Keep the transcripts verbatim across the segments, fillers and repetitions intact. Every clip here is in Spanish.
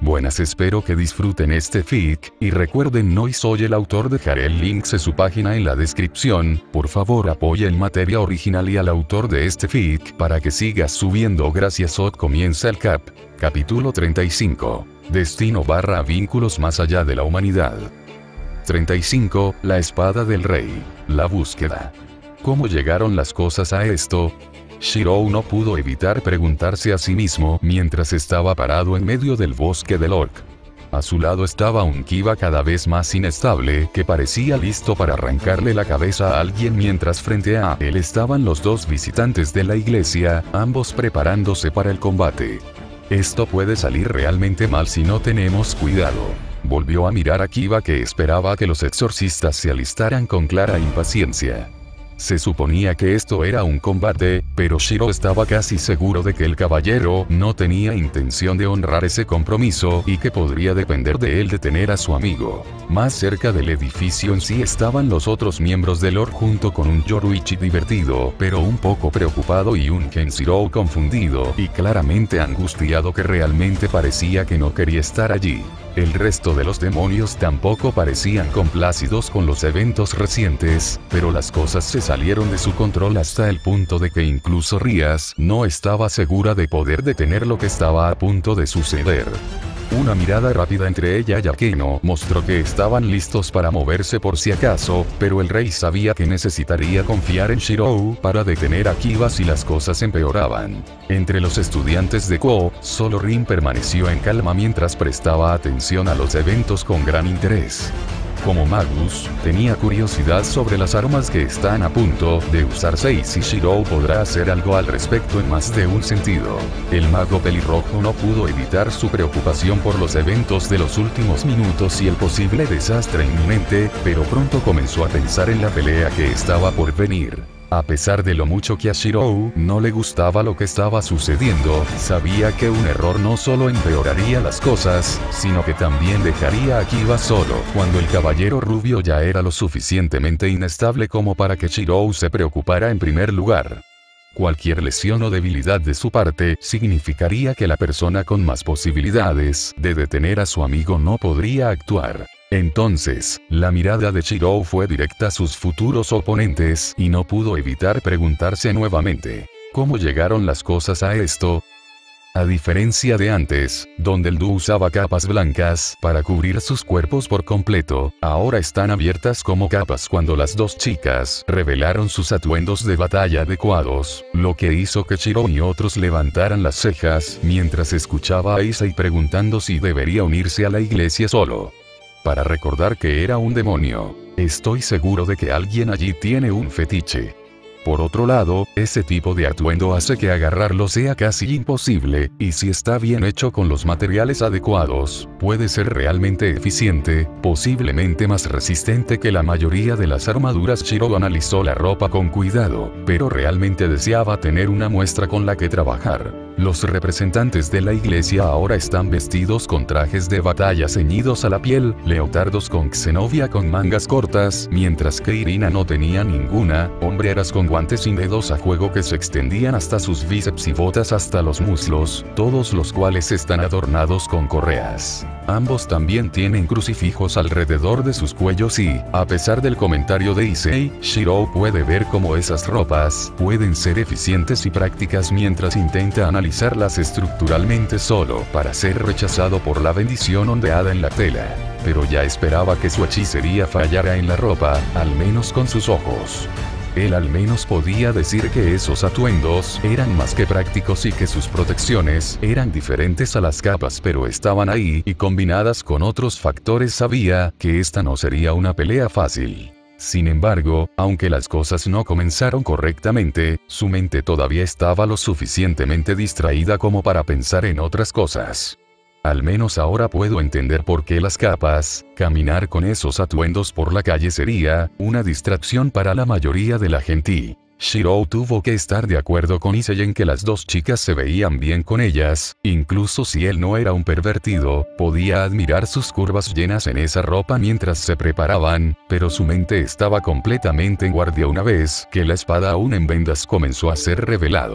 Buenas, espero que disfruten este fic, y recuerden no y soy el autor, dejaré el link de su página en la descripción, por favor apoya el materia original y al autor de este fic para que siga subiendo. Gracias. Hoy comienza el cap. Capítulo treinta y cinco. Destino barra vínculos más allá de la humanidad. treinta y cinco. La espada del rey. La búsqueda. ¿Cómo llegaron las cosas a esto? Shirou no pudo evitar preguntarse a sí mismo mientras estaba parado en medio del bosque del orc. A su lado estaba un Kiba cada vez más inestable que parecía listo para arrancarle la cabeza a alguien, mientras frente a él estaban los dos visitantes de la iglesia, ambos preparándose para el combate. Esto puede salir realmente mal si no tenemos cuidado. Volvió a mirar a Kiba, que esperaba que los exorcistas se alistaran con clara impaciencia. Se suponía que esto era un combate, pero Shirou estaba casi seguro de que el caballero no tenía intención de honrar ese compromiso y que podría depender de él detener a su amigo. Más cerca del edificio en sí estaban los otros miembros del Orc junto con un Yoruichi divertido, pero un poco preocupado, y un Kenshiro confundido y claramente angustiado que realmente parecía que no quería estar allí. El resto de los demonios tampoco parecían complacidos con los eventos recientes, pero las cosas se salieron de su control hasta el punto de que incluso Rias no estaba segura de poder detener lo que estaba a punto de suceder. Una mirada rápida entre ella y Akeno mostró que estaban listos para moverse por si acaso, pero el rey sabía que necesitaría confiar en Shirou para detener a Kiba si las cosas empeoraban. Entre los estudiantes de Quo, solo Rin permaneció en calma mientras prestaba atención a los eventos con gran interés. Como Magus, tenía curiosidad sobre las armas que están a punto de usarse y si Shirou podrá hacer algo al respecto en más de un sentido. El mago pelirrojo no pudo evitar su preocupación por los eventos de los últimos minutos y el posible desastre inminente, pero pronto comenzó a pensar en la pelea que estaba por venir. A pesar de lo mucho que a Shirou no le gustaba lo que estaba sucediendo, sabía que un error no solo empeoraría las cosas, sino que también dejaría a Kiba solo, cuando el caballero rubio ya era lo suficientemente inestable como para que Shirou se preocupara en primer lugar. Cualquier lesión o debilidad de su parte significaría que la persona con más posibilidades de detener a su amigo no podría actuar. Entonces, la mirada de Shirou fue directa a sus futuros oponentes y no pudo evitar preguntarse nuevamente, ¿cómo llegaron las cosas a esto? A diferencia de antes, donde el Du usaba capas blancas para cubrir sus cuerpos por completo, ahora están abiertas como capas cuando las dos chicas revelaron sus atuendos de batalla adecuados, lo que hizo que Shirou y otros levantaran las cejas mientras escuchaba a Issei preguntando si debería unirse a la iglesia solo para recordar que era un demonio. Estoy seguro de que alguien allí tiene un fetiche. Por otro lado, ese tipo de atuendo hace que agarrarlo sea casi imposible, y si está bien hecho con los materiales adecuados, puede ser realmente eficiente, posiblemente más resistente que la mayoría de las armaduras. Shirou analizó la ropa con cuidado, pero realmente deseaba tener una muestra con la que trabajar. Los representantes de la iglesia ahora están vestidos con trajes de batalla ceñidos a la piel, leotardos con xenovia con mangas cortas, mientras que Irina no tenía ninguna, hombreras con guantes y dedos a juego que se extendían hasta sus bíceps y botas hasta los muslos, todos los cuales están adornados con correas. Ambos también tienen crucifijos alrededor de sus cuellos y, a pesar del comentario de Issei, Shirou puede ver cómo esas ropas pueden ser eficientes y prácticas mientras intenta analizarlas estructuralmente solo para ser rechazado por la bendición ondeada en la tela. Pero ya esperaba que su hechicería fallara en la ropa, al menos con sus ojos. Él al menos podía decir que esos atuendos eran más que prácticos y que sus protecciones eran diferentes a las capas, pero estaban ahí y combinadas con otros factores sabía que esta no sería una pelea fácil. Sin embargo, aunque las cosas no comenzaron correctamente, su mente todavía estaba lo suficientemente distraída como para pensar en otras cosas. Al menos ahora puedo entender por qué las capas, caminar con esos atuendos por la calle sería una distracción para la mayoría de la gente. Shirou tuvo que estar de acuerdo con Issei en que las dos chicas se veían bien con ellas, incluso si él no era un pervertido, podía admirar sus curvas llenas en esa ropa mientras se preparaban, pero su mente estaba completamente en guardia una vez que la espada aún en vendas comenzó a ser revelado.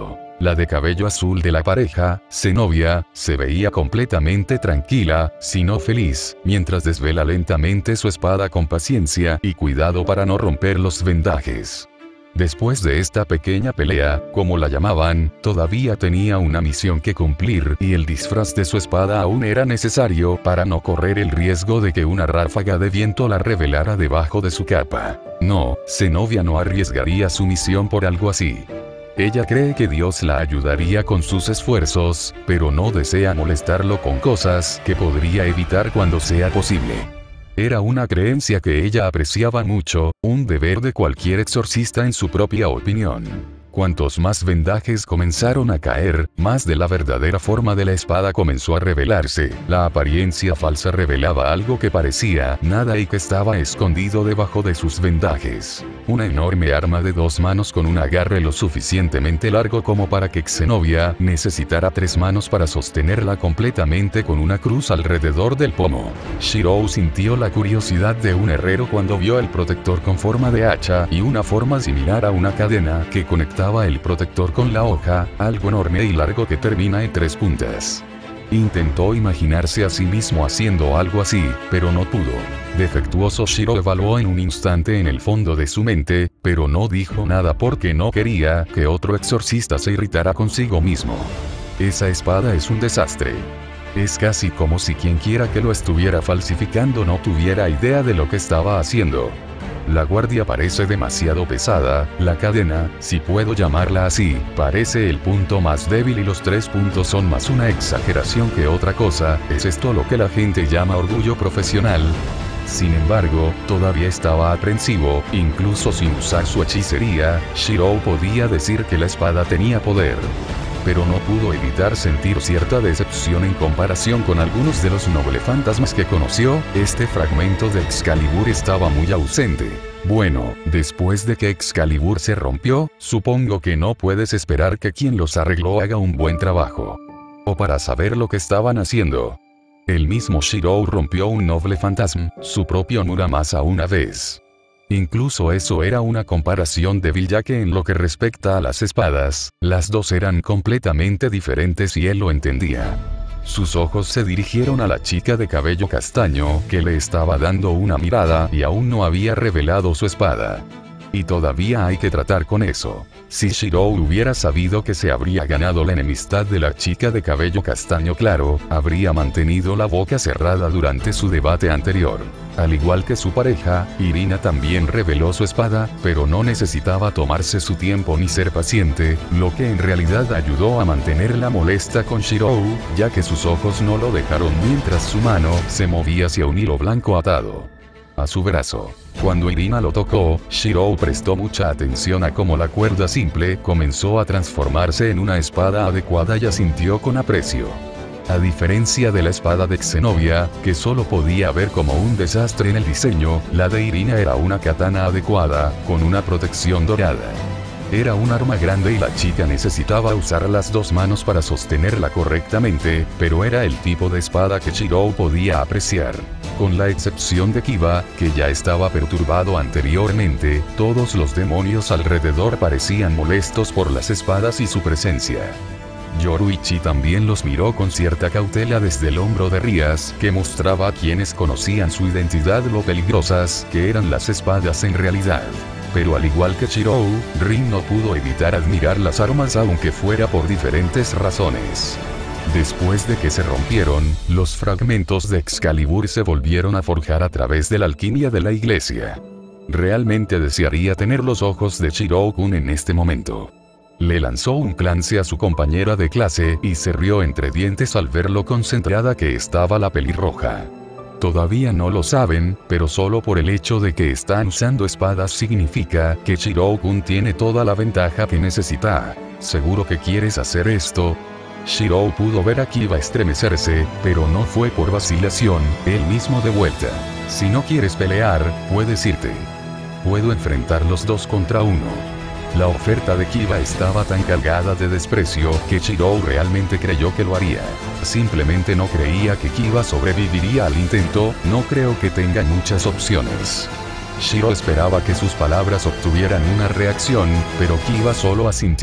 La de cabello azul de la pareja, Zenobia, se veía completamente tranquila, si no feliz, mientras desvela lentamente su espada con paciencia y cuidado para no romper los vendajes. Después de esta pequeña pelea, como la llamaban, todavía tenía una misión que cumplir y el disfraz de su espada aún era necesario para no correr el riesgo de que una ráfaga de viento la revelara debajo de su capa. No, Zenobia no arriesgaría su misión por algo así. Ella cree que Dios la ayudaría con sus esfuerzos, pero no desea molestarlo con cosas que podría evitar cuando sea posible. Era una creencia que ella apreciaba mucho, un deber de cualquier exorcista en su propia opinión. Cuantos más vendajes comenzaron a caer, más de la verdadera forma de la espada comenzó a revelarse. La apariencia falsa revelaba algo que parecía nada y que estaba escondido debajo de sus vendajes. Una enorme arma de dos manos con un agarre lo suficientemente largo como para que Zenobia necesitara tres manos para sostenerla completamente con una cruz alrededor del pomo. Shirou sintió la curiosidad de un herrero cuando vio el protector con forma de hacha y una forma similar a una cadena que conectaba el protector con la hoja, algo enorme y largo que termina en tres puntas. Intentó imaginarse a sí mismo haciendo algo así, pero no pudo. Defectuoso Shirou evaluó en un instante en el fondo de su mente, pero no dijo nada porque no quería que otro exorcista se irritara consigo mismo. Esa espada es un desastre. Es casi como si quien quiera que lo estuviera falsificando no tuviera idea de lo que estaba haciendo. La guardia parece demasiado pesada, la cadena, si puedo llamarla así, parece el punto más débil y los tres puntos son más una exageración que otra cosa. ¿Es esto lo que la gente llama orgullo profesional? Sin embargo, todavía estaba aprensivo, incluso sin usar su hechicería, Shirou podía decir que la espada tenía poder. Pero no pudo evitar sentir cierta decepción en comparación con algunos de los noble fantasmas que conoció. Este fragmento de Excalibur estaba muy ausente. Bueno, después de que Excalibur se rompió, supongo que no puedes esperar que quien los arregló haga un buen trabajo. O para saber lo que estaban haciendo. El mismo Shirou rompió un noble fantasma, su propio Muramasa una vez. Incluso eso era una comparación débil ya que en lo que respecta a las espadas, las dos eran completamente diferentes y él lo entendía. Sus ojos se dirigieron a la chica de cabello castaño que le estaba dando una mirada y aún no había revelado su espada. Y todavía hay que tratar con eso. Si Shirou hubiera sabido que se habría ganado la enemistad de la chica de cabello castaño claro, habría mantenido la boca cerrada durante su debate anterior. Al igual que su pareja, Irina también reveló su espada, pero no necesitaba tomarse su tiempo ni ser paciente, lo que en realidad ayudó a mantenerla molesta con Shirou, ya que sus ojos no lo dejaron mientras su mano se movía hacia un hilo blanco atado a su brazo. Cuando Irina lo tocó, Shirou prestó mucha atención a cómo la cuerda simple comenzó a transformarse en una espada adecuada y asintió con aprecio. A diferencia de la espada de Zenobia, que solo podía ver como un desastre en el diseño, la de Irina era una katana adecuada, con una protección dorada. Era un arma grande y la chica necesitaba usar las dos manos para sostenerla correctamente, pero era el tipo de espada que Shirou podía apreciar. Con la excepción de Kiba, que ya estaba perturbado anteriormente, todos los demonios alrededor parecían molestos por las espadas y su presencia. Yoruichi también los miró con cierta cautela desde el hombro de Rías, que mostraba a quienes conocían su identidad lo peligrosas que eran las espadas en realidad. Pero al igual que Shirou, Rin no pudo evitar admirar las armas aunque fuera por diferentes razones. Después de que se rompieron, los fragmentos de Excalibur se volvieron a forjar a través de la alquimia de la iglesia. Realmente desearía tener los ojos de Shirou-kun en este momento. Le lanzó un glance a su compañera de clase y se rió entre dientes al ver lo concentrada que estaba la pelirroja. Todavía no lo saben, pero solo por el hecho de que están usando espadas significa que Shirou-kun tiene toda la ventaja que necesita. ¿Seguro que quieres hacer esto? Shirou pudo ver a Kiba estremecerse, pero no fue por vacilación, él mismo de vuelta. Si no quieres pelear, puedes irte. Puedo enfrentar los dos contra uno. La oferta de Kiba estaba tan cargada de desprecio que Shirou realmente creyó que lo haría. Simplemente no creía que Kiba sobreviviría al intento, no creo que tenga muchas opciones. Shirou esperaba que sus palabras obtuvieran una reacción, pero Kiba solo asintió.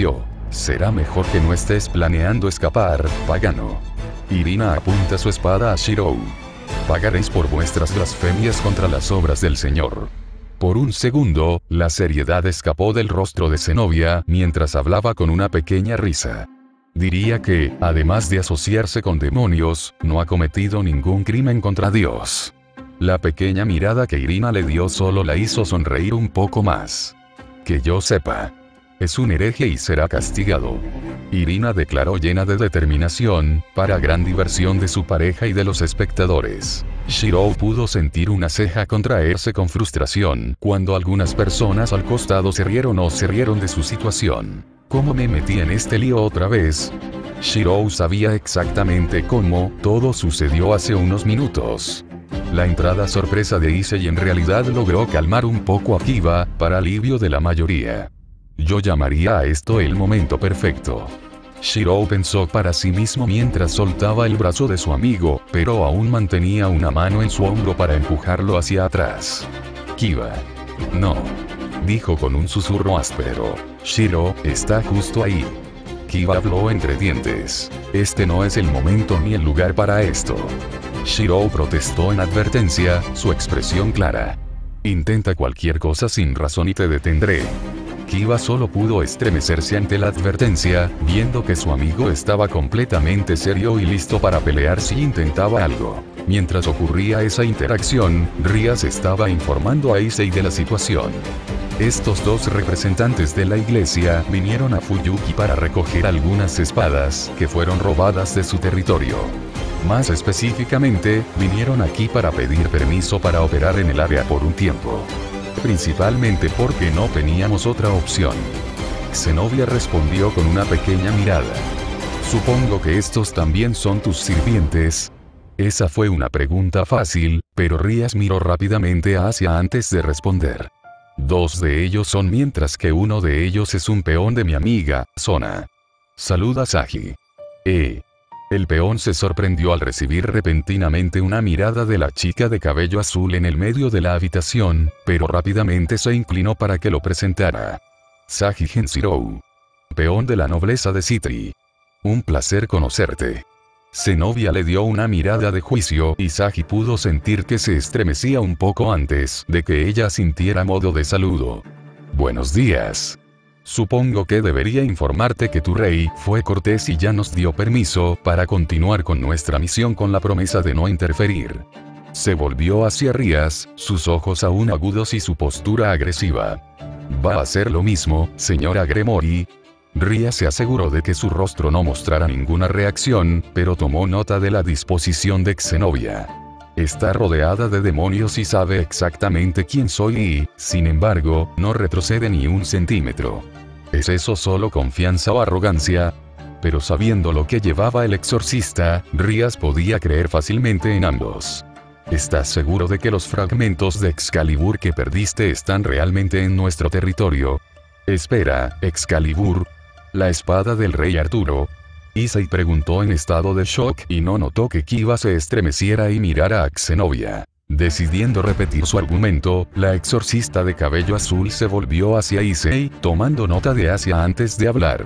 Será mejor que no estés planeando escapar, pagano. Irina apunta su espada a Shirou. Pagaréis por vuestras blasfemias contra las obras del Señor. Por un segundo, la seriedad escapó del rostro de Zenobia mientras hablaba con una pequeña risa. Diría que, además de asociarse con demonios, no ha cometido ningún crimen contra Dios. La pequeña mirada que Irina le dio solo la hizo sonreír un poco más. Que yo sepa. Es un hereje y será castigado. Irina declaró llena de determinación, para gran diversión de su pareja y de los espectadores. Shirou pudo sentir una ceja contraerse con frustración cuando algunas personas al costado se rieron o se rieron de su situación. ¿Cómo me metí en este lío otra vez? Shirou sabía exactamente cómo, todo sucedió hace unos minutos. La entrada sorpresa de Issei en realidad logró calmar un poco a Kiba, para alivio de la mayoría. Yo llamaría a esto el momento perfecto. Shirou pensó para sí mismo mientras soltaba el brazo de su amigo, pero aún mantenía una mano en su hombro para empujarlo hacia atrás. Kiba. No. Dijo con un susurro áspero. Shiro, está justo ahí. Kiba habló entre dientes. Este no es el momento ni el lugar para esto. Shirou protestó en advertencia, su expresión clara. Intenta cualquier cosa sin razón y te detendré. Kiba solo pudo estremecerse ante la advertencia, viendo que su amigo estaba completamente serio y listo para pelear si intentaba algo. Mientras ocurría esa interacción, Rias estaba informando a Issei de la situación. Estos dos representantes de la iglesia vinieron a Fuyuki para recoger algunas espadas que fueron robadas de su territorio. Más específicamente, vinieron aquí para pedir permiso para operar en el área por un tiempo. Principalmente porque no teníamos otra opción. Zenobia respondió con una pequeña mirada. Supongo que estos también son tus sirvientes. Esa fue una pregunta fácil, pero Rias miró rápidamente hacia antes de responder. Dos de ellos son mientras que uno de ellos es un peón de mi amiga, Sona. Saluda Sagi. Eh. El peón se sorprendió al recibir repentinamente una mirada de la chica de cabello azul en el medio de la habitación, pero rápidamente se inclinó para que lo presentara. Sagi Genshirou. Peón de la nobleza de Citri. Un placer conocerte. Zenobia le dio una mirada de juicio y Sagi pudo sentir que se estremecía un poco antes de que ella sintiera modo de saludo. Buenos días. Supongo que debería informarte que tu rey fue cortés y ya nos dio permiso para continuar con nuestra misión con la promesa de no interferir. Se volvió hacia Rias, sus ojos aún agudos y su postura agresiva. ¿Va a hacer lo mismo, señora Gremory? Rias se aseguró de que su rostro no mostrara ninguna reacción, pero tomó nota de la disposición de Zenobia. Está rodeada de demonios y sabe exactamente quién soy y, sin embargo, no retrocede ni un centímetro. ¿Es eso solo confianza o arrogancia? Pero sabiendo lo que llevaba el exorcista, Rias podía creer fácilmente en ambos. ¿Estás seguro de que los fragmentos de Excalibur que perdiste están realmente en nuestro territorio? Espera, Excalibur. ¿La espada del rey Arturo? Issei preguntó en estado de shock y no notó que Kiba se estremeciera y mirara a Zenobia. Decidiendo repetir su argumento, la exorcista de cabello azul se volvió hacia Issei, tomando nota de Asia antes de hablar.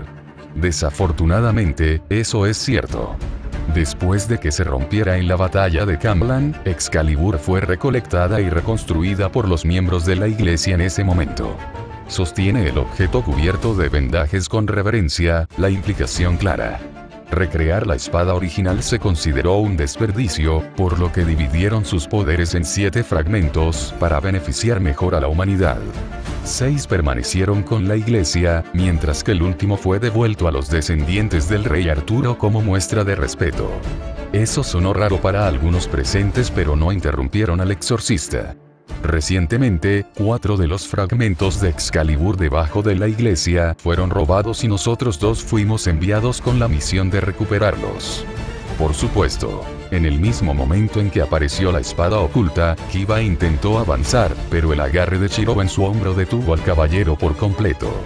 Desafortunadamente, eso es cierto. Después de que se rompiera en la batalla de Camlan, Excalibur fue recolectada y reconstruida por los miembros de la iglesia en ese momento. Sostiene el objeto cubierto de vendajes con reverencia, la implicación clara. Recrear la espada original se consideró un desperdicio, por lo que dividieron sus poderes en siete fragmentos para beneficiar mejor a la humanidad. Seis permanecieron con la iglesia, mientras que el último fue devuelto a los descendientes del rey Arturo como muestra de respeto. Eso sonó raro para algunos presentes, pero no interrumpieron al exorcista. Recientemente, cuatro de los fragmentos de Excalibur debajo de la iglesia fueron robados y nosotros dos fuimos enviados con la misión de recuperarlos. Por supuesto, en el mismo momento en que apareció la espada oculta, Kiba intentó avanzar, pero el agarre de Shirou en su hombro detuvo al caballero por completo.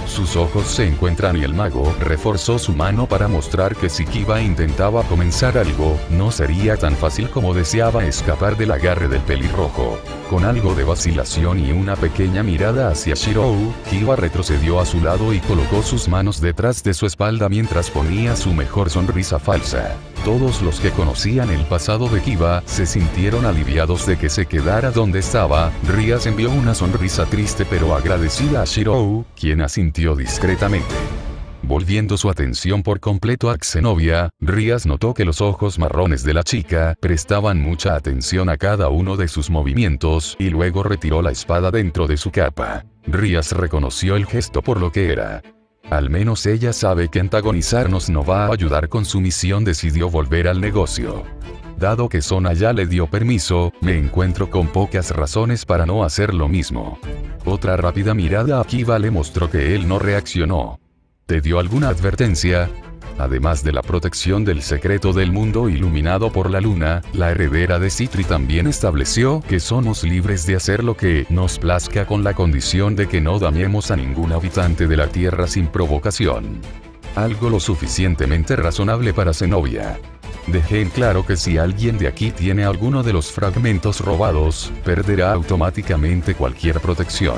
Sus ojos se encuentran y el mago reforzó su mano para mostrar que si Kiba intentaba comenzar algo, no sería tan fácil como deseaba escapar del agarre del pelirrojo. Con algo de vacilación y una pequeña mirada hacia Shirou, Kiba retrocedió a su lado y colocó sus manos detrás de su espalda mientras ponía su mejor sonrisa falsa. Todos los que conocían el pasado de Kiba se sintieron aliviados de que se quedara donde estaba. Rias envió una sonrisa triste pero agradecida a Shirou, quien asintió discretamente. Volviendo su atención por completo a Zenobia, Rias notó que los ojos marrones de la chica prestaban mucha atención a cada uno de sus movimientos y luego retiró la espada dentro de su capa. Rias reconoció el gesto por lo que era. Al menos ella sabe que antagonizarnos no va a ayudar con su misión. Decidió volver al negocio. Dado que Sona ya le dio permiso, me encuentro con pocas razones para no hacer lo mismo. Otra rápida mirada a Kiba le mostró que él no reaccionó. ¿Te dio alguna advertencia? Además de la protección del secreto del mundo iluminado por la luna, la heredera de Citri también estableció que somos libres de hacer lo que nos plazca con la condición de que no dañemos a ningún habitante de la Tierra sin provocación. Algo lo suficientemente razonable para Zenobia. Dejé en claro que si alguien de aquí tiene alguno de los fragmentos robados, perderá automáticamente cualquier protección.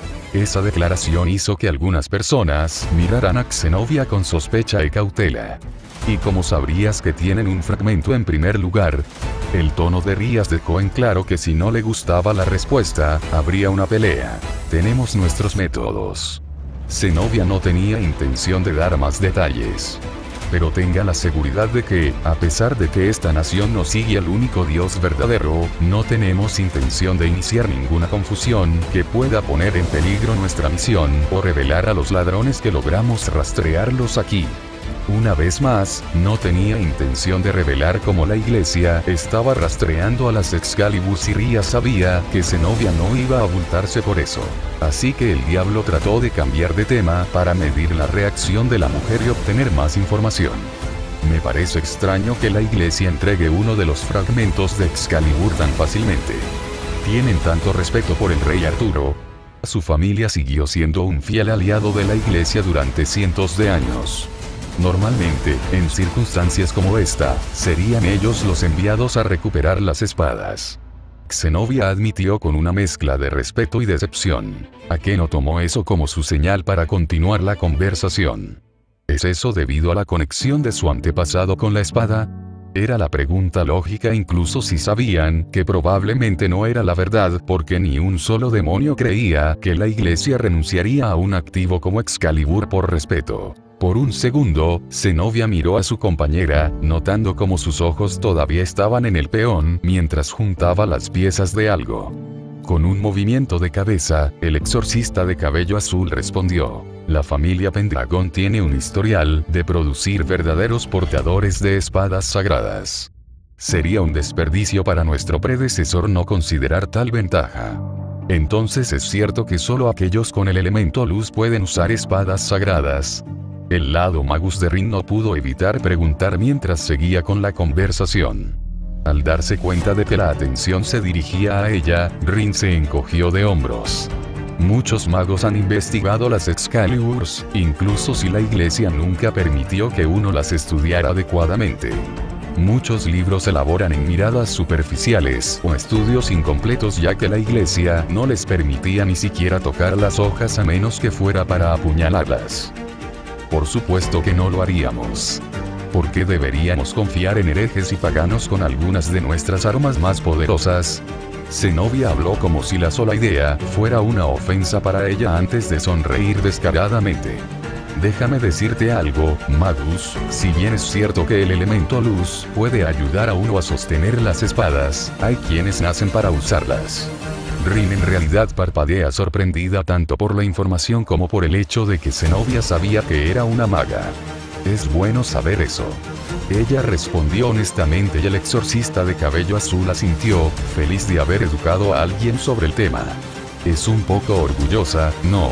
Esa declaración hizo que algunas personas miraran a Zenobia con sospecha y cautela. ¿Y cómo sabrías que tienen un fragmento en primer lugar? El tono de Rias dejó en claro que si no le gustaba la respuesta, habría una pelea. Tenemos nuestros métodos. Zenobia no tenía intención de dar más detalles. Pero tenga la seguridad de que, a pesar de que esta nación no sigue al único Dios verdadero, no tenemos intención de iniciar ninguna confusión que pueda poner en peligro nuestra misión o revelar a los ladrones que logramos rastrearlos aquí. Una vez más, no tenía intención de revelar cómo la iglesia estaba rastreando a las Excaliburs y Rias sabía que Zenobia no iba a abultarse por eso. Así que el diablo trató de cambiar de tema para medir la reacción de la mujer y obtener más información. Me parece extraño que la iglesia entregue uno de los fragmentos de Excalibur tan fácilmente. Tienen tanto respeto por el rey Arturo. Su familia siguió siendo un fiel aliado de la iglesia durante cientos de años. Normalmente, en circunstancias como esta, serían ellos los enviados a recuperar las espadas. Zenobia admitió con una mezcla de respeto y decepción. Akeno tomó eso como su señal para continuar la conversación. ¿Es eso debido a la conexión de su antepasado con la espada? Era la pregunta lógica incluso si sabían que probablemente no era la verdad porque ni un solo demonio creía que la iglesia renunciaría a un activo como Excalibur por respeto. Por un segundo, Zenobia miró a su compañera, notando como sus ojos todavía estaban en el peón mientras juntaba las piezas de algo. Con un movimiento de cabeza, el exorcista de cabello azul respondió. La familia Pendragon tiene un historial de producir verdaderos portadores de espadas sagradas. Sería un desperdicio para nuestro predecesor no considerar tal ventaja. Entonces es cierto que solo aquellos con el elemento luz pueden usar espadas sagradas. El lado Magus de Rin no pudo evitar preguntar mientras seguía con la conversación. Al darse cuenta de que la atención se dirigía a ella, Rin se encogió de hombros. Muchos magos han investigado las Excaliburs, incluso si la iglesia nunca permitió que uno las estudiara adecuadamente. Muchos libros elaboran en miradas superficiales o estudios incompletos ya que la iglesia no les permitía ni siquiera tocar las hojas a menos que fuera para apuñalarlas. Por supuesto que no lo haríamos. ¿Por qué deberíamos confiar en herejes y paganos con algunas de nuestras armas más poderosas? Zenobia habló como si la sola idea fuera una ofensa para ella antes de sonreír descaradamente. Déjame decirte algo, Magus, si bien es cierto que el elemento luz puede ayudar a uno a sostener las espadas, hay quienes nacen para usarlas. Rin en realidad parpadea sorprendida tanto por la información como por el hecho de que Zenobia sabía que era una maga. Es bueno saber eso. Ella respondió honestamente y el exorcista de cabello azul asintió, feliz de haber educado a alguien sobre el tema. Es un poco orgullosa, ¿no?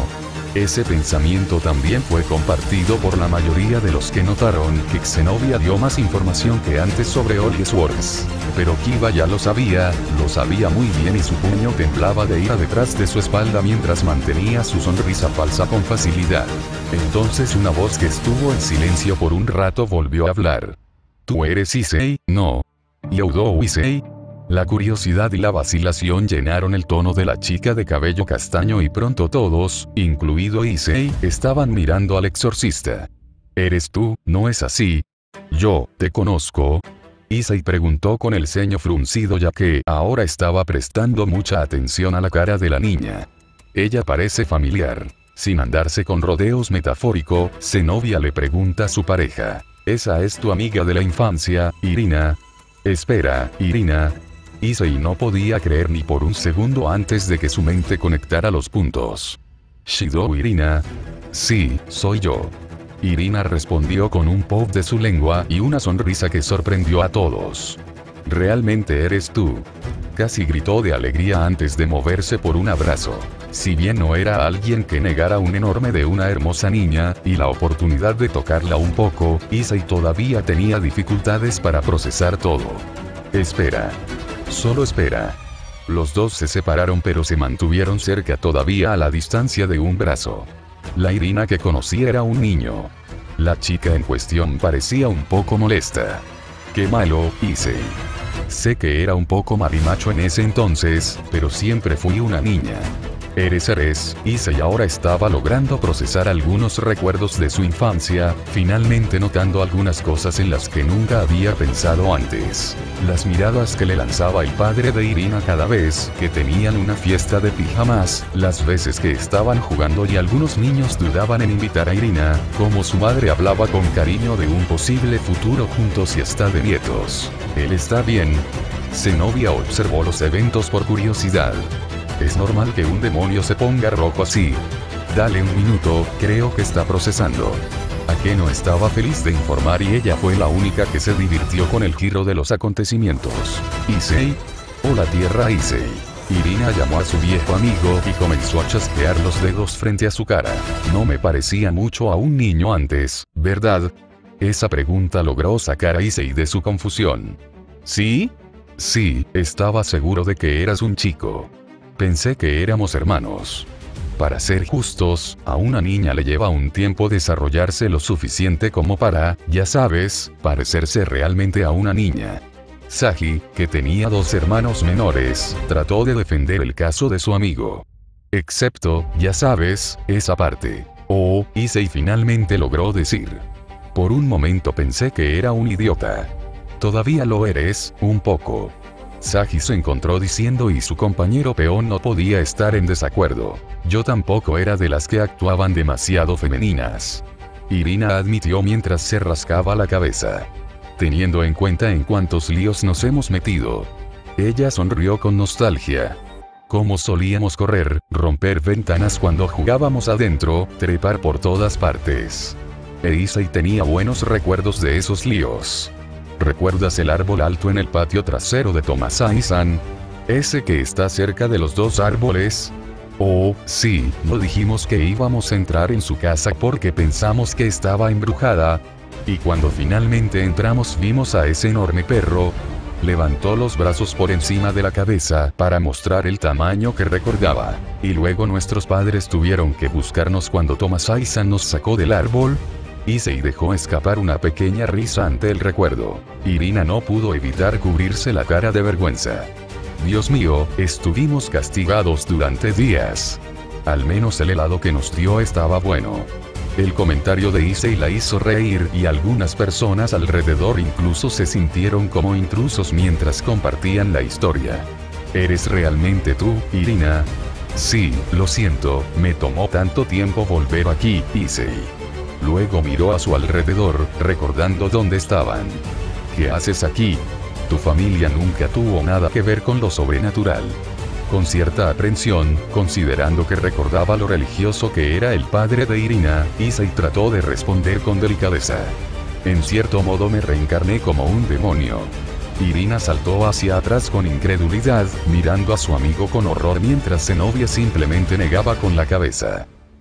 Ese pensamiento también fue compartido por la mayoría de los que notaron que Zenobia dio más información que antes sobre Ollie Schwartz. Pero Kiva ya lo sabía, lo sabía muy bien y su puño temblaba de ira detrás de su espalda mientras mantenía su sonrisa falsa con facilidad. Entonces una voz que estuvo en silencio por un rato volvió a hablar. ¿Tú eres Issei? No. ¿Youdo Issei? La curiosidad y la vacilación llenaron el tono de la chica de cabello castaño y pronto todos, incluido Issei, estaban mirando al exorcista. ¿Eres tú, no es así? Yo, ¿te conozco? Issei preguntó con el ceño fruncido ya que ahora estaba prestando mucha atención a la cara de la niña. Ella parece familiar. Sin andarse con rodeos metafórico, Zenobia le pregunta a su pareja. ¿Esa es tu amiga de la infancia, Irina? Espera, Irina. Issei no podía creer ni por un segundo antes de que su mente conectara los puntos. ¿Shido Irina? Sí, soy yo. Irina respondió con un pop de su lengua y una sonrisa que sorprendió a todos. ¿Realmente eres tú? Casi gritó de alegría antes de moverse por un abrazo. Si bien no era alguien que negara un enorme de una hermosa niña, y la oportunidad de tocarla un poco, Issei todavía tenía dificultades para procesar todo. Espera. Solo espera. Los dos se separaron pero se mantuvieron cerca todavía a la distancia de un brazo. La Irina que conocí era un niño. La chica en cuestión parecía un poco molesta. ¡Qué malo, Issei! Sé que era un poco marimacho en ese entonces, pero siempre fui una niña. Eres Eres, Issei ahora estaba logrando procesar algunos recuerdos de su infancia, finalmente notando algunas cosas en las que nunca había pensado antes. Las miradas que le lanzaba el padre de Irina cada vez que tenían una fiesta de pijamas, las veces que estaban jugando y algunos niños dudaban en invitar a Irina, como su madre hablaba con cariño de un posible futuro juntos y hasta de nietos. Él está bien. Zenobia observó los eventos por curiosidad. Es normal que un demonio se ponga rojo así. Dale un minuto, creo que está procesando. Akeno estaba feliz de informar y ella fue la única que se divirtió con el giro de los acontecimientos. ¿Issei? Hola tierra Issei. Irina llamó a su viejo amigo y comenzó a chasquear los dedos frente a su cara. No me parecía mucho a un niño antes, ¿verdad? Esa pregunta logró sacar a Issei de su confusión. ¿Sí? Sí, estaba seguro de que eras un chico. Pensé que éramos hermanos. Para ser justos, a una niña le lleva un tiempo desarrollarse lo suficiente como para, ya sabes, parecerse realmente a una niña. Sagi, que tenía dos hermanos menores, trató de defender el caso de su amigo. Excepto, ya sabes, esa parte. Oh, Issei finalmente logró decir. Por un momento pensé que era un idiota. Todavía lo eres, un poco. Sagi se encontró diciendo y su compañero peón no podía estar en desacuerdo. Yo tampoco era de las que actuaban demasiado femeninas. Irina admitió mientras se rascaba la cabeza. Teniendo en cuenta en cuántos líos nos hemos metido. Ella sonrió con nostalgia. Cómo solíamos correr, romper ventanas cuando jugábamos adentro, trepar por todas partes. E Issei tenía buenos recuerdos de esos líos. ¿Recuerdas el árbol alto en el patio trasero de Tomasai-san? ¿Ese que está cerca de los dos árboles? Oh, sí, no dijimos que íbamos a entrar en su casa porque pensamos que estaba embrujada. Y cuando finalmente entramos vimos a ese enorme perro. Levantó los brazos por encima de la cabeza para mostrar el tamaño que recordaba. Y luego nuestros padres tuvieron que buscarnos cuando Tomasai-san nos sacó del árbol. Issei dejó escapar una pequeña risa ante el recuerdo. Irina no pudo evitar cubrirse la cara de vergüenza. Dios mío, estuvimos castigados durante días. Al menos el helado que nos dio estaba bueno. El comentario de Issei la hizo reír y algunas personas alrededor incluso se sintieron como intrusos mientras compartían la historia. ¿Eres realmente tú, Irina? Sí, lo siento, me tomó tanto tiempo volver aquí, Issei. Luego miró a su alrededor, recordando dónde estaban. ¿Qué haces aquí? Tu familia nunca tuvo nada que ver con lo sobrenatural. Con cierta aprensión, considerando que recordaba lo religioso que era el padre de Irina, Issei trató de responder con delicadeza. En cierto modo me reencarné como un demonio. Irina saltó hacia atrás con incredulidad, mirando a su amigo con horror mientras Zenobia simplemente negaba con la cabeza.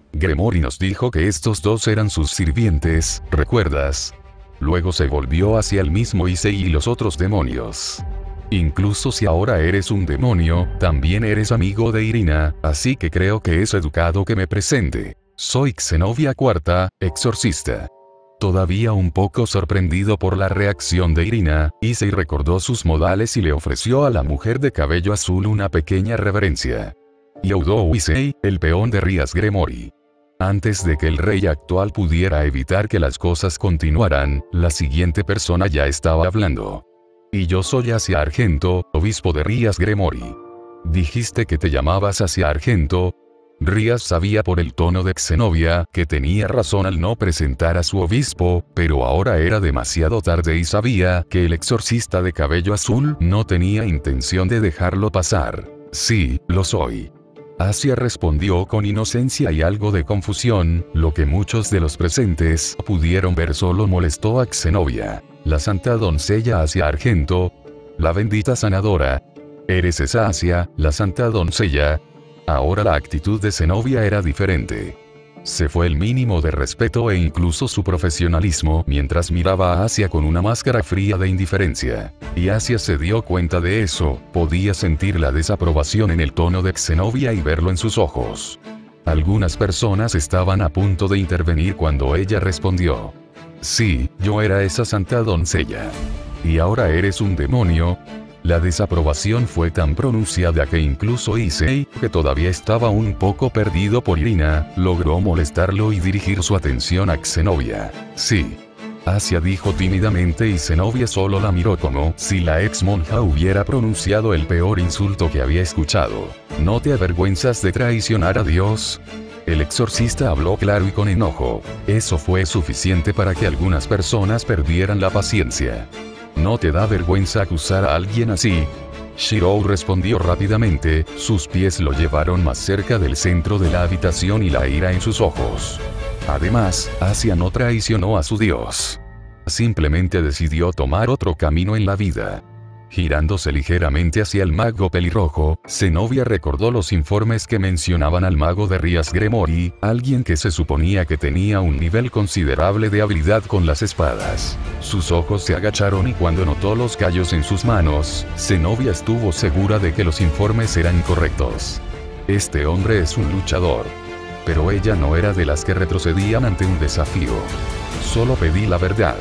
Gremory nos dijo que estos dos eran sus sirvientes, ¿recuerdas? Luego se volvió hacia el mismo Issei y los otros demonios. Incluso si ahora eres un demonio, también eres amigo de Irina, así que creo que es educado que me presente. Soy Zenobia Cuarta, exorcista. Todavía un poco sorprendido por la reacción de Irina, Issei recordó sus modales y le ofreció a la mujer de cabello azul una pequeña reverencia. Youdou Issei, el peón de Rías Gremory. Antes de que el rey actual pudiera evitar que las cosas continuaran, la siguiente persona ya estaba hablando. Y yo soy Asia Argento, obispo de Rías Gremory. Dijiste que te llamabas Asia Argento. Rías sabía por el tono de Zenobia que tenía razón al no presentar a su obispo, pero ahora era demasiado tarde y sabía que el exorcista de cabello azul no tenía intención de dejarlo pasar. Sí, lo soy. Asia respondió con inocencia y algo de confusión, lo que muchos de los presentes pudieron ver solo molestó a Zenobia. La santa doncella Asia Argento. La bendita sanadora. ¿Eres esa Asia, la santa doncella? Ahora la actitud de Zenobia era diferente. Se fue el mínimo de respeto e incluso su profesionalismo mientras miraba a Asia con una máscara fría de indiferencia. Y Asia se dio cuenta de eso, podía sentir la desaprobación en el tono de Zenobia y verlo en sus ojos. Algunas personas estaban a punto de intervenir cuando ella respondió. Sí, yo era esa santa doncella. ¿Y ahora eres un demonio? La desaprobación fue tan pronunciada que incluso Issei, que todavía estaba un poco perdido por Irina, logró molestarlo y dirigir su atención a Zenobia. Sí. Asia dijo tímidamente y Zenobia solo la miró como si la ex monja hubiera pronunciado el peor insulto que había escuchado. ¿No te avergüenzas de traicionar a Dios? El exorcista habló claro y con enojo. Eso fue suficiente para que algunas personas perdieran la paciencia. ¿No te da vergüenza acusar a alguien así? Shirou respondió rápidamente, sus pies lo llevaron más cerca del centro de la habitación y la ira en sus ojos. Además, Asia no traicionó a su dios. Simplemente decidió tomar otro camino en la vida. Girándose ligeramente hacia el mago pelirrojo, Zenobia recordó los informes que mencionaban al mago de Rías Gremory, alguien que se suponía que tenía un nivel considerable de habilidad con las espadas. Sus ojos se agacharon y cuando notó los callos en sus manos, Zenobia estuvo segura de que los informes eran correctos. Este hombre es un luchador. Pero ella no era de las que retrocedían ante un desafío. Solo pedí la verdad.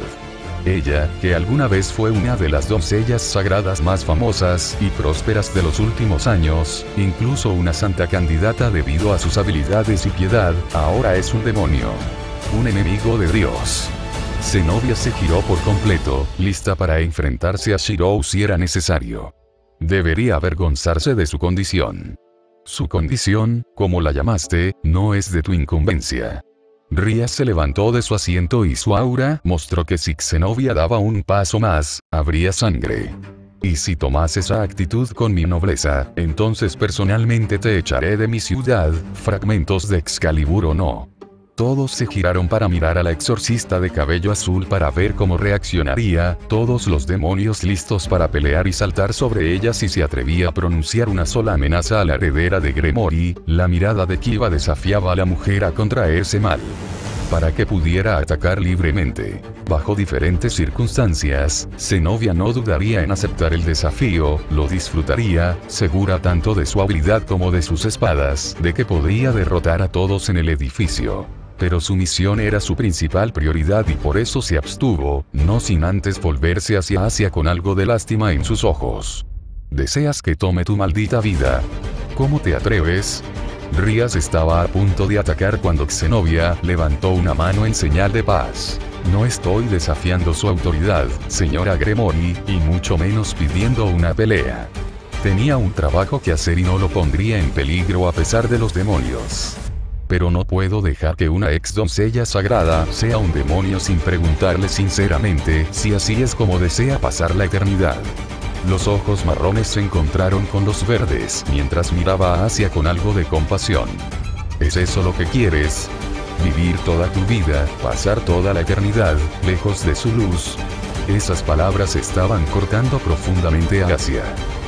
Ella, que alguna vez fue una de las doncellas sagradas más famosas y prósperas de los últimos años, incluso una santa candidata debido a sus habilidades y piedad, ahora es un demonio. Un enemigo de Dios. Zenobia se giró por completo, lista para enfrentarse a Shirou si era necesario. Debería avergonzarse de su condición. Su condición, como la llamaste, no es de tu incumbencia. Rías se levantó de su asiento y su aura mostró que si Zenobia daba un paso más, habría sangre. Y si tomas esa actitud con mi nobleza, entonces personalmente te echaré de mi ciudad, fragmentos de Excalibur o no. Todos se giraron para mirar a la exorcista de cabello azul para ver cómo reaccionaría, todos los demonios listos para pelear y saltar sobre ella si se atrevía a pronunciar una sola amenaza a la heredera de Gremory. La mirada de Kiba desafiaba a la mujer a contraerse mal. Para que pudiera atacar libremente. Bajo diferentes circunstancias, Zenobia no dudaría en aceptar el desafío, lo disfrutaría, segura tanto de su habilidad como de sus espadas, de que podría derrotar a todos en el edificio. Pero su misión era su principal prioridad y por eso se abstuvo, no sin antes volverse hacia Asia con algo de lástima en sus ojos. ¿Deseas que tome tu maldita vida? ¿Cómo te atreves? Rías estaba a punto de atacar cuando Zenobia levantó una mano en señal de paz. No estoy desafiando su autoridad, señora Gremory, y mucho menos pidiendo una pelea. Tenía un trabajo que hacer y no lo pondría en peligro a pesar de los demonios. Pero no puedo dejar que una ex doncella sagrada sea un demonio sin preguntarle sinceramente si así es como desea pasar la eternidad. Los ojos marrones se encontraron con los verdes mientras miraba a Asia con algo de compasión. ¿Es eso lo que quieres? ¿Vivir toda tu vida, pasar toda la eternidad, lejos de su luz? Esas palabras estaban cortando profundamente a Asia.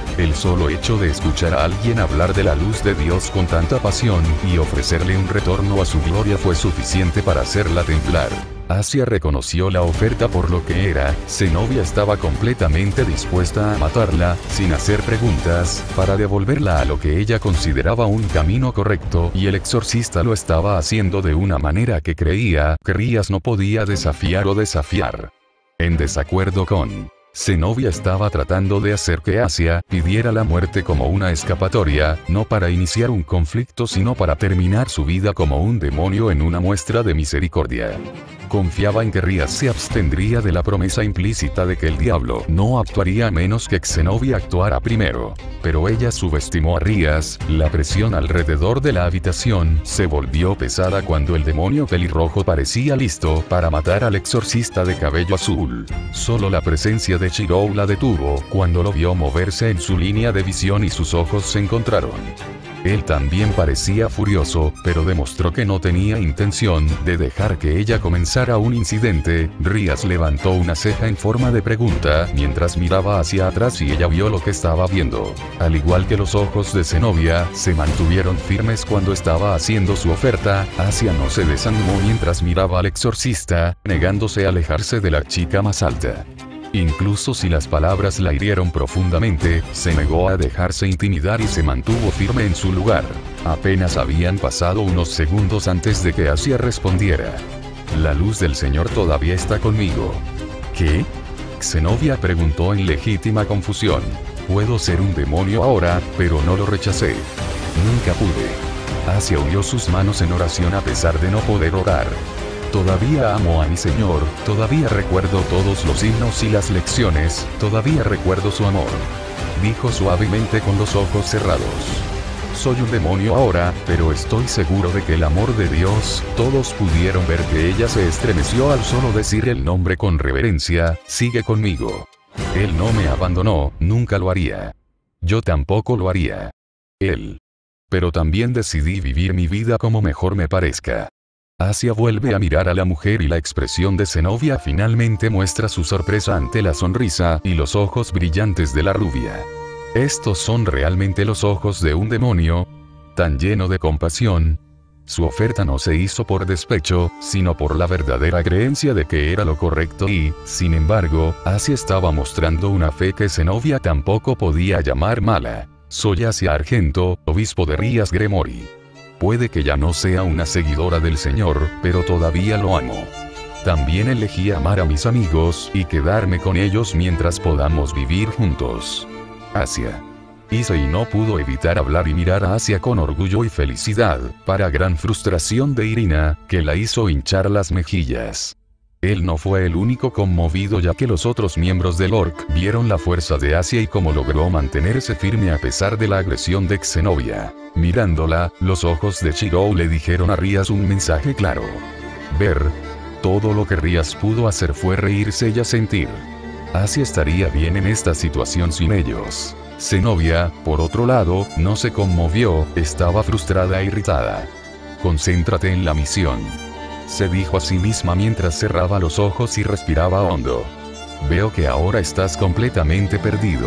El solo hecho de escuchar a alguien hablar de la luz de Dios con tanta pasión, y ofrecerle un retorno a su gloria fue suficiente para hacerla temblar. Asia reconoció la oferta por lo que era, Zenobia estaba completamente dispuesta a matarla, sin hacer preguntas, para devolverla a lo que ella consideraba un camino correcto, y el exorcista lo estaba haciendo de una manera que creía que Rías no podía desafiar o desafiar. En desacuerdo con Zenobia estaba tratando de hacer que Asia pidiera la muerte como una escapatoria, no para iniciar un conflicto sino para terminar su vida como un demonio en una muestra de misericordia. Confiaba en que Rías se abstendría de la promesa implícita de que el diablo no actuaría a menos que Zenobia actuara primero. Pero ella subestimó a Rías, la presión alrededor de la habitación se volvió pesada cuando el demonio pelirrojo parecía listo para matar al exorcista de cabello azul. Solo la presencia de Chirou la detuvo cuando lo vio moverse en su línea de visión y sus ojos se encontraron. Él también parecía furioso, pero demostró que no tenía intención de dejar que ella comenzara un incidente. Rías levantó una ceja en forma de pregunta mientras miraba hacia atrás y ella vio lo que estaba viendo. Al igual que los ojos de Zenobia, se mantuvieron firmes cuando estaba haciendo su oferta. Asia no se desanimó mientras miraba al exorcista, negándose a alejarse de la chica más alta. Incluso si las palabras la hirieron profundamente, se negó a dejarse intimidar y se mantuvo firme en su lugar. Apenas habían pasado unos segundos antes de que Asia respondiera. La luz del Señor todavía está conmigo. ¿Qué? Zenobia preguntó en legítima confusión. Puedo ser un demonio ahora, pero no lo rechacé. Nunca pude. Asia unió sus manos en oración a pesar de no poder orar. Todavía amo a mi Señor, todavía recuerdo todos los himnos y las lecciones, todavía recuerdo su amor. Dijo suavemente con los ojos cerrados. Soy un demonio ahora, pero estoy seguro de que el amor de Dios, todos pudieron ver que ella se estremeció al solo decir el nombre con reverencia, sigue conmigo. Él no me abandonó, nunca lo haría. Yo tampoco lo haría. Él. Pero también decidí vivir mi vida como mejor me parezca. Asia vuelve a mirar a la mujer y la expresión de Zenobia finalmente muestra su sorpresa ante la sonrisa y los ojos brillantes de la rubia. ¿Estos son realmente los ojos de un demonio? ¿Tan lleno de compasión? Su oferta no se hizo por despecho, sino por la verdadera creencia de que era lo correcto y, sin embargo, Asia estaba mostrando una fe que Zenobia tampoco podía llamar mala. Soy Asia Argento, obispo de Rías Gremori. Puede que ya no sea una seguidora del Señor, pero todavía lo amo. También elegí amar a mis amigos y quedarme con ellos mientras podamos vivir juntos. Asia. Issei no pudo evitar hablar y mirar a Asia con orgullo y felicidad, para gran frustración de Irina, que la hizo hinchar las mejillas. Él no fue el único conmovido ya que los otros miembros del Orc vieron la fuerza de Asia y cómo logró mantenerse firme a pesar de la agresión de Zenobia. Mirándola, los ojos de Chirou le dijeron a Rías un mensaje claro. Ver. Todo lo que Rías pudo hacer fue reírse y asentir. Asia estaría bien en esta situación sin ellos. Zenobia, por otro lado, no se conmovió, estaba frustrada e irritada. Concéntrate en la misión. Se dijo a sí misma mientras cerraba los ojos y respiraba hondo. Veo que ahora estás completamente perdido.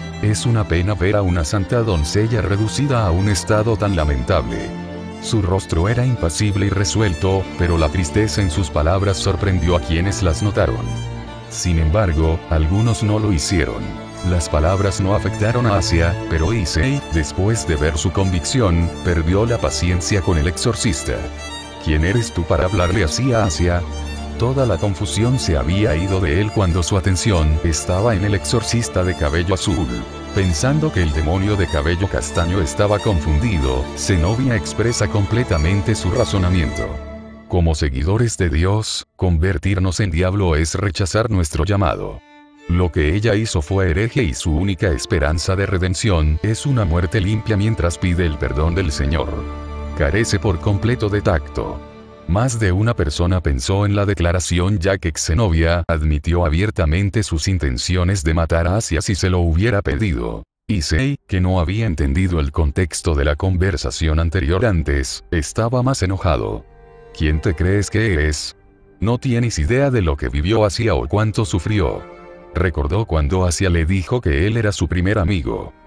Es una pena ver a una santa doncella reducida a un estado tan lamentable. Su rostro era impasible y resuelto, pero la tristeza en sus palabras sorprendió a quienes las notaron. Sin embargo, algunos no lo hicieron. Las palabras no afectaron a Asia, pero Issei, después de ver su convicción, perdió la paciencia con el exorcista. ¿Quién eres tú para hablarle así a Asia? Toda la confusión se había ido de él cuando su atención estaba en el exorcista de cabello azul. Pensando que el demonio de cabello castaño estaba confundido, Zenobia expresa completamente su razonamiento. Como seguidores de Dios, convertirnos en diablo es rechazar nuestro llamado. Lo que ella hizo fue hereje y su única esperanza de redención es una muerte limpia mientras pide el perdón del Señor. Carece por completo de tacto. Más de una persona pensó en la declaración ya que Zenobia admitió abiertamente sus intenciones de matar a Asia si se lo hubiera pedido. Issei, que no había entendido el contexto de la conversación anterior antes, estaba más enojado. ¿Quién te crees que eres? No tienes idea de lo que vivió Asia o cuánto sufrió. Recordó cuando Asia le dijo que él era su primer amigo.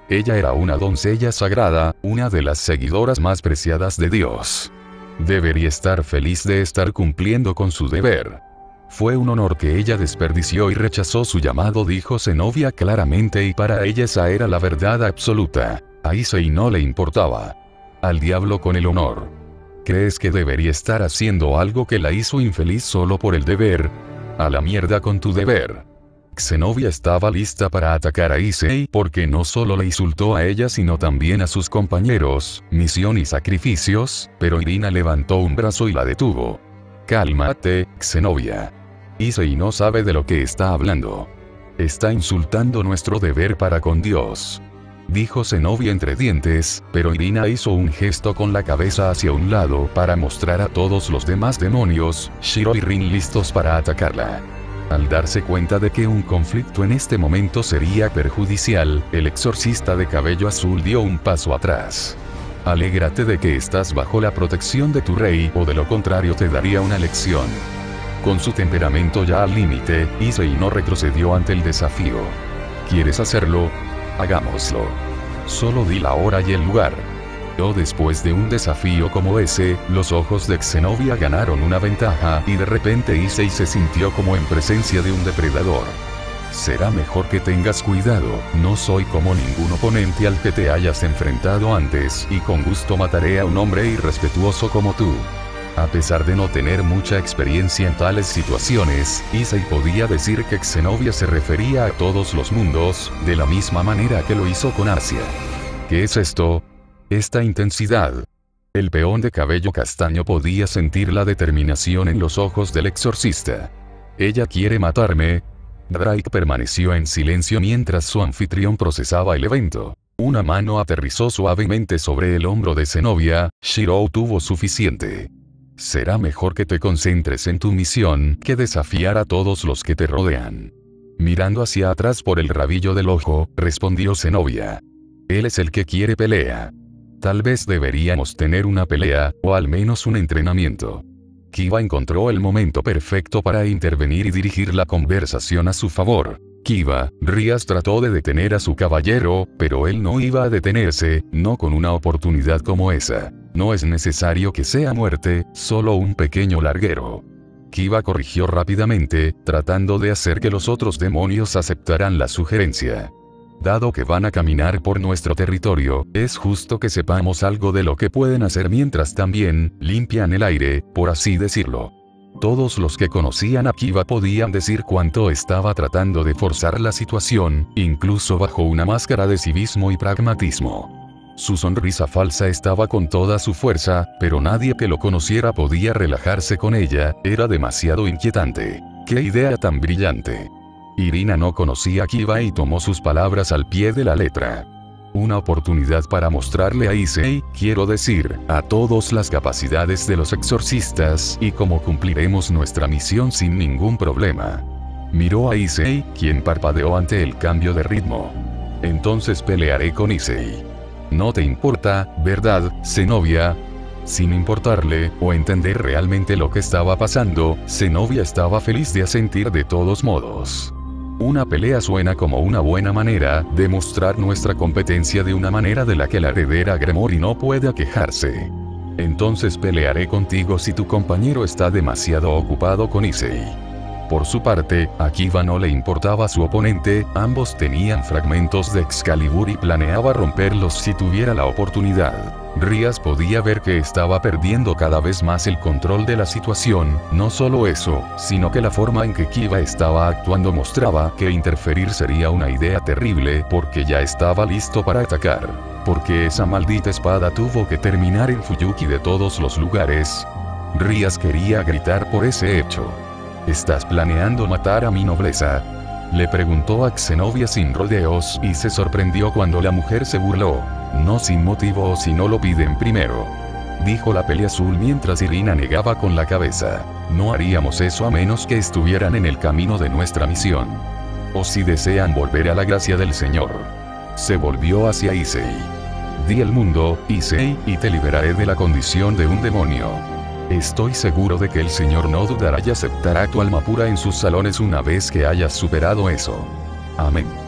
Ella era una doncella sagrada, una de las seguidoras más preciadas de Dios. Debería estar feliz de estar cumpliendo con su deber. Fue un honor que ella desperdició y rechazó su llamado, dijo Zenobia claramente, y para ella esa era la verdad absoluta. A Issei no le importaba. Al diablo con el honor. ¿Crees que debería estar haciendo algo que la hizo infeliz solo por el deber? A la mierda con tu deber. Zenobia estaba lista para atacar a Issei porque no solo le insultó a ella sino también a sus compañeros, misión y sacrificios, pero Irina levantó un brazo y la detuvo. Cálmate, Zenobia. Issei no sabe de lo que está hablando. Está insultando nuestro deber para con Dios. Dijo Zenobia entre dientes, pero Irina hizo un gesto con la cabeza hacia un lado para mostrar a todos los demás demonios, Shiro y Rin listos para atacarla. Al darse cuenta de que un conflicto en este momento sería perjudicial, el exorcista de cabello azul dio un paso atrás. Alégrate de que estás bajo la protección de tu rey, o de lo contrario te daría una lección. Con su temperamento ya al límite, Issei no retrocedió ante el desafío. ¿Quieres hacerlo? Hagámoslo. Solo di la hora y el lugar. O después de un desafío como ese, los ojos de Zenobia ganaron una ventaja y de repente Issei se sintió como en presencia de un depredador. Será mejor que tengas cuidado, no soy como ningún oponente al que te hayas enfrentado antes y con gusto mataré a un hombre irrespetuoso como tú. A pesar de no tener mucha experiencia en tales situaciones, Issei podía decir que Zenobia se refería a todos los mundos, de la misma manera que lo hizo con Asia. ¿Qué es esto? Esta intensidad. El peón de cabello castaño podía sentir la determinación en los ojos del exorcista. ¿Ella quiere matarme? Drake permaneció en silencio mientras su anfitrión procesaba el evento. Una mano aterrizó suavemente sobre el hombro de Zenobia. Shiro tuvo suficiente. Será mejor que te concentres en tu misión que desafiar a todos los que te rodean. Mirando hacia atrás por el rabillo del ojo, respondió Zenobia. Él es el que quiere pelea. Tal vez deberíamos tener una pelea, o al menos un entrenamiento. Kiba encontró el momento perfecto para intervenir y dirigir la conversación a su favor. Kiba, Rías trató de detener a su caballero, pero él no iba a detenerse, no con una oportunidad como esa. No es necesario que sea muerte, solo un pequeño larguero. Kiba corrigió rápidamente, tratando de hacer que los otros demonios aceptaran la sugerencia. Dado que van a caminar por nuestro territorio, es justo que sepamos algo de lo que pueden hacer mientras también limpian el aire, por así decirlo. Todos los que conocían a Kiba podían decir cuánto estaba tratando de forzar la situación, incluso bajo una máscara de civismo y pragmatismo. Su sonrisa falsa estaba con toda su fuerza, pero nadie que lo conociera podía relajarse con ella, era demasiado inquietante. ¡Qué idea tan brillante! Irina no conocía a Kiba y tomó sus palabras al pie de la letra. Una oportunidad para mostrarle a Issei, quiero decir, a todos las capacidades de los exorcistas y cómo cumpliremos nuestra misión sin ningún problema. Miró a Issei, quien parpadeó ante el cambio de ritmo. Entonces pelearé con Issei. No te importa, ¿verdad, Zenobia? Sin importarle, o entender realmente lo que estaba pasando, Zenobia estaba feliz de asentir de todos modos. Una pelea suena como una buena manera de mostrar nuestra competencia de una manera de la que la heredera Gremori no pueda quejarse. Entonces pelearé contigo si tu compañero está demasiado ocupado con Issei. Por su parte, a Kiba no le importaba su oponente, ambos tenían fragmentos de Excalibur y planeaba romperlos si tuviera la oportunidad. Rías podía ver que estaba perdiendo cada vez más el control de la situación, no solo eso, sino que la forma en que Kiba estaba actuando mostraba que interferir sería una idea terrible porque ya estaba listo para atacar. Porque esa maldita espada tuvo que terminar en Fuyuki de todos los lugares. Rías quería gritar por ese hecho. ¿Estás planeando matar a mi nobleza?, le preguntó a Zenobia sin rodeos y se sorprendió cuando la mujer se burló. No sin motivo o si no lo piden primero, dijo la peli azul mientras Irina negaba con la cabeza. No haríamos eso a menos que estuvieran en el camino de nuestra misión. O si desean volver a la gracia del Señor. Se volvió hacia Issei. Di el mundo, Issei, y te liberaré de la condición de un demonio. Estoy seguro de que el Señor no dudará y aceptará tu alma pura en sus salones una vez que hayas superado eso. Amén.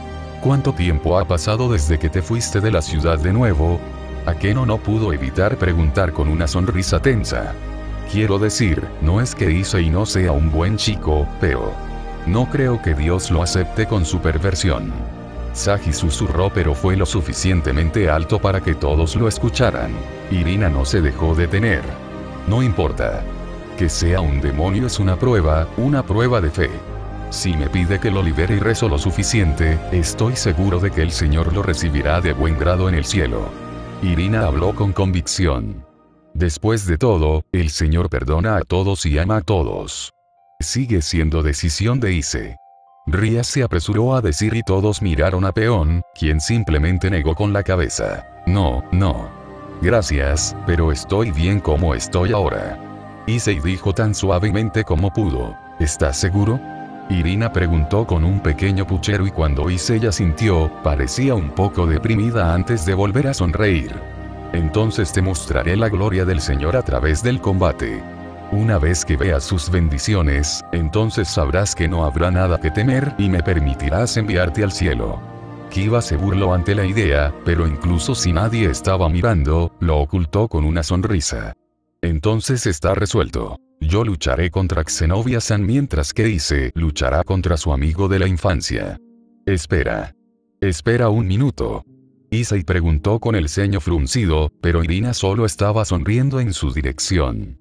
¿Cuánto tiempo ha pasado desde que te fuiste de la ciudad de nuevo? Akeno no pudo evitar preguntar con una sonrisa tensa. Quiero decir, no es que Issei no sea un buen chico, pero no creo que Dios lo acepte con su perversión. Sagi susurró, pero fue lo suficientemente alto para que todos lo escucharan. Irina no se dejó detener. No importa. Que sea un demonio es una prueba, una prueba de fe. Si me pide que lo libere y rezo lo suficiente, estoy seguro de que el Señor lo recibirá de buen grado en el cielo. Irina habló con convicción. Después de todo, el Señor perdona a todos y ama a todos. Sigue siendo decisión de Issei. Ria se apresuró a decir y todos miraron a Peón, quien simplemente negó con la cabeza. No, no. Gracias, pero estoy bien como estoy ahora. Issei dijo tan suavemente como pudo. ¿Estás seguro? Irina preguntó con un pequeño puchero y cuando Issei asintió, parecía un poco deprimida antes de volver a sonreír. Entonces te mostraré la gloria del Señor a través del combate. Una vez que veas sus bendiciones, entonces sabrás que no habrá nada que temer y me permitirás enviarte al cielo. Kiba se burló ante la idea, pero incluso si nadie estaba mirando, lo ocultó con una sonrisa. Entonces está resuelto. Yo lucharé contra Zenobia-san mientras que Issei luchará contra su amigo de la infancia. Espera. Espera un minuto. Issei preguntó con el ceño fruncido, pero Irina solo estaba sonriendo en su dirección.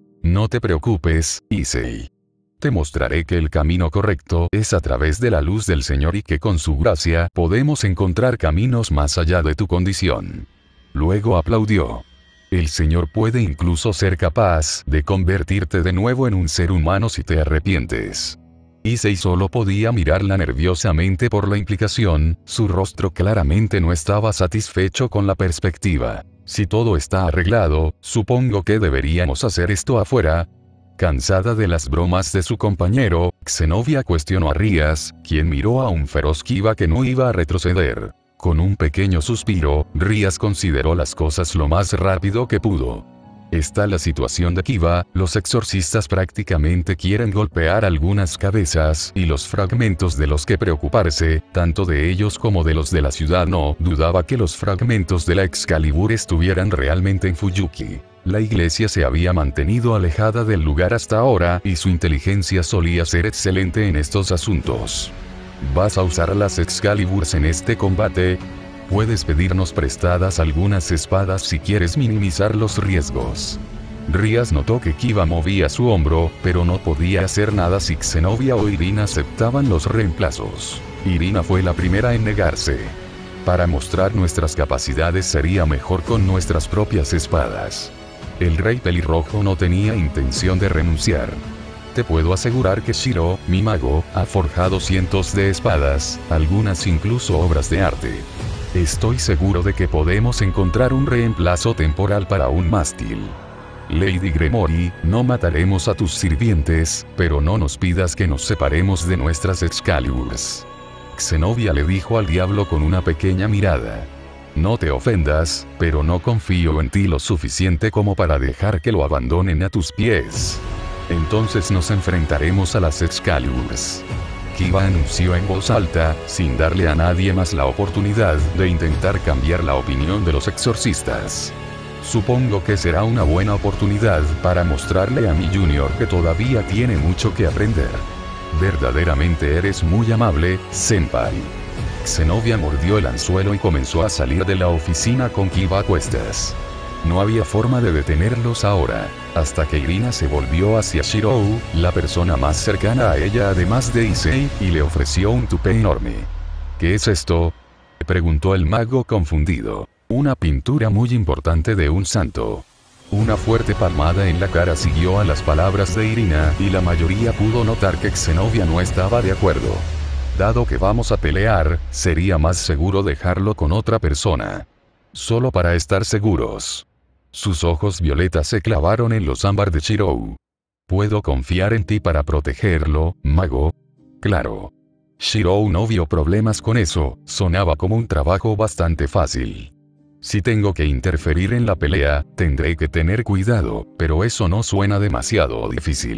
No te preocupes, Issei. Te mostraré que el camino correcto es a través de la luz del Señor y que con su gracia podemos encontrar caminos más allá de tu condición. Luego aplaudió. El Señor puede incluso ser capaz de convertirte de nuevo en un ser humano si te arrepientes. Issei solo podía mirarla nerviosamente por la implicación, su rostro claramente no estaba satisfecho con la perspectiva. Si todo está arreglado, supongo que deberíamos hacer esto afuera. Cansada de las bromas de su compañero, Zenobia cuestionó a Rías, quien miró a un feroz Kiba que no iba a retroceder. Con un pequeño suspiro, Rías consideró las cosas lo más rápido que pudo. Está la situación de Kiba, los exorcistas prácticamente quieren golpear algunas cabezas y los fragmentos de los que preocuparse, tanto de ellos como de los de la ciudad. No dudaba que los fragmentos de la Excalibur estuvieran realmente en Fuyuki. La iglesia se había mantenido alejada del lugar hasta ahora y su inteligencia solía ser excelente en estos asuntos. ¿Vas a usar las Excaliburs en este combate? Puedes pedirnos prestadas algunas espadas si quieres minimizar los riesgos. Rías notó que Kiba movía su hombro, pero no podía hacer nada si Zenobia o Irina aceptaban los reemplazos. Irina fue la primera en negarse. Para mostrar nuestras capacidades sería mejor con nuestras propias espadas. El rey pelirrojo no tenía intención de renunciar. Te puedo asegurar que Shiro, mi mago, ha forjado cientos de espadas, algunas incluso obras de arte. Estoy seguro de que podemos encontrar un reemplazo temporal para un mástil. Lady Gremory, no mataremos a tus sirvientes, pero no nos pidas que nos separemos de nuestras Excaliburs. Zenobia le dijo al diablo con una pequeña mirada. No te ofendas, pero no confío en ti lo suficiente como para dejar que lo abandonen a tus pies. Entonces nos enfrentaremos a las Excaliburs. Kiba anunció en voz alta, sin darle a nadie más la oportunidad de intentar cambiar la opinión de los exorcistas. Supongo que será una buena oportunidad para mostrarle a mi Junior que todavía tiene mucho que aprender. Verdaderamente eres muy amable, Senpai. Zenobia mordió el anzuelo y comenzó a salir de la oficina con Kiba a cuestas. No había forma de detenerlos ahora, hasta que Irina se volvió hacia Shirou, la persona más cercana a ella además de Issei, y le ofreció un tupé enorme. ¿Qué es esto?, preguntó el mago confundido. Una pintura muy importante de un santo. Una fuerte palmada en la cara siguió a las palabras de Irina y la mayoría pudo notar que Zenobia no estaba de acuerdo. Dado que vamos a pelear, sería más seguro dejarlo con otra persona. Solo para estar seguros. Sus ojos violetas se clavaron en los ámbar de Shirou. ¿Puedo confiar en ti para protegerlo, mago? Claro. Shirou no vio problemas con eso, sonaba como un trabajo bastante fácil. Si tengo que interferir en la pelea, tendré que tener cuidado, pero eso no suena demasiado difícil.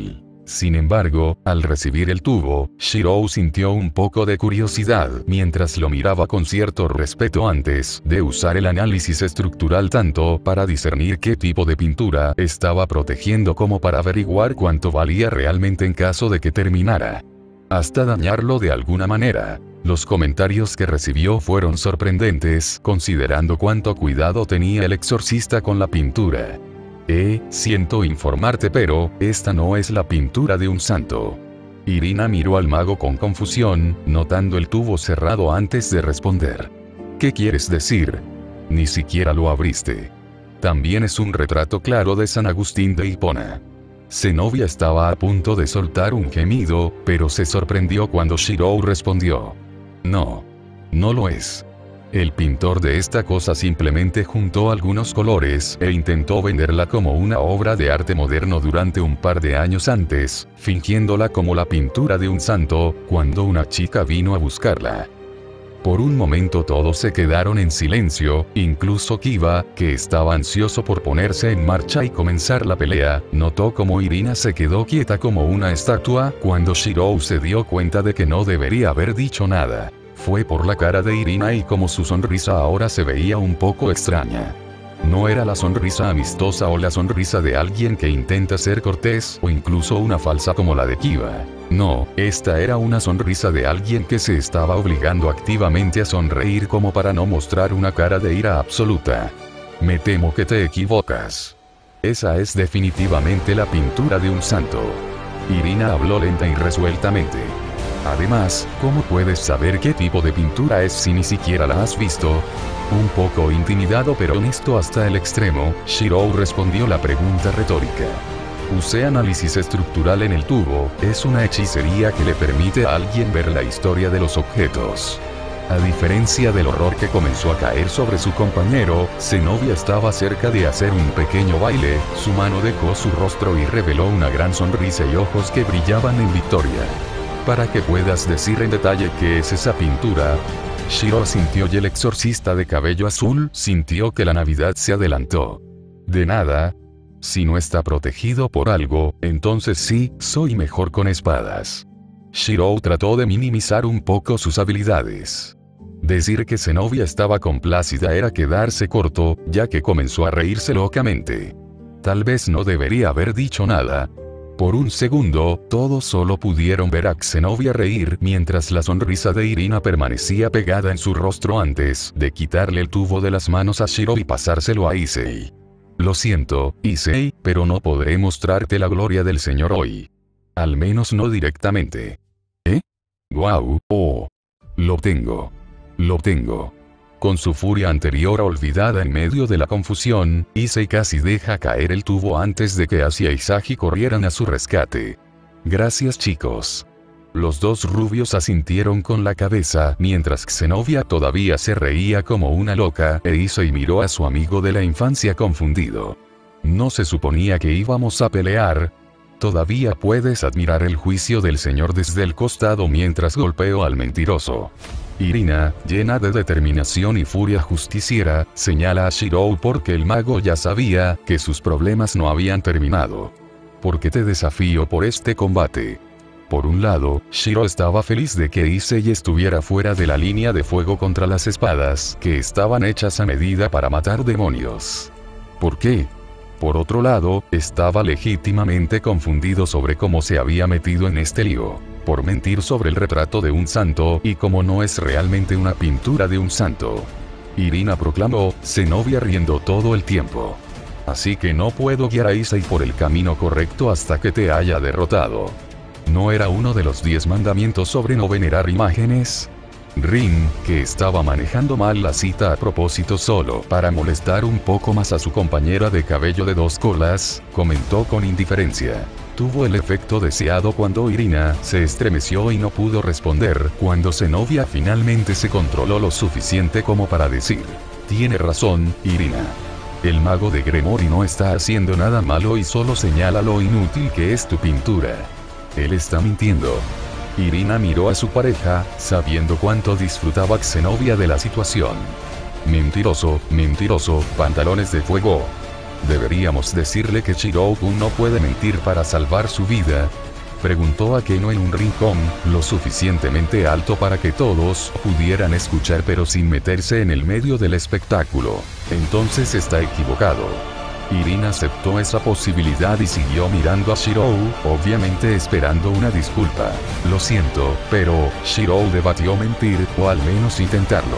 Sin embargo, al recibir el tubo, Shirou sintió un poco de curiosidad mientras lo miraba con cierto respeto antes de usar el análisis estructural tanto para discernir qué tipo de pintura estaba protegiendo como para averiguar cuánto valía realmente en caso de que terminara. Hasta dañarlo de alguna manera. Los comentarios que recibió fueron sorprendentes, considerando cuánto cuidado tenía el exorcista con la pintura. Eh, siento informarte pero, esta no es la pintura de un santo. Irina miró al mago con confusión, notando el tubo cerrado antes de responder. ¿Qué quieres decir? Ni siquiera lo abriste. También es un retrato claro de San Agustín de Hipona. Zenobia estaba a punto de soltar un gemido, pero se sorprendió cuando Shirou respondió. No. No lo es. El pintor de esta cosa simplemente juntó algunos colores e intentó venderla como una obra de arte moderno durante un par de años antes, fingiéndola como la pintura de un santo, cuando una chica vino a buscarla. Por un momento todos se quedaron en silencio, incluso Kiba, que estaba ansioso por ponerse en marcha y comenzar la pelea, notó como Irina se quedó quieta como una estatua cuando Shirou se dio cuenta de que no debería haber dicho nada. Fue por la cara de Irina y como su sonrisa ahora se veía un poco extraña. No era la sonrisa amistosa o la sonrisa de alguien que intenta ser cortés o incluso una falsa como la de Kiba. No, esta era una sonrisa de alguien que se estaba obligando activamente a sonreír como para no mostrar una cara de ira absoluta. Me temo que te equivocas. Esa es definitivamente la pintura de un santo. Irina habló lenta y resueltamente. Además, ¿cómo puedes saber qué tipo de pintura es si ni siquiera la has visto? Un poco intimidado pero honesto hasta el extremo, Shirou respondió la pregunta retórica. Usé análisis estructural en el tubo, es una hechicería que le permite a alguien ver la historia de los objetos. A diferencia del horror que comenzó a caer sobre su compañero, Zenobia estaba cerca de hacer un pequeño baile, su mano dejó su rostro y reveló una gran sonrisa y ojos que brillaban en victoria. Para que puedas decir en detalle qué es esa pintura. Shirou sintió y el exorcista de cabello azul sintió que la Navidad se adelantó. De nada. Si no está protegido por algo, entonces sí, soy mejor con espadas. Shirou trató de minimizar un poco sus habilidades. Decir que Zenobia estaba complacida era quedarse corto, ya que comenzó a reírse locamente. Tal vez no debería haber dicho nada. Por un segundo, todos solo pudieron ver a Zenobia reír mientras la sonrisa de Irina permanecía pegada en su rostro antes de quitarle el tubo de las manos a Shirou y pasárselo a Issei. Lo siento, Issei, pero no podré mostrarte la gloria del Señor hoy. Al menos no directamente. ¿Eh? Guau, oh. Lo tengo. Lo tengo. Con su furia anterior olvidada en medio de la confusión, Issei casi deja caer el tubo antes de que Asia y Sagi corrieran a su rescate. Gracias chicos. Los dos rubios asintieron con la cabeza mientras Zenobia todavía se reía como una loca e Issei miró a su amigo de la infancia confundido. ¿No se suponía que íbamos a pelear? Todavía puedes admirar el juicio del señor desde el costado mientras golpeo al mentiroso. Irina, llena de determinación y furia justiciera, señala a Shirou porque el mago ya sabía que sus problemas no habían terminado. ¿Por qué te desafío por este combate? Por un lado, Shirou estaba feliz de que Issei estuviera fuera de la línea de fuego contra las espadas que estaban hechas a medida para matar demonios. ¿Por qué? Por otro lado, estaba legítimamente confundido sobre cómo se había metido en este lío. Por mentir sobre el retrato de un santo y cómo no es realmente una pintura de un santo. Irina proclamó, Zenobia riendo todo el tiempo. Así que no puedo guiar a Issei por el camino correcto hasta que te haya derrotado. ¿No era uno de los diez mandamientos sobre no venerar imágenes? Rin, que estaba manejando mal la cita a propósito solo para molestar un poco más a su compañera de cabello de dos colas, comentó con indiferencia. Tuvo el efecto deseado cuando Irina se estremeció y no pudo responder cuando Zenobia finalmente se controló lo suficiente como para decir. Tiene razón, Irina. El mago de Gremory no está haciendo nada malo y solo señala lo inútil que es tu pintura. Él está mintiendo. Irina miró a su pareja, sabiendo cuánto disfrutaba Zenobia de la situación. Mentiroso, mentiroso, pantalones de fuego. Deberíamos decirle que Shirou-kun no puede mentir para salvar su vida. Preguntó Akeno en un rincón, lo suficientemente alto para que todos pudieran escuchar pero sin meterse en el medio del espectáculo. Entonces está equivocado. Irina aceptó esa posibilidad y siguió mirando a Shirou, obviamente esperando una disculpa. Lo siento, pero Shirou debatió mentir, o al menos intentarlo.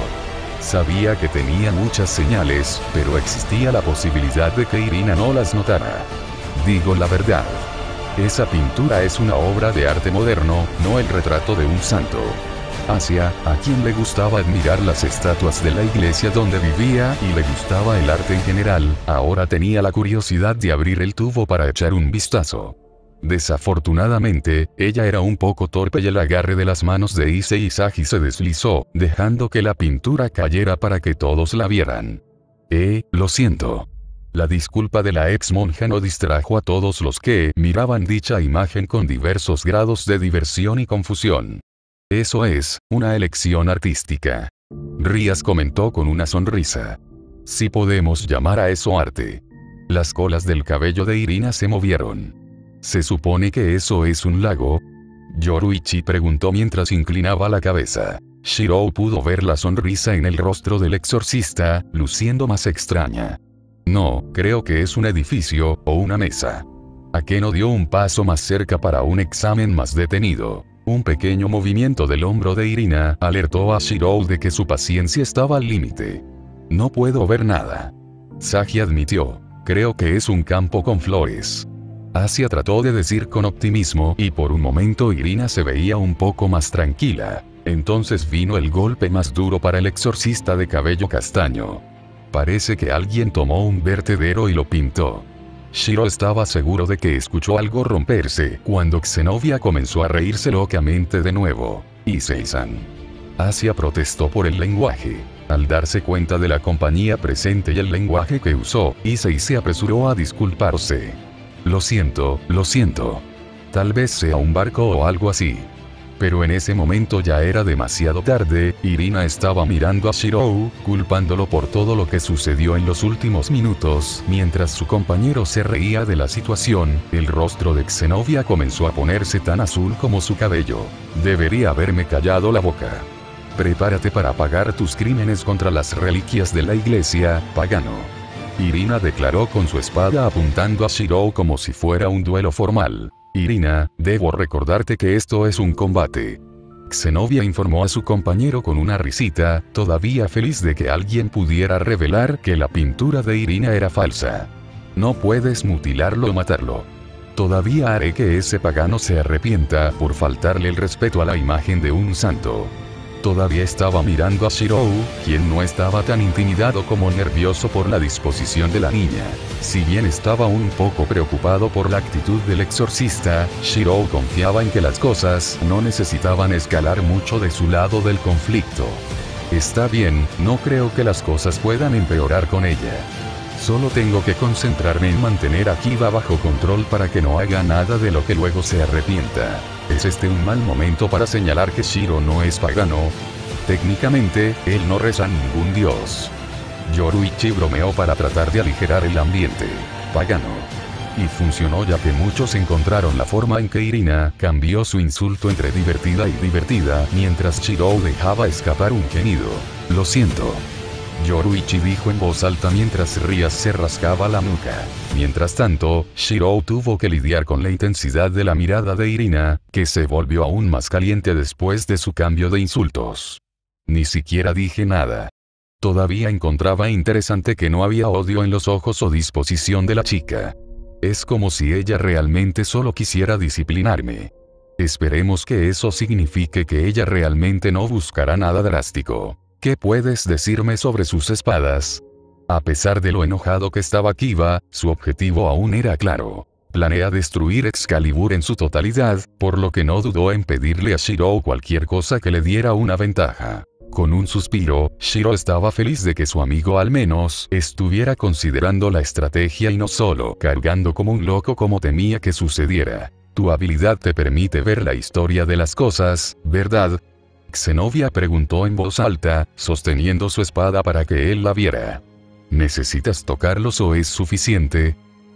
Sabía que tenía muchas señales, pero existía la posibilidad de que Irina no las notara. Digo la verdad. Esa pintura es una obra de arte moderno, no el retrato de un santo. Asia, a quien le gustaba admirar las estatuas de la iglesia donde vivía y le gustaba el arte en general, ahora tenía la curiosidad de abrir el tubo para echar un vistazo. Desafortunadamente, ella era un poco torpe y el agarre de las manos de Ise Isagi se deslizó, dejando que la pintura cayera para que todos la vieran. Eh, lo siento. La disculpa de la ex monja no distrajo a todos los que miraban dicha imagen con diversos grados de diversión y confusión. Eso es, una elección artística. Rías comentó con una sonrisa. Si podemos llamar a eso arte. Las colas del cabello de Irina se movieron. ¿Se supone que eso es un lago? Yoruichi preguntó mientras inclinaba la cabeza. Shirou pudo ver la sonrisa en el rostro del exorcista, luciendo más extraña. No, creo que es un edificio, o una mesa. Akeno dio un paso más cerca para un examen más detenido. Un pequeño movimiento del hombro de Irina alertó a Shirou de que su paciencia estaba al límite. No puedo ver nada. Sagi admitió. Creo que es un campo con flores. Asia trató de decir con optimismo y por un momento Irina se veía un poco más tranquila. Entonces vino el golpe más duro para el exorcista de cabello castaño. Parece que alguien tomó un vertedero y lo pintó. Shiro estaba seguro de que escuchó algo romperse cuando Xenovia comenzó a reírse locamente de nuevo. Issei-san. Asia protestó por el lenguaje. Al darse cuenta de la compañía presente y el lenguaje que usó, Issei se apresuró a disculparse. Lo siento, lo siento. Tal vez sea un barco o algo así. Pero en ese momento ya era demasiado tarde, Irina estaba mirando a Shirou, culpándolo por todo lo que sucedió en los últimos minutos, mientras su compañero se reía de la situación, el rostro de Xenovia comenzó a ponerse tan azul como su cabello. Debería haberme callado la boca. Prepárate para pagar tus crímenes contra las reliquias de la iglesia, pagano. Irina declaró con su espada apuntando a Shirou como si fuera un duelo formal. Irina, debo recordarte que esto es un combate. Xenovia informó a su compañero con una risita, todavía feliz de que alguien pudiera revelar que la pintura de Irina era falsa. No puedes mutilarlo o matarlo. Todavía haré que ese pagano se arrepienta por faltarle el respeto a la imagen de un santo. Todavía estaba mirando a Shirou, quien no estaba tan intimidado como nervioso por la disposición de la niña. Si bien estaba un poco preocupado por la actitud del exorcista, Shirou confiaba en que las cosas no necesitaban escalar mucho de su lado del conflicto. Está bien, no creo que las cosas puedan empeorar con ella. Solo tengo que concentrarme en mantener a Kiba bajo control para que no haga nada de lo que luego se arrepienta. ¿Es este un mal momento para señalar que Shiro no es pagano? Técnicamente, él no reza a ningún dios. Yoruichi bromeó para tratar de aligerar el ambiente. Pagano. Y funcionó ya que muchos encontraron la forma en que Irina cambió su insulto entre divertida y divertida mientras Shirou dejaba escapar un gemido. Lo siento. Yoruichi dijo en voz alta mientras Rías se rascaba la nuca. Mientras tanto, Shirou tuvo que lidiar con la intensidad de la mirada de Irina, que se volvió aún más caliente después de su cambio de insultos. Ni siquiera dije nada. Todavía encontraba interesante que no había odio en los ojos o disposición de la chica. Es como si ella realmente solo quisiera disciplinarme. Esperemos que eso signifique que ella realmente no buscará nada drástico. ¿Qué puedes decirme sobre sus espadas? A pesar de lo enojado que estaba Kiba, su objetivo aún era claro. Planea destruir Excalibur en su totalidad, por lo que no dudó en pedirle a Shirou cualquier cosa que le diera una ventaja. Con un suspiro, Shiro estaba feliz de que su amigo al menos estuviera considerando la estrategia y no solo cargando como un loco como temía que sucediera. Tu habilidad te permite ver la historia de las cosas, ¿verdad? Xenovia preguntó en voz alta, sosteniendo su espada para que él la viera. ¿Necesitas tocarlos o es suficiente?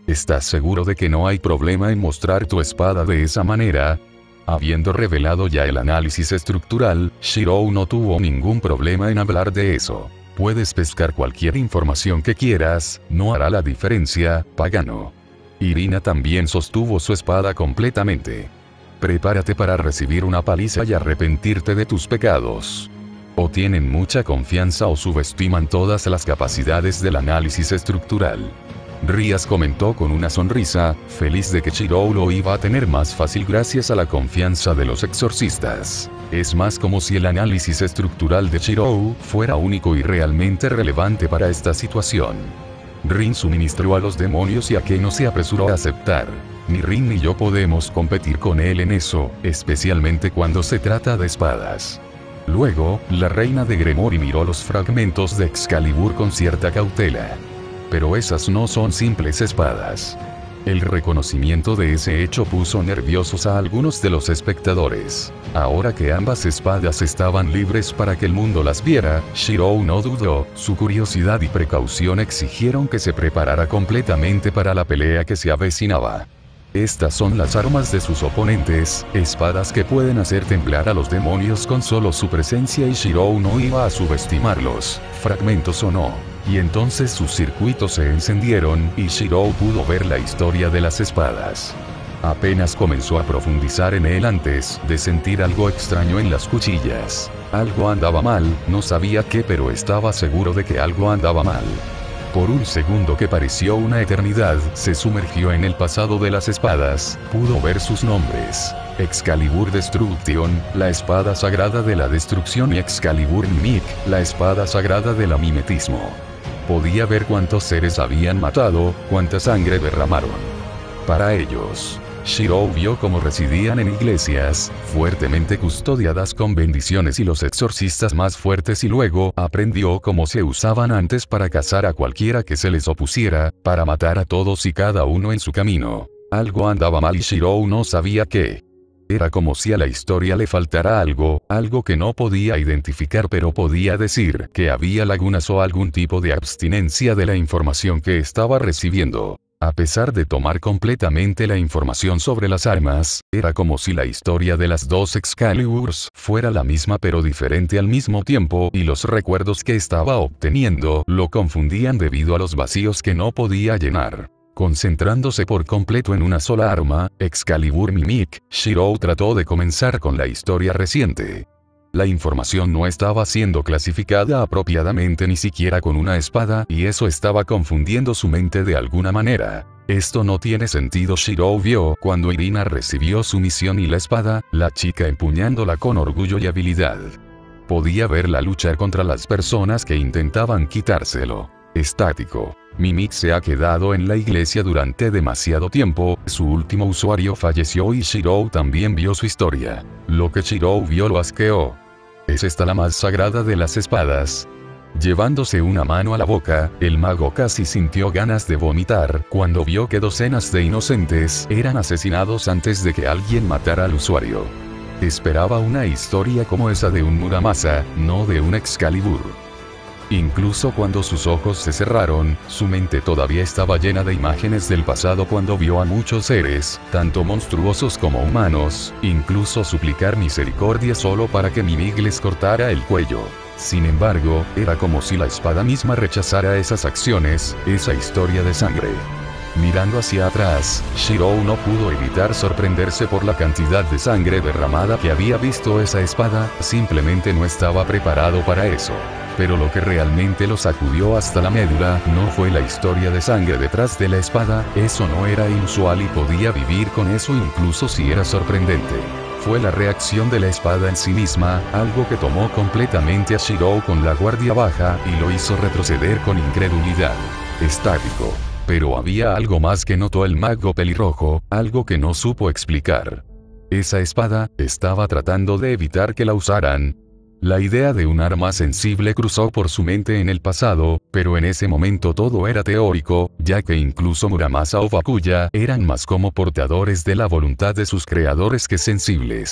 ¿Estás seguro de que no hay problema en mostrar tu espada de esa manera? Habiendo revelado ya el análisis estructural, Shirou no tuvo ningún problema en hablar de eso. Puedes pescar cualquier información que quieras, no hará la diferencia, pagano. Irina también sostuvo su espada completamente. Prepárate para recibir una paliza y arrepentirte de tus pecados. O tienen mucha confianza o subestiman todas las capacidades del análisis estructural. Rías comentó con una sonrisa, feliz de que Shirou lo iba a tener más fácil gracias a la confianza de los exorcistas. Es más como si el análisis estructural de Shirou fuera único y realmente relevante para esta situación. Rin suministró a los demonios y a que no se apresuró a aceptar. Ni Rin ni yo podemos competir con él en eso, especialmente cuando se trata de espadas. Luego, la reina de Gremory miró los fragmentos de Excalibur con cierta cautela. Pero esas no son simples espadas. El reconocimiento de ese hecho puso nerviosos a algunos de los espectadores. Ahora que ambas espadas estaban libres para que el mundo las viera, Shirou no dudó, su curiosidad y precaución exigieron que se preparara completamente para la pelea que se avecinaba. Estas son las armas de sus oponentes, espadas que pueden hacer temblar a los demonios con solo su presencia y Shirou no iba a subestimarlos, fragmentos o no. Y entonces sus circuitos se encendieron y Shirou pudo ver la historia de las espadas. Apenas comenzó a profundizar en él antes de sentir algo extraño en las cuchillas. Algo andaba mal, no sabía qué pero estaba seguro de que algo andaba mal. Por un segundo que pareció una eternidad, se sumergió en el pasado de las espadas, pudo ver sus nombres. Excalibur Destruction, la espada sagrada de la destrucción y Excalibur Mimic, la espada sagrada del mimetismo. Podía ver cuántos seres habían matado, cuánta sangre derramaron. Para ellos, Shirou vio cómo residían en iglesias, fuertemente custodiadas con bendiciones y los exorcistas más fuertes y luego aprendió cómo se usaban antes para cazar a cualquiera que se les opusiera, para matar a todos y cada uno en su camino. Algo andaba mal y Shirou no sabía qué. Era como si a la historia le faltara algo, algo que no podía identificar pero podía decir que había lagunas o algún tipo de abstinencia de la información que estaba recibiendo. A pesar de tomar completamente la información sobre las armas, era como si la historia de las dos Excaliburs fuera la misma pero diferente al mismo tiempo y los recuerdos que estaba obteniendo lo confundían debido a los vacíos que no podía llenar. Concentrándose por completo en una sola arma, Excalibur Mimic, Shirou trató de comenzar con la historia reciente. La información no estaba siendo clasificada apropiadamente ni siquiera con una espada y eso estaba confundiendo su mente de alguna manera. Esto no tiene sentido. Shirou vio cuando Irina recibió su misión y la espada, la chica empuñándola con orgullo y habilidad. Podía verla luchar contra las personas que intentaban quitárselo. Estático. Mimic se ha quedado en la iglesia durante demasiado tiempo, su último usuario falleció y Shirou también vio su historia. Lo que Shirou vio lo asqueó. ¿Es esta la más sagrada de las espadas? Llevándose una mano a la boca, el mago casi sintió ganas de vomitar cuando vio que docenas de inocentes eran asesinados antes de que alguien matara al usuario. Esperaba una historia como esa de un Muramasa, no de un Excalibur. Incluso cuando sus ojos se cerraron, su mente todavía estaba llena de imágenes del pasado cuando vio a muchos seres, tanto monstruosos como humanos, incluso suplicar misericordia solo para que Mimic les cortara el cuello. Sin embargo, era como si la espada misma rechazara esas acciones, esa historia de sangre. Mirando hacia atrás, Shirou no pudo evitar sorprenderse por la cantidad de sangre derramada que había visto esa espada, simplemente no estaba preparado para eso. Pero lo que realmente lo sacudió hasta la médula no fue la historia de sangre detrás de la espada, eso no era inusual y podía vivir con eso incluso si era sorprendente. Fue la reacción de la espada en sí misma, algo que tomó completamente a Shirou con la guardia baja y lo hizo retroceder con incredulidad. Estático. Pero había algo más que notó el mago pelirrojo, algo que no supo explicar. Esa espada estaba tratando de evitar que la usaran. La idea de un arma sensible cruzó por su mente en el pasado, pero en ese momento todo era teórico, ya que incluso Muramasa o Bakuya eran más como portadores de la voluntad de sus creadores que sensibles.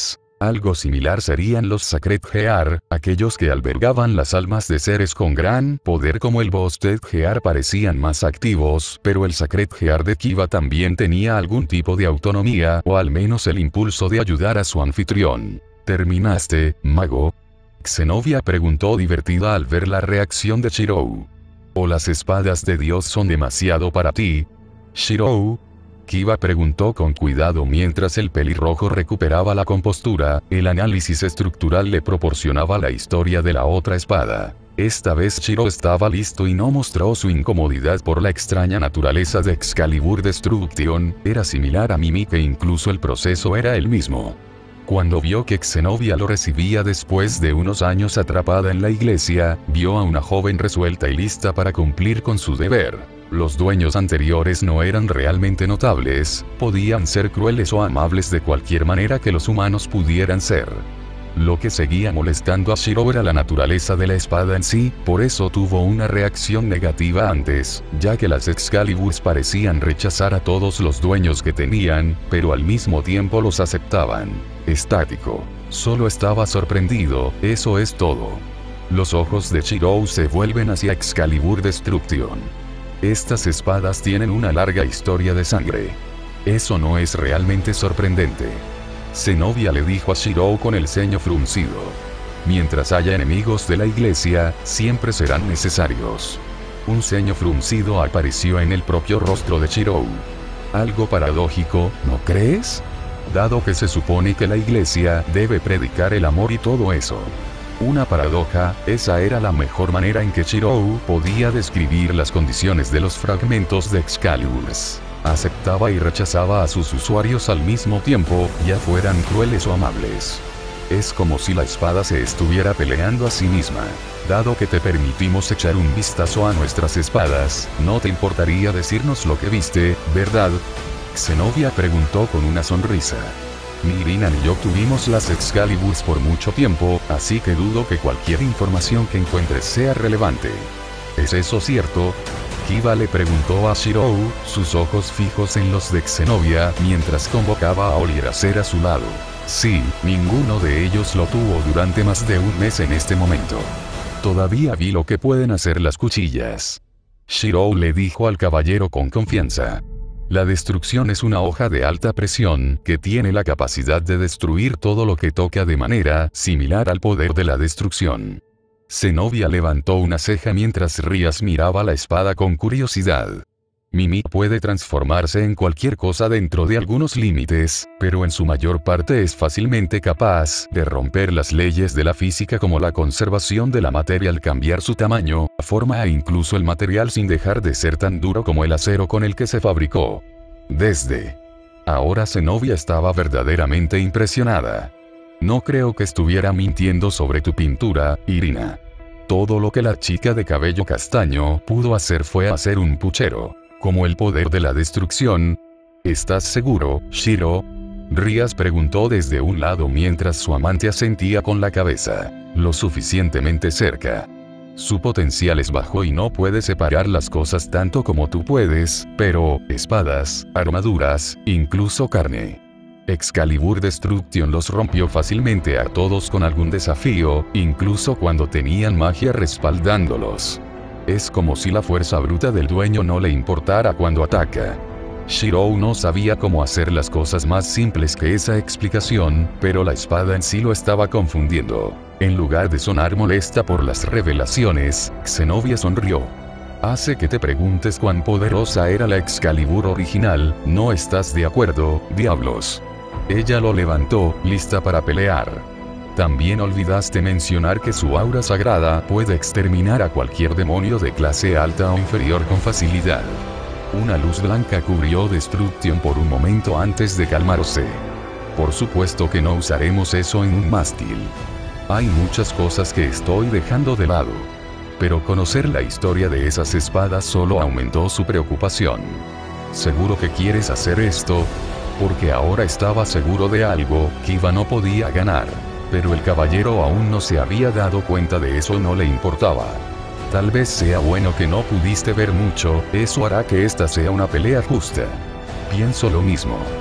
Algo similar serían los Sacred Gear, aquellos que albergaban las almas de seres con gran poder como el Boosted Gear parecían más activos, pero el Sacred Gear de Kiva también tenía algún tipo de autonomía o al menos el impulso de ayudar a su anfitrión. ¿Terminaste, mago? Zenobia preguntó divertida al ver la reacción de Shirou. ¿O las espadas de Dios son demasiado para ti? Shirou. Kiva preguntó con cuidado mientras el pelirrojo recuperaba la compostura. El análisis estructural le proporcionaba la historia de la otra espada. Esta vez Shirou estaba listo y no mostró su incomodidad por la extraña naturaleza de Excalibur Destruction. Era similar a Mimic e incluso el proceso era el mismo. Cuando vio que Zenobia lo recibía después de unos años atrapada en la iglesia, vio a una joven resuelta y lista para cumplir con su deber. Los dueños anteriores no eran realmente notables, podían ser crueles o amables de cualquier manera que los humanos pudieran ser. Lo que seguía molestando a Shirou era la naturaleza de la espada en sí, por eso tuvo una reacción negativa antes, ya que las Excaliburs parecían rechazar a todos los dueños que tenían, pero al mismo tiempo los aceptaban. Estático. Solo estaba sorprendido, eso es todo. Los ojos de Shirou se vuelven hacia Excalibur Destruction. Estas espadas tienen una larga historia de sangre. Eso no es realmente sorprendente. Zenobia le dijo a Shirou con el ceño fruncido. Mientras haya enemigos de la iglesia, siempre serán necesarios. Un ceño fruncido apareció en el propio rostro de Shirou. Algo paradójico, ¿no crees? Dado que se supone que la iglesia debe predicar el amor y todo eso. Una paradoja, esa era la mejor manera en que Shirou podía describir las condiciones de los fragmentos de Excalibur. Aceptaba y rechazaba a sus usuarios al mismo tiempo, ya fueran crueles o amables. Es como si la espada se estuviera peleando a sí misma. Dado que te permitimos echar un vistazo a nuestras espadas, ¿no te importaría decirnos lo que viste, verdad? Zenobia preguntó con una sonrisa. Ni Irina ni yo tuvimos las Excaliburs por mucho tiempo, así que dudo que cualquier información que encuentres sea relevante. ¿Es eso cierto? Kiva le preguntó a Shirou, sus ojos fijos en los de Zenobia, mientras convocaba a Olier a ser a su lado. Sí, ninguno de ellos lo tuvo durante más de un mes en este momento. Todavía vi lo que pueden hacer las cuchillas. Shirou le dijo al caballero con confianza. La destrucción es una hoja de alta presión, que tiene la capacidad de destruir todo lo que toca de manera similar al poder de la destrucción. Zenobia levantó una ceja mientras Rías miraba la espada con curiosidad. Mimic puede transformarse en cualquier cosa dentro de algunos límites, pero en su mayor parte es fácilmente capaz de romper las leyes de la física como la conservación de la materia al cambiar su tamaño, forma e incluso el material sin dejar de ser tan duro como el acero con el que se fabricó. Desde ahora Zenobia estaba verdaderamente impresionada. No creo que estuviera mintiendo sobre tu pintura, Irina. Todo lo que la chica de cabello castaño pudo hacer fue hacer un puchero. Como el poder de la destrucción. ¿Estás seguro, Shiro? Rías preguntó desde un lado mientras su amante asentía con la cabeza. Lo suficientemente cerca. Su potencial es bajo y no puede separar las cosas tanto como tú puedes, pero, espadas, armaduras, incluso carne. Excalibur Destruction los rompió fácilmente a todos con algún desafío, incluso cuando tenían magia respaldándolos. Es como si la fuerza bruta del dueño no le importara cuando ataca. Shirou no sabía cómo hacer las cosas más simples que esa explicación, pero la espada en sí lo estaba confundiendo. En lugar de sonar molesta por las revelaciones, Zenobia sonrió. Hace que te preguntes cuán poderosa era la Excalibur original, ¿no estás de acuerdo, diablos? Ella lo levantó, lista para pelear. También olvidaste mencionar que su aura sagrada puede exterminar a cualquier demonio de clase alta o inferior con facilidad. Una luz blanca cubrió Destruction por un momento antes de calmarse. Por supuesto que no usaremos eso en un mástil. Hay muchas cosas que estoy dejando de lado. Pero conocer la historia de esas espadas solo aumentó su preocupación. ¿Seguro que quieres hacer esto? Porque ahora estaba seguro de algo, Kiva no podía ganar. Pero el caballero aún no se había dado cuenta de eso, no le importaba. Tal vez sea bueno que no pudiste ver mucho, eso hará que esta sea una pelea justa. Pienso lo mismo.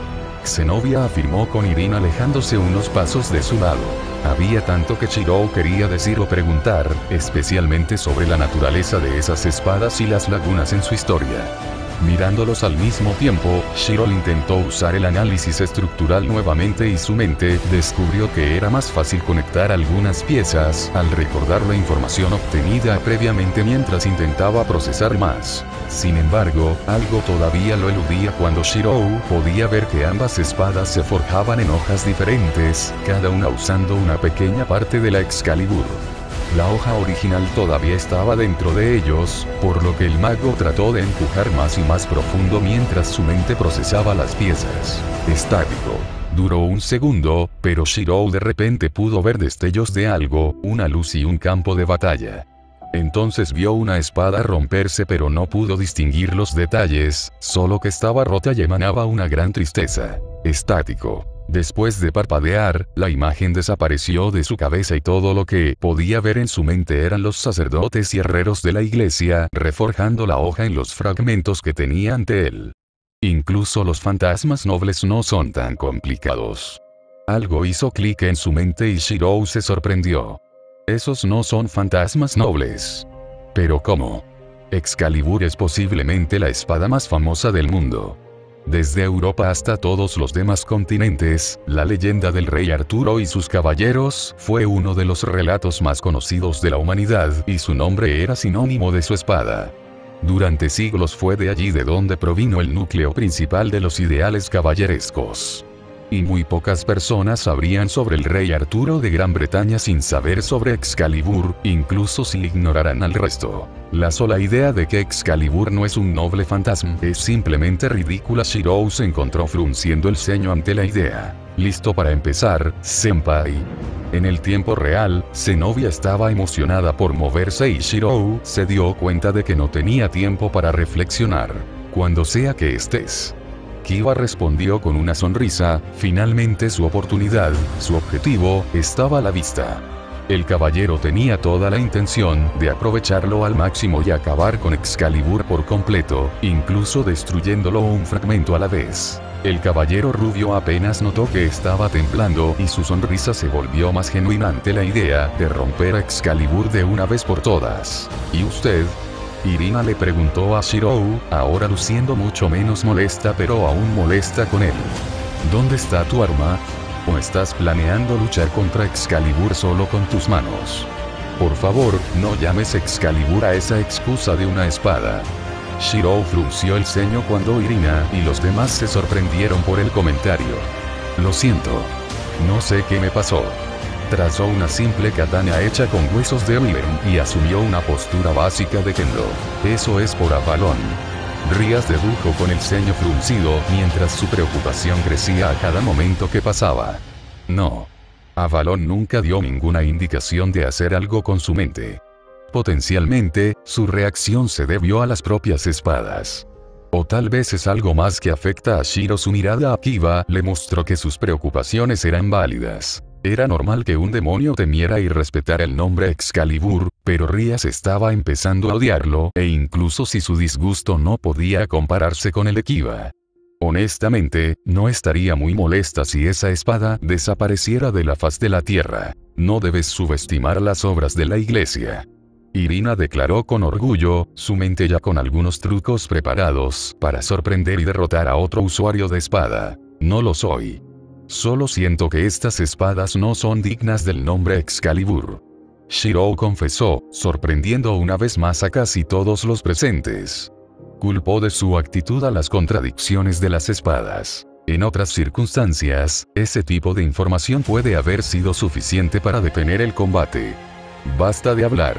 Zenobia afirmó con Irina alejándose unos pasos de su lado. Había tanto que Shirou quería decir o preguntar, especialmente sobre la naturaleza de esas espadas y las lagunas en su historia. Mirándolos al mismo tiempo, Shirou intentó usar el análisis estructural nuevamente y su mente descubrió que era más fácil conectar algunas piezas al recordar la información obtenida previamente mientras intentaba procesar más. Sin embargo, algo todavía lo eludía cuando Shirou podía ver que ambas espadas se forjaban en hojas diferentes, cada una usando una pequeña parte de la Excalibur. La hoja original todavía estaba dentro de ellos, por lo que el mago trató de empujar más y más profundo mientras su mente procesaba las piezas. Estático. Duró un segundo, pero Shirou de repente pudo ver destellos de algo, una luz y un campo de batalla. Entonces vio una espada romperse pero no pudo distinguir los detalles, solo que estaba rota y emanaba una gran tristeza. Estático. Después de parpadear, la imagen desapareció de su cabeza y todo lo que podía ver en su mente eran los sacerdotes y herreros de la iglesia reforjando la hoja en los fragmentos que tenía ante él. Incluso los fantasmas nobles no son tan complicados. Algo hizo clic en su mente y Shirou se sorprendió. Esos no son fantasmas nobles. ¿Pero cómo? Excalibur es posiblemente la espada más famosa del mundo. Desde Europa hasta todos los demás continentes, la leyenda del rey Arturo y sus caballeros fue uno de los relatos más conocidos de la humanidad y su nombre era sinónimo de su espada. Durante siglos fue de allí de donde provino el núcleo principal de los ideales caballerescos. Y muy pocas personas sabrían sobre el rey Arturo de Gran Bretaña sin saber sobre Excalibur, incluso si ignoraran al resto. La sola idea de que Excalibur no es un noble fantasma es simplemente ridícula. Shirou se encontró frunciendo el ceño ante la idea. ¿Listo para empezar, senpai? En el tiempo real, Zenobia estaba emocionada por moverse y Shirou se dio cuenta de que no tenía tiempo para reflexionar. Cuando sea que estés. Kiba respondió con una sonrisa, finalmente su oportunidad, su objetivo, estaba a la vista. El caballero tenía toda la intención de aprovecharlo al máximo y acabar con Excalibur por completo, incluso destruyéndolo un fragmento a la vez. El caballero rubio apenas notó que estaba temblando y su sonrisa se volvió más genuina ante la idea de romper a Excalibur de una vez por todas. ¿Y usted? Irina le preguntó a Shirou, ahora luciendo mucho menos molesta pero aún molesta con él. ¿Dónde está tu arma? ¿O estás planeando luchar contra Excalibur solo con tus manos? Por favor, no llames Excalibur a esa excusa de una espada. Shirou frunció el ceño cuando Irina y los demás se sorprendieron por el comentario. Lo siento. No sé qué me pasó. Trazó una simple katana hecha con huesos de Wyvern y asumió una postura básica de kendo. Eso es por Avalon. Rías dedujo con el ceño fruncido mientras su preocupación crecía a cada momento que pasaba. No. Avalon nunca dio ninguna indicación de hacer algo con su mente. Potencialmente, su reacción se debió a las propias espadas. O tal vez es algo más que afecta a Shiro. Su mirada a Kiba le mostró que sus preocupaciones eran válidas. Era normal que un demonio temiera y respetara el nombre Excalibur, pero Rías estaba empezando a odiarlo, e incluso si su disgusto no podía compararse con el de Kiba. Honestamente, no estaría muy molesta si esa espada desapareciera de la faz de la tierra. No debes subestimar las obras de la iglesia. Irina declaró con orgullo, su mente ya con algunos trucos preparados para sorprender y derrotar a otro usuario de espada. No lo soy. Solo siento que estas espadas no son dignas del nombre Excalibur. Shirou confesó, sorprendiendo una vez más a casi todos los presentes. Culpó de su actitud a las contradicciones de las espadas. En otras circunstancias, ese tipo de información puede haber sido suficiente para detener el combate. Basta de hablar.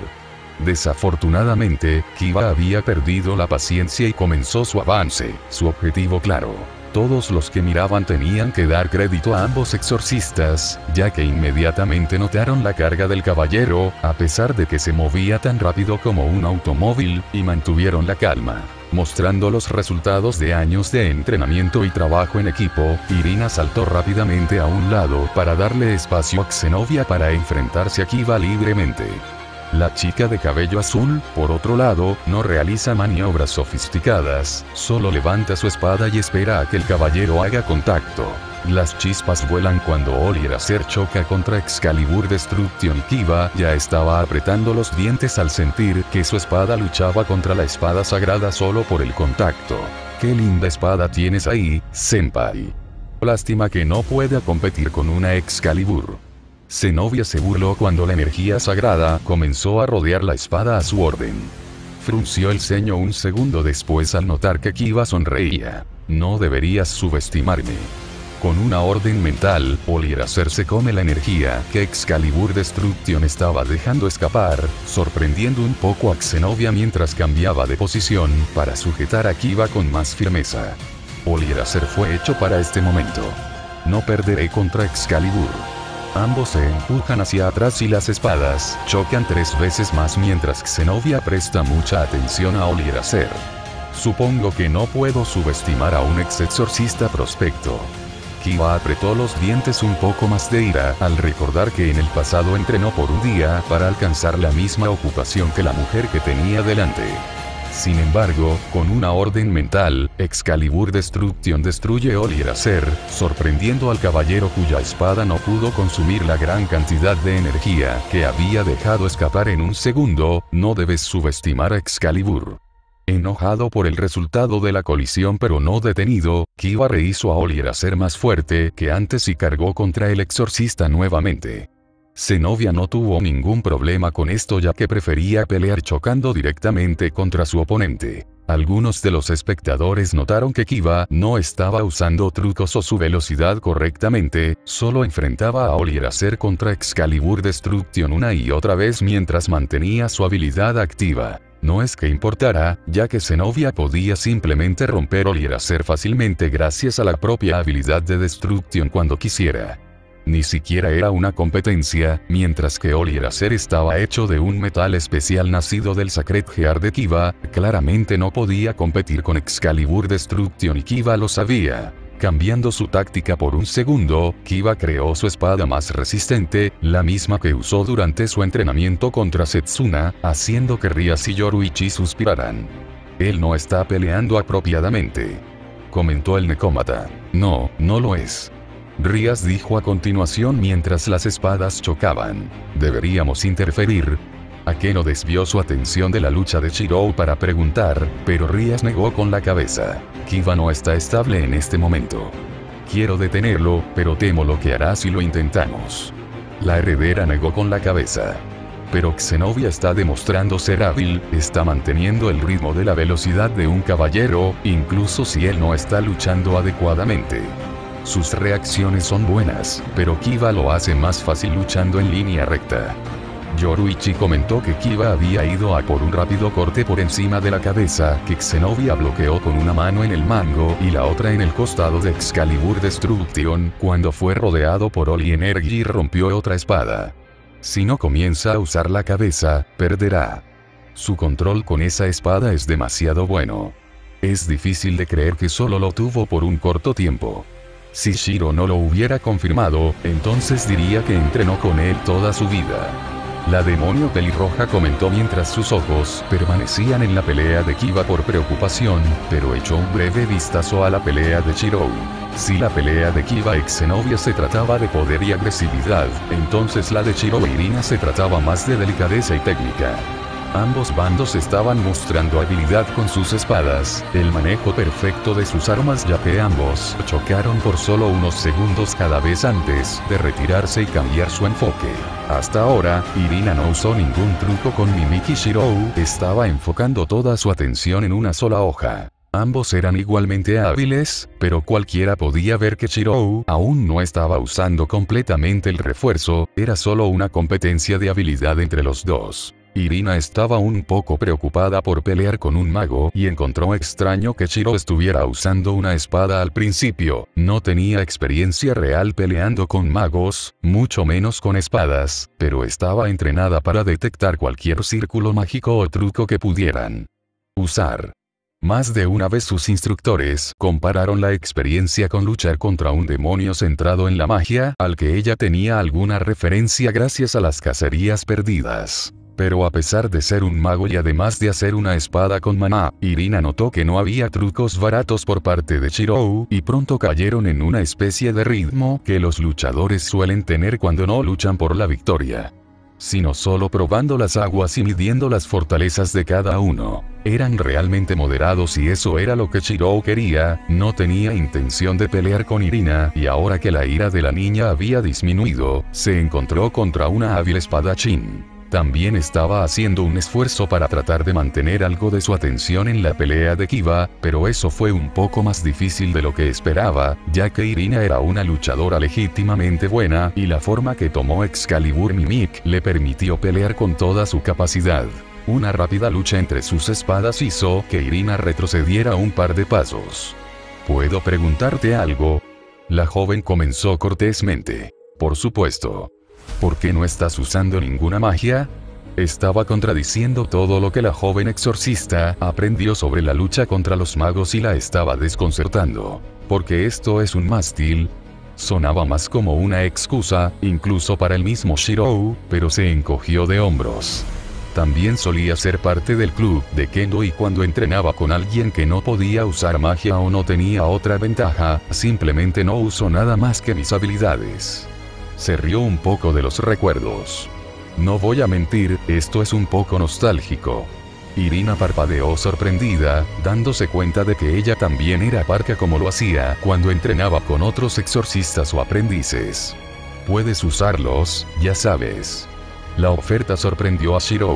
Desafortunadamente, Kiba había perdido la paciencia y comenzó su avance, su objetivo claro. Todos los que miraban tenían que dar crédito a ambos exorcistas, ya que inmediatamente notaron la carga del caballero, a pesar de que se movía tan rápido como un automóvil, y mantuvieron la calma. Mostrando los resultados de años de entrenamiento y trabajo en equipo, Irina saltó rápidamente a un lado para darle espacio a Zenobia para enfrentarse a Kiba libremente. La chica de cabello azul, por otro lado, no realiza maniobras sofisticadas, solo levanta su espada y espera a que el caballero haga contacto. Las chispas vuelan cuando All Eraser choca contra Excalibur Destruction y Kiba ya estaba apretando los dientes al sentir que su espada luchaba contra la espada sagrada solo por el contacto. ¡Qué linda espada tienes ahí, senpai! Lástima que no pueda competir con una Excalibur. Zenobia se burló cuando la energía sagrada comenzó a rodear la espada a su orden. Frunció el ceño un segundo después al notar que Kiba sonreía. No deberías subestimarme. Con una orden mental, All Eraser se come la energía que Excalibur Destruction estaba dejando escapar, sorprendiendo un poco a Zenobia mientras cambiaba de posición para sujetar a Kiba con más firmeza. All Eraser fue hecho para este momento. No perderé contra Excalibur. Ambos se empujan hacia atrás y las espadas chocan tres veces más mientras Zenobia presta mucha atención a All Eraser. Supongo que no puedo subestimar a un ex exorcista prospecto. Kiba apretó los dientes un poco más de ira al recordar que en el pasado entrenó por un día para alcanzar la misma ocupación que la mujer que tenía delante. Sin embargo, con una orden mental, Excalibur Destruction destruye All Eraser, sorprendiendo al caballero cuya espada no pudo consumir la gran cantidad de energía que había dejado escapar en un segundo. No debes subestimar a Excalibur. Enojado por el resultado de la colisión pero no detenido, Kiba rehizo a All Eraser más fuerte que antes y cargó contra el exorcista nuevamente. Zenobia no tuvo ningún problema con esto ya que prefería pelear chocando directamente contra su oponente. Algunos de los espectadores notaron que Kiba no estaba usando trucos o su velocidad correctamente, solo enfrentaba a All Eraser contra Excalibur Destruction una y otra vez mientras mantenía su habilidad activa. No es que importara, ya que Zenobia podía simplemente romper All Eraser fácilmente gracias a la propia habilidad de Destruction cuando quisiera. Ni siquiera era una competencia, mientras que All Eraser estaba hecho de un metal especial nacido del Sacred Heart de Kiba, claramente no podía competir con Excalibur Destruction y Kiba lo sabía. Cambiando su táctica por un segundo, Kiba creó su espada más resistente, la misma que usó durante su entrenamiento contra Setsuna, haciendo que Rias y Yoruichi suspiraran. Él no está peleando apropiadamente, comentó el necómata. No, no lo es. Rias dijo a continuación mientras las espadas chocaban. Deberíamos interferir. Akeno desvió su atención de la lucha de Shirou para preguntar, pero Rias negó con la cabeza. Kiba no está estable en este momento. Quiero detenerlo, pero temo lo que hará si lo intentamos. La heredera negó con la cabeza. Pero Zenobia está demostrando ser hábil, está manteniendo el ritmo de la velocidad de un caballero, incluso si él no está luchando adecuadamente. Sus reacciones son buenas, pero Kiba lo hace más fácil luchando en línea recta. Yoruichi comentó que Kiba había ido a por un rápido corte por encima de la cabeza que Zenobia bloqueó con una mano en el mango y la otra en el costado de Excalibur Destruction cuando fue rodeado por All Energy y rompió otra espada. Si no comienza a usar la cabeza, perderá. Su control con esa espada es demasiado bueno. Es difícil de creer que solo lo tuvo por un corto tiempo. Si Shiro no lo hubiera confirmado, entonces diría que entrenó con él toda su vida. La demonio pelirroja comentó mientras sus ojos permanecían en la pelea de Kiba por preocupación, pero echó un breve vistazo a la pelea de Shirou. Si la pelea de Kiba ex Zenobia se trataba de poder y agresividad, entonces la de Shirou e Irina se trataba más de delicadeza y técnica. Ambos bandos estaban mostrando habilidad con sus espadas, el manejo perfecto de sus armas ya que ambos chocaron por solo unos segundos cada vez antes de retirarse y cambiar su enfoque. Hasta ahora, Irina no usó ningún truco con Mimiki. Shirou estaba enfocando toda su atención en una sola hoja. Ambos eran igualmente hábiles, pero cualquiera podía ver que Shirou aún no estaba usando completamente el refuerzo, era solo una competencia de habilidad entre los dos. Irina estaba un poco preocupada por pelear con un mago y encontró extraño que Shirou estuviera usando una espada al principio. No tenía experiencia real peleando con magos, mucho menos con espadas, pero estaba entrenada para detectar cualquier círculo mágico o truco que pudieran usar. Más de una vez sus instructores compararon la experiencia con luchar contra un demonio centrado en la magia, al que ella tenía alguna referencia gracias a las cacerías perdidas. Pero a pesar de ser un mago y además de hacer una espada con maná, Irina notó que no había trucos baratos por parte de Shirou, y pronto cayeron en una especie de ritmo que los luchadores suelen tener cuando no luchan por la victoria, sino solo probando las aguas y midiendo las fortalezas de cada uno. Eran realmente moderados y eso era lo que Shirou quería. No tenía intención de pelear con Irina, y ahora que la ira de la niña había disminuido, se encontró contra una hábil espadachín. También estaba haciendo un esfuerzo para tratar de mantener algo de su atención en la pelea de Kiba, pero eso fue un poco más difícil de lo que esperaba, ya que Irina era una luchadora legítimamente buena, y la forma que tomó Excalibur Mimic le permitió pelear con toda su capacidad. Una rápida lucha entre sus espadas hizo que Irina retrocediera un par de pasos. ¿Puedo preguntarte algo?, la joven comenzó cortésmente. Por supuesto. ¿Por qué no estás usando ninguna magia? Estaba contradiciendo todo lo que la joven exorcista aprendió sobre la lucha contra los magos y la estaba desconcertando. ¿Porque esto es un mástil? Sonaba más como una excusa, incluso para el mismo Shirou, pero se encogió de hombros. También solía ser parte del club de Kendo y cuando entrenaba con alguien que no podía usar magia o no tenía otra ventaja, simplemente no usó nada más que mis habilidades. Se rió un poco de los recuerdos. No voy a mentir, esto es un poco nostálgico. Irina parpadeó sorprendida, dándose cuenta de que ella también era parca como lo hacía cuando entrenaba con otros exorcistas o aprendices. Puedes usarlos, ya sabes. La oferta sorprendió a Shirou.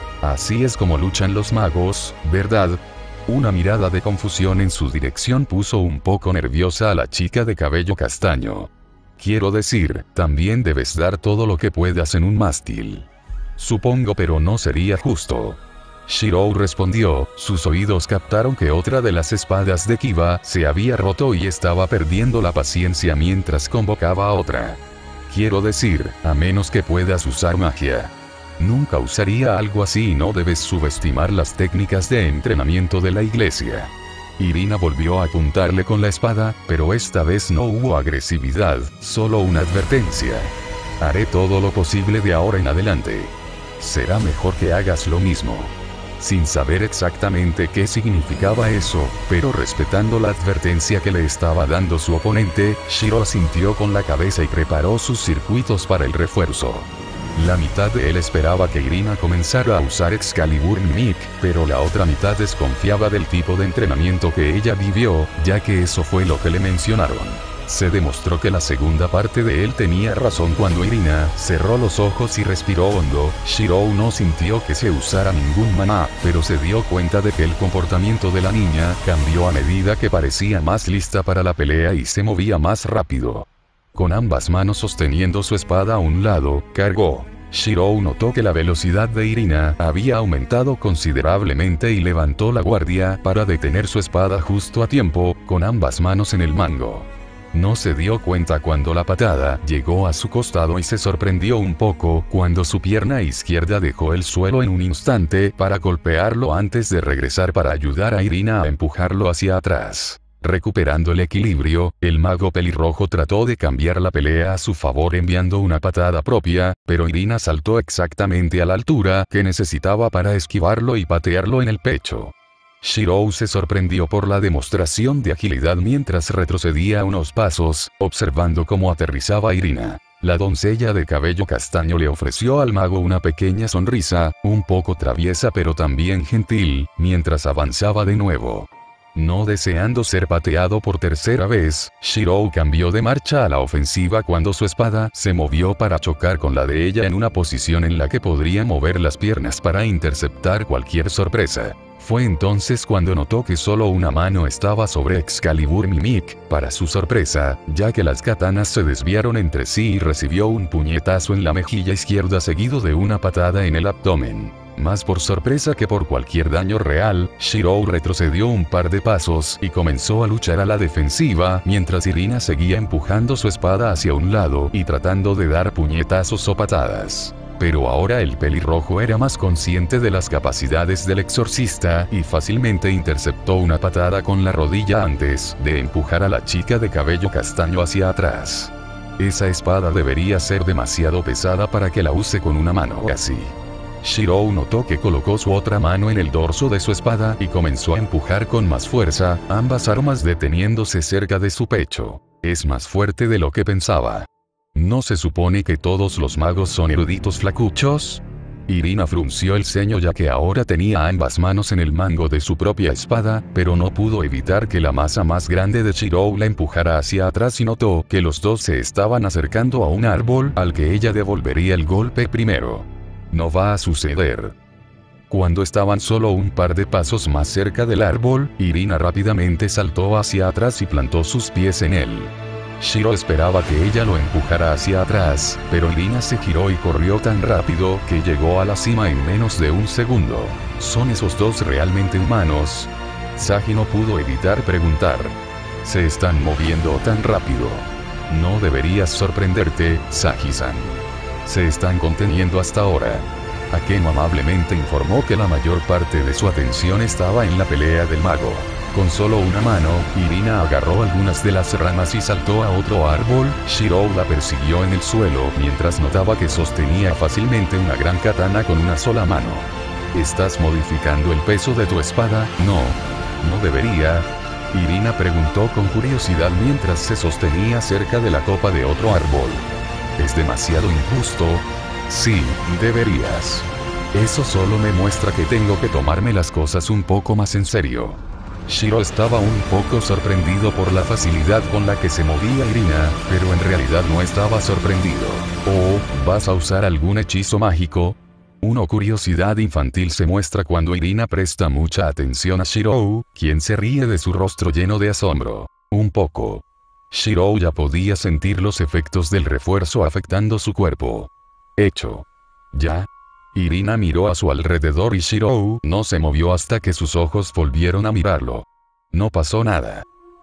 Así es como luchan los magos, ¿verdad? Una mirada de confusión en su dirección puso un poco nerviosa a la chica de cabello castaño. Quiero decir, también debes dar todo lo que puedas en un mástil. Supongo, pero no sería justo. Shirou respondió, sus oídos captaron que otra de las espadas de Kiba se había roto y estaba perdiendo la paciencia mientras convocaba a otra. Quiero decir, a menos que puedas usar magia. Nunca usaría algo así y no debes subestimar las técnicas de entrenamiento de la iglesia. Irina volvió a apuntarle con la espada, pero esta vez no hubo agresividad, solo una advertencia. Haré todo lo posible de ahora en adelante. Será mejor que hagas lo mismo. Sin saber exactamente qué significaba eso, pero respetando la advertencia que le estaba dando su oponente, Shirou asintió con la cabeza y preparó sus circuitos para el refuerzo. La mitad de él esperaba que Irina comenzara a usar Excalibur Mimic, pero la otra mitad desconfiaba del tipo de entrenamiento que ella vivió, ya que eso fue lo que le mencionaron. Se demostró que la segunda parte de él tenía razón cuando Irina cerró los ojos y respiró hondo. Shirou no sintió que se usara ningún maná, pero se dio cuenta de que el comportamiento de la niña cambió a medida que parecía más lista para la pelea y se movía más rápido. Con ambas manos sosteniendo su espada a un lado, cargó. Shirou notó que la velocidad de Irina había aumentado considerablemente y levantó la guardia para detener su espada justo a tiempo, con ambas manos en el mango. No se dio cuenta cuando la patada llegó a su costado y se sorprendió un poco cuando su pierna izquierda dejó el suelo en un instante para golpearlo antes de regresar para ayudar a Irina a empujarlo hacia atrás. Recuperando el equilibrio, el mago pelirrojo trató de cambiar la pelea a su favor enviando una patada propia, pero Irina saltó exactamente a la altura que necesitaba para esquivarlo y patearlo en el pecho. Shirou se sorprendió por la demostración de agilidad mientras retrocedía unos pasos, observando cómo aterrizaba Irina. La doncella de cabello castaño le ofreció al mago una pequeña sonrisa, un poco traviesa pero también gentil, mientras avanzaba de nuevo. No deseando ser pateado por tercera vez, Shirou cambió de marcha a la ofensiva cuando su espada se movió para chocar con la de ella en una posición en la que podría mover las piernas para interceptar cualquier sorpresa. Fue entonces cuando notó que solo una mano estaba sobre Excalibur Mimic, para su sorpresa, ya que las katanas se desviaron entre sí y recibió un puñetazo en la mejilla izquierda seguido de una patada en el abdomen. Más por sorpresa que por cualquier daño real, Shirou retrocedió un par de pasos y comenzó a luchar a la defensiva mientras Irina seguía empujando su espada hacia un lado y tratando de dar puñetazos o patadas. Pero ahora el pelirrojo era más consciente de las capacidades del exorcista y fácilmente interceptó una patada con la rodilla antes de empujar a la chica de cabello castaño hacia atrás. Esa espada debería ser demasiado pesada para que la use con una mano así. Shirou notó que colocó su otra mano en el dorso de su espada y comenzó a empujar con más fuerza, ambas armas deteniéndose cerca de su pecho. Es más fuerte de lo que pensaba. ¿No se supone que todos los magos son eruditos flacuchos? Irina frunció el ceño ya que ahora tenía ambas manos en el mango de su propia espada, pero no pudo evitar que la masa más grande de Shirou la empujara hacia atrás y notó que los dos se estaban acercando a un árbol al que ella devolvería el golpe primero. No va a suceder. Cuando estaban solo un par de pasos más cerca del árbol, Irina rápidamente saltó hacia atrás y plantó sus pies en él. Shiro esperaba que ella lo empujara hacia atrás, pero Irina se giró y corrió tan rápido que llegó a la cima en menos de un segundo. ¿Son esos dos realmente humanos? Sagi no pudo evitar preguntar. Se están moviendo tan rápido. No deberías sorprenderte, Sagi-san. Se están conteniendo hasta ahora. Akeno amablemente informó que la mayor parte de su atención estaba en la pelea del mago. Con solo una mano, Irina agarró algunas de las ramas y saltó a otro árbol. Shirou la persiguió en el suelo mientras notaba que sostenía fácilmente una gran katana con una sola mano. ¿Estás modificando el peso de tu espada? No. No debería. Irina preguntó con curiosidad mientras se sostenía cerca de la copa de otro árbol. ¿Es demasiado injusto? Sí, deberías. Eso solo me muestra que tengo que tomarme las cosas un poco más en serio. Shiro estaba un poco sorprendido por la facilidad con la que se movía Irina, pero en realidad no estaba sorprendido. ¿Oh, vas a usar algún hechizo mágico? Una curiosidad infantil se muestra cuando Irina presta mucha atención a Shirou, quien se ríe de su rostro lleno de asombro. Un poco. Shirou ya podía sentir los efectos del refuerzo afectando su cuerpo. Hecho. ¿Ya? Irina miró a su alrededor y Shirou no se movió hasta que sus ojos volvieron a mirarlo. No pasó nada.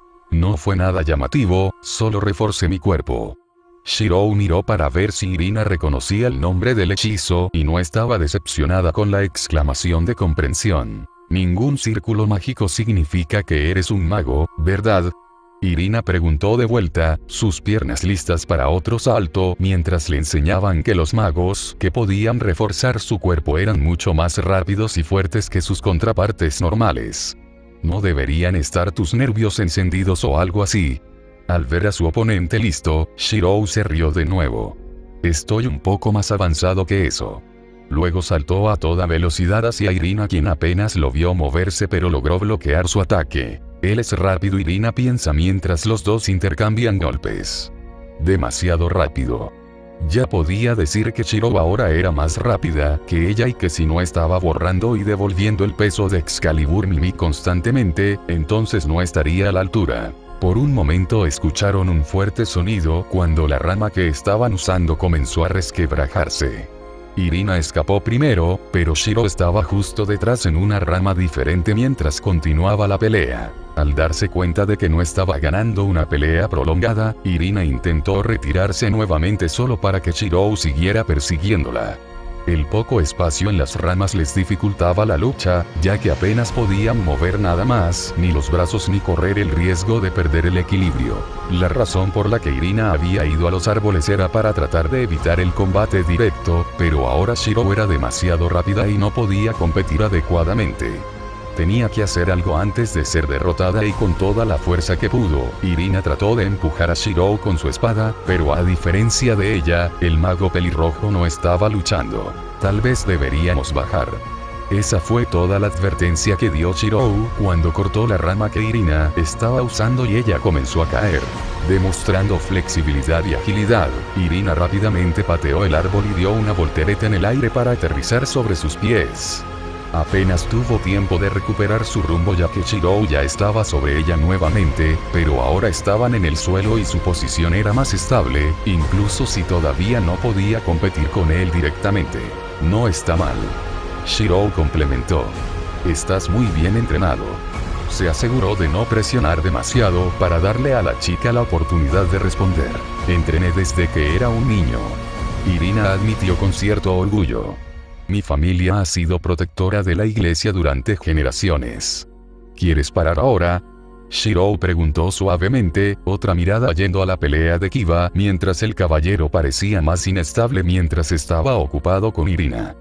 No fue nada llamativo, solo reforcé mi cuerpo. Shirou miró para ver si Irina reconocía el nombre del hechizo y no estaba decepcionada con la exclamación de comprensión. Ningún círculo mágico significa que eres un mago, ¿verdad? Irina preguntó de vuelta, sus piernas listas para otro salto, mientras le enseñaban que los magos que podían reforzar su cuerpo eran mucho más rápidos y fuertes que sus contrapartes normales. ¿No deberían estar tus nervios encendidos o algo así? Al ver a su oponente listo, Shirou se rió de nuevo. Estoy un poco más avanzado que eso. Luego saltó a toda velocidad hacia Irina, quien apenas lo vio moverse pero logró bloquear su ataque. Él es rápido, Irina piensa mientras los dos intercambian golpes. Demasiado rápido. Ya podía decir que Shirou ahora era más rápida que ella y que si no estaba borrando y devolviendo el peso de Excalibur Mimi constantemente, entonces no estaría a la altura. Por un momento escucharon un fuerte sonido cuando la rama que estaban usando comenzó a resquebrajarse. Irina escapó primero, pero Shiro estaba justo detrás en una rama diferente mientras continuaba la pelea. Al darse cuenta de que no estaba ganando una pelea prolongada, Irina intentó retirarse nuevamente solo para que Shirou siguiera persiguiéndola. El poco espacio en las ramas les dificultaba la lucha, ya que apenas podían mover nada más, ni los brazos ni correr el riesgo de perder el equilibrio. La razón por la que Irina había ido a los árboles era para tratar de evitar el combate directo, pero ahora Shirou era demasiado rápida y no podía competir adecuadamente. Tenía que hacer algo antes de ser derrotada y con toda la fuerza que pudo, Irina trató de empujar a Shirou con su espada, pero a diferencia de ella, el mago pelirrojo no estaba luchando. Tal vez deberíamos bajar. Esa fue toda la advertencia que dio Shirou cuando cortó la rama que Irina estaba usando y ella comenzó a caer. Demostrando flexibilidad y agilidad, Irina rápidamente pateó el árbol y dio una voltereta en el aire para aterrizar sobre sus pies. Apenas tuvo tiempo de recuperar su rumbo ya que Shirou ya estaba sobre ella nuevamente, pero ahora estaban en el suelo y su posición era más estable, incluso si todavía no podía competir con él directamente. No está mal. Shirou complementó. Estás muy bien entrenado. Se aseguró de no presionar demasiado para darle a la chica la oportunidad de responder. Entrené desde que era un niño. Irina admitió con cierto orgullo. Mi familia ha sido protectora de la iglesia durante generaciones. ¿Quieres parar ahora? Shirou preguntó suavemente, otra mirada yendo a la pelea de Kiba mientras el caballero parecía más inestable mientras estaba ocupado con Irina.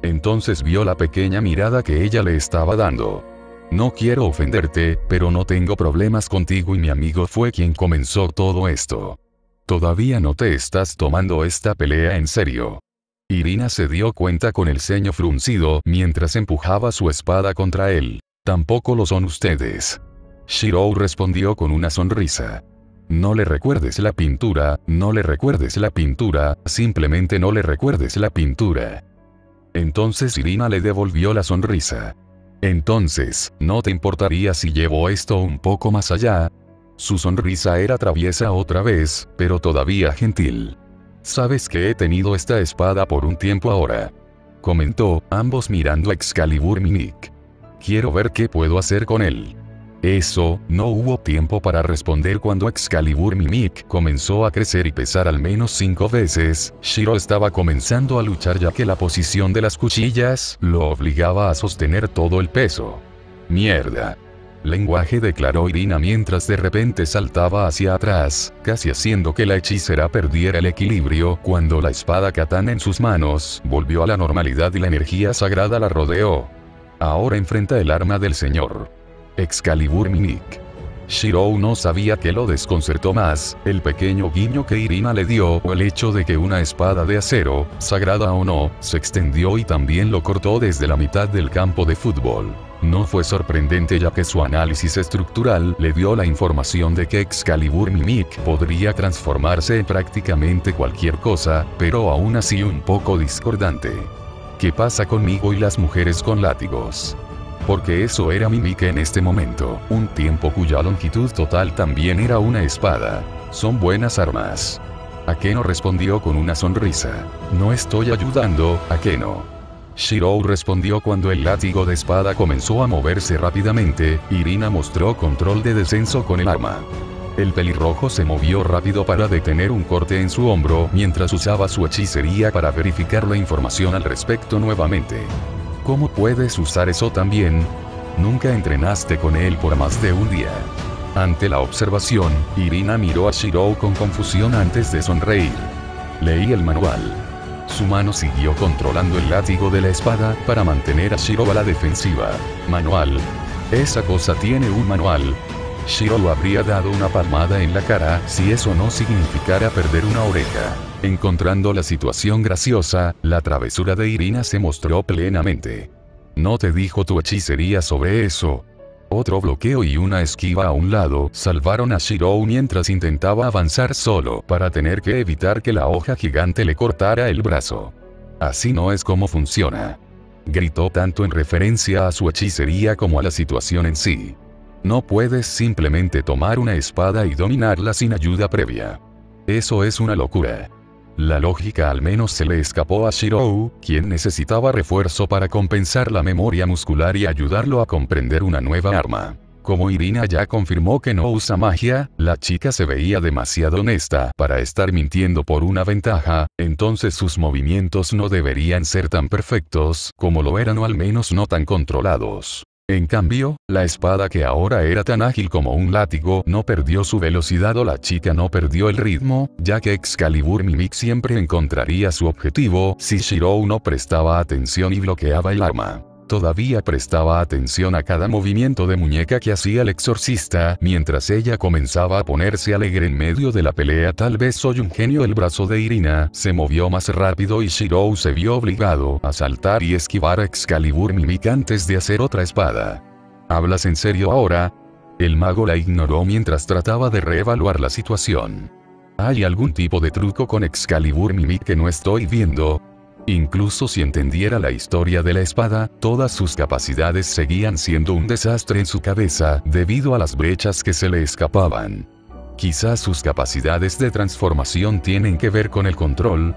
Entonces vio la pequeña mirada que ella le estaba dando. No quiero ofenderte, pero no tengo problemas contigo y mi amigo fue quien comenzó todo esto. Todavía no te estás tomando esta pelea en serio. Irina se dio cuenta con el ceño fruncido mientras empujaba su espada contra él. Tampoco lo son ustedes. Shirou respondió con una sonrisa. No le recuerdes la pintura, no le recuerdes la pintura, simplemente no le recuerdes la pintura. Entonces Irina le devolvió la sonrisa. Entonces, ¿no te importaría si llevo esto un poco más allá? Su sonrisa era traviesa otra vez, pero todavía gentil. Sabes que he tenido esta espada por un tiempo ahora. Comentó, ambos mirando a Excalibur Mimic. Quiero ver qué puedo hacer con él. Eso, no hubo tiempo para responder cuando Excalibur Mimic comenzó a crecer y pesar al menos cinco veces. Shiro estaba comenzando a luchar ya que la posición de las cuchillas lo obligaba a sostener todo el peso. Mierda. Lenguaje, declaró Irina mientras de repente saltaba hacia atrás, casi haciendo que la hechicera perdiera el equilibrio cuando la espada katana en sus manos volvió a la normalidad y la energía sagrada la rodeó. Ahora enfrenta el arma del señor. Excalibur Mimic. Shirou no sabía qué lo desconcertó más, el pequeño guiño que Irina le dio o el hecho de que una espada de acero, sagrada o no, se extendió y también lo cortó desde la mitad del campo de fútbol. No fue sorprendente ya que su análisis estructural le dio la información de que Excalibur Mimic podría transformarse en prácticamente cualquier cosa, pero aún así un poco discordante. ¿Qué pasa conmigo y las mujeres con látigos? Porque eso era Mimic en este momento, un tiempo cuya longitud total también era una espada. Son buenas armas. Akeno respondió con una sonrisa. No estoy ayudando, Akeno. Shirou respondió cuando el látigo de espada comenzó a moverse rápidamente. Irina mostró control de descenso con el arma. El pelirrojo se movió rápido para detener un corte en su hombro mientras usaba su hechicería para verificar la información al respecto nuevamente. ¿Cómo puedes usar eso también? Nunca entrenaste con él por más de un día. Ante la observación, Irina miró a Shirou con confusión antes de sonreír. Leí el manual. Su mano siguió controlando el látigo de la espada para mantener a Shirou a la defensiva. Manual. Esa cosa tiene un manual. Shirou habría dado una palmada en la cara si eso no significara perder una oreja. Encontrando la situación graciosa, la travesura de Irina se mostró plenamente. ¿No te dijo tu hechicería sobre eso? Otro bloqueo y una esquiva a un lado salvaron a Shirou mientras intentaba avanzar solo para tener que evitar que la hoja gigante le cortara el brazo. Así no es como funciona. Gritó tanto en referencia a su hechicería como a la situación en sí. No puedes simplemente tomar una espada y dominarla sin ayuda previa. Eso es una locura. La lógica al menos se le escapó a Shirou, quien necesitaba refuerzo para compensar la memoria muscular y ayudarlo a comprender una nueva arma. Como Irina ya confirmó que no usa magia, la chica se veía demasiado honesta para estar mintiendo por una ventaja, entonces sus movimientos no deberían ser tan perfectos como lo eran o al menos no tan controlados. En cambio, la espada que ahora era tan ágil como un látigo no perdió su velocidad o la chica no perdió el ritmo, ya que Excalibur Mimic siempre encontraría su objetivo si Shirou no prestaba atención y bloqueaba el arma. Todavía prestaba atención a cada movimiento de muñeca que hacía el exorcista mientras ella comenzaba a ponerse alegre en medio de la pelea. Tal vez soy un genio. El brazo de Irina se movió más rápido y Shirou se vio obligado a saltar y esquivar a Excalibur Mimic antes de hacer otra espada. ¿Hablas en serio ahora? El mago la ignoró mientras trataba de reevaluar la situación. ¿Hay algún tipo de truco con Excalibur Mimic que no estoy viendo? Incluso si entendiera la historia de la espada, todas sus capacidades seguían siendo un desastre en su cabeza debido a las brechas que se le escapaban. Quizás sus capacidades de transformación tienen que ver con el control.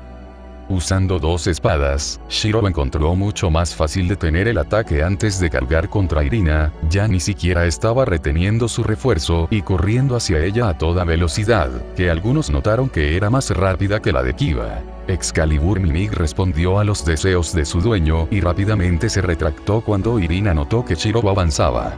Usando dos espadas, Shirou encontró mucho más fácil detener el ataque antes de cargar contra Irina, ya ni siquiera estaba reteniendo su refuerzo y corriendo hacia ella a toda velocidad, que algunos notaron que era más rápida que la de Kiba. Excalibur Mimic respondió a los deseos de su dueño y rápidamente se retractó cuando Irina notó que Shirou avanzaba.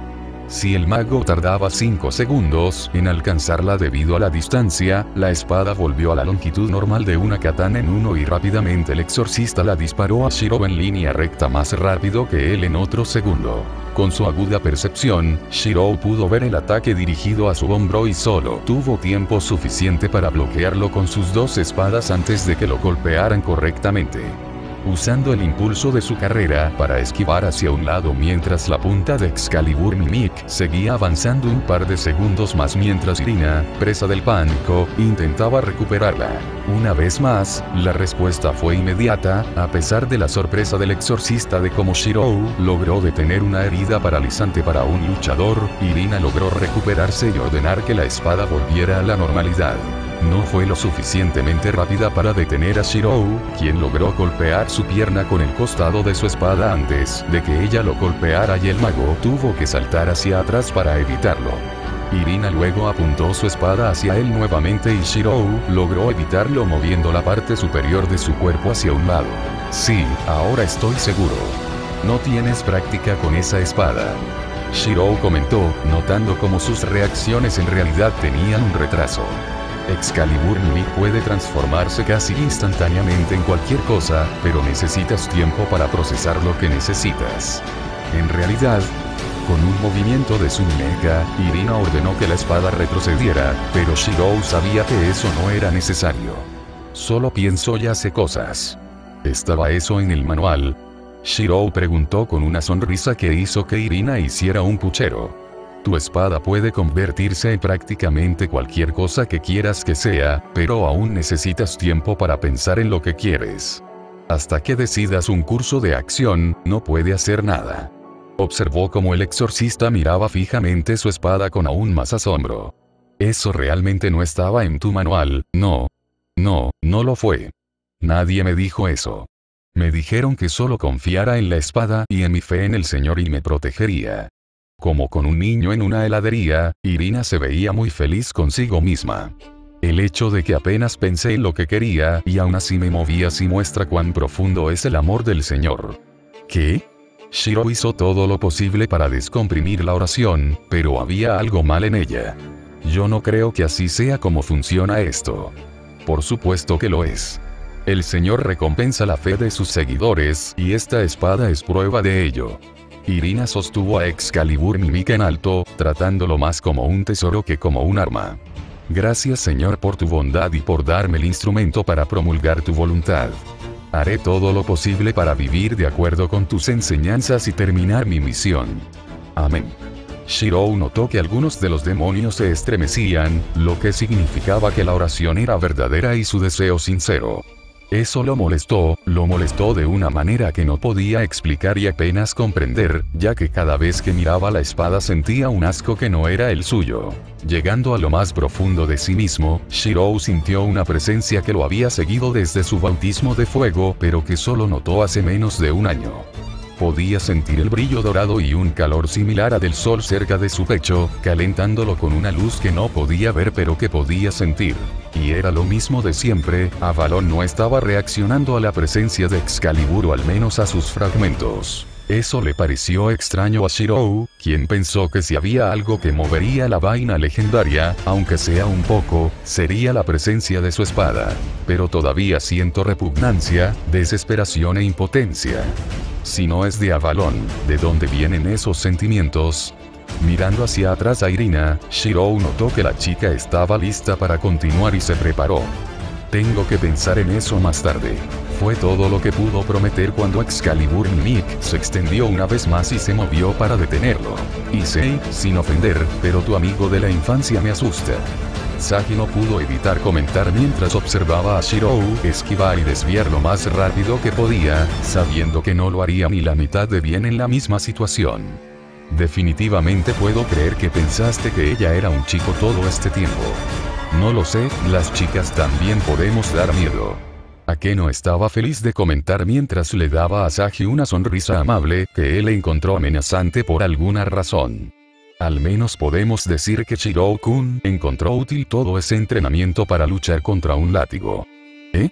Si el mago tardaba cinco segundos en alcanzarla debido a la distancia, la espada volvió a la longitud normal de una katana en uno y rápidamente el exorcista la disparó a Shirou en línea recta más rápido que él en otro segundo. Con su aguda percepción, Shirou pudo ver el ataque dirigido a su hombro y solo tuvo tiempo suficiente para bloquearlo con sus dos espadas antes de que lo golpearan correctamente. Usando el impulso de su carrera para esquivar hacia un lado mientras la punta de Excalibur Mimic seguía avanzando un par de segundos más mientras Irina, presa del pánico, intentaba recuperarla. Una vez más, la respuesta fue inmediata, a pesar de la sorpresa del exorcista de cómo Shirou logró detener una herida paralizante para un luchador. Irina logró recuperarse y ordenar que la espada volviera a la normalidad. No fue lo suficientemente rápida para detener a Shirou, quien logró golpear su pierna con el costado de su espada antes de que ella lo golpeara y el mago tuvo que saltar hacia atrás para evitarlo. Irina luego apuntó su espada hacia él nuevamente y Shirou logró evitarlo moviendo la parte superior de su cuerpo hacia un lado. Sí, ahora estoy seguro. No tienes práctica con esa espada. Shirou comentó, notando cómo sus reacciones en realidad tenían un retraso. Excalibur Mimic puede transformarse casi instantáneamente en cualquier cosa, pero necesitas tiempo para procesar lo que necesitas. En realidad, con un movimiento de su muñeca, Irina ordenó que la espada retrocediera, pero Shirou sabía que eso no era necesario. Solo pienso y hace cosas. ¿Estaba eso en el manual? Shirou preguntó con una sonrisa que hizo que Irina hiciera un puchero. Tu espada puede convertirse en prácticamente cualquier cosa que quieras que sea, pero aún necesitas tiempo para pensar en lo que quieres. Hasta que decidas un curso de acción, no puede hacer nada. Observó cómo el exorcista miraba fijamente su espada con aún más asombro. Eso realmente no estaba en tu manual, no. No, no lo fue. Nadie me dijo eso. Me dijeron que solo confiara en la espada y en mi fe en el Señor y me protegería. Como con un niño en una heladería, Irina se veía muy feliz consigo misma. El hecho de que apenas pensé en lo que quería y aún así me moví así muestra cuán profundo es el amor del Señor. ¿Qué? Shirou hizo todo lo posible para descomprimir la oración, pero había algo mal en ella. Yo no creo que así sea como funciona esto. Por supuesto que lo es. El Señor recompensa la fe de sus seguidores, y esta espada es prueba de ello. Irina sostuvo a Excalibur Mimic en alto, tratándolo más como un tesoro que como un arma. Gracias Señor por tu bondad y por darme el instrumento para promulgar tu voluntad. Haré todo lo posible para vivir de acuerdo con tus enseñanzas y terminar mi misión. Amén. Shirou notó que algunos de los demonios se estremecían, lo que significaba que la oración era verdadera y su deseo sincero. Eso lo molestó, lo molestó de una manera que no podía explicar y apenas comprender, ya que cada vez que miraba la espada sentía un asco que no era el suyo. Llegando a lo más profundo de sí mismo, Shirou sintió una presencia que lo había seguido desde su bautismo de fuego, pero que solo notó hace menos de un año. Podía sentir el brillo dorado y un calor similar al del sol cerca de su pecho, calentándolo con una luz que no podía ver pero que podía sentir. Y era lo mismo de siempre, Avalon no estaba reaccionando a la presencia de Excalibur o al menos a sus fragmentos. Eso le pareció extraño a Shirou, quien pensó que si había algo que movería la vaina legendaria, aunque sea un poco, sería la presencia de su espada. Pero todavía siento repugnancia, desesperación e impotencia. Si no es de Avalon, ¿de dónde vienen esos sentimientos? Mirando hacia atrás a Irina, Shirou notó que la chica estaba lista para continuar y se preparó. Tengo que pensar en eso más tarde. Fue todo lo que pudo prometer cuando Excalibur Mimic se extendió una vez más y se movió para detenerlo. Issei, sin ofender, pero tu amigo de la infancia me asusta. Saki no pudo evitar comentar mientras observaba a Shirou esquivar y desviar lo más rápido que podía, sabiendo que no lo haría ni la mitad de bien en la misma situación. Definitivamente puedo creer que pensaste que ella era un chico todo este tiempo. No lo sé, las chicas también podemos dar miedo. ¿A qué no estaba feliz de comentar mientras le daba a Saki una sonrisa amable que él encontró amenazante por alguna razón? Al menos podemos decir que Shirou-kun encontró útil todo ese entrenamiento para luchar contra un látigo. ¿Eh?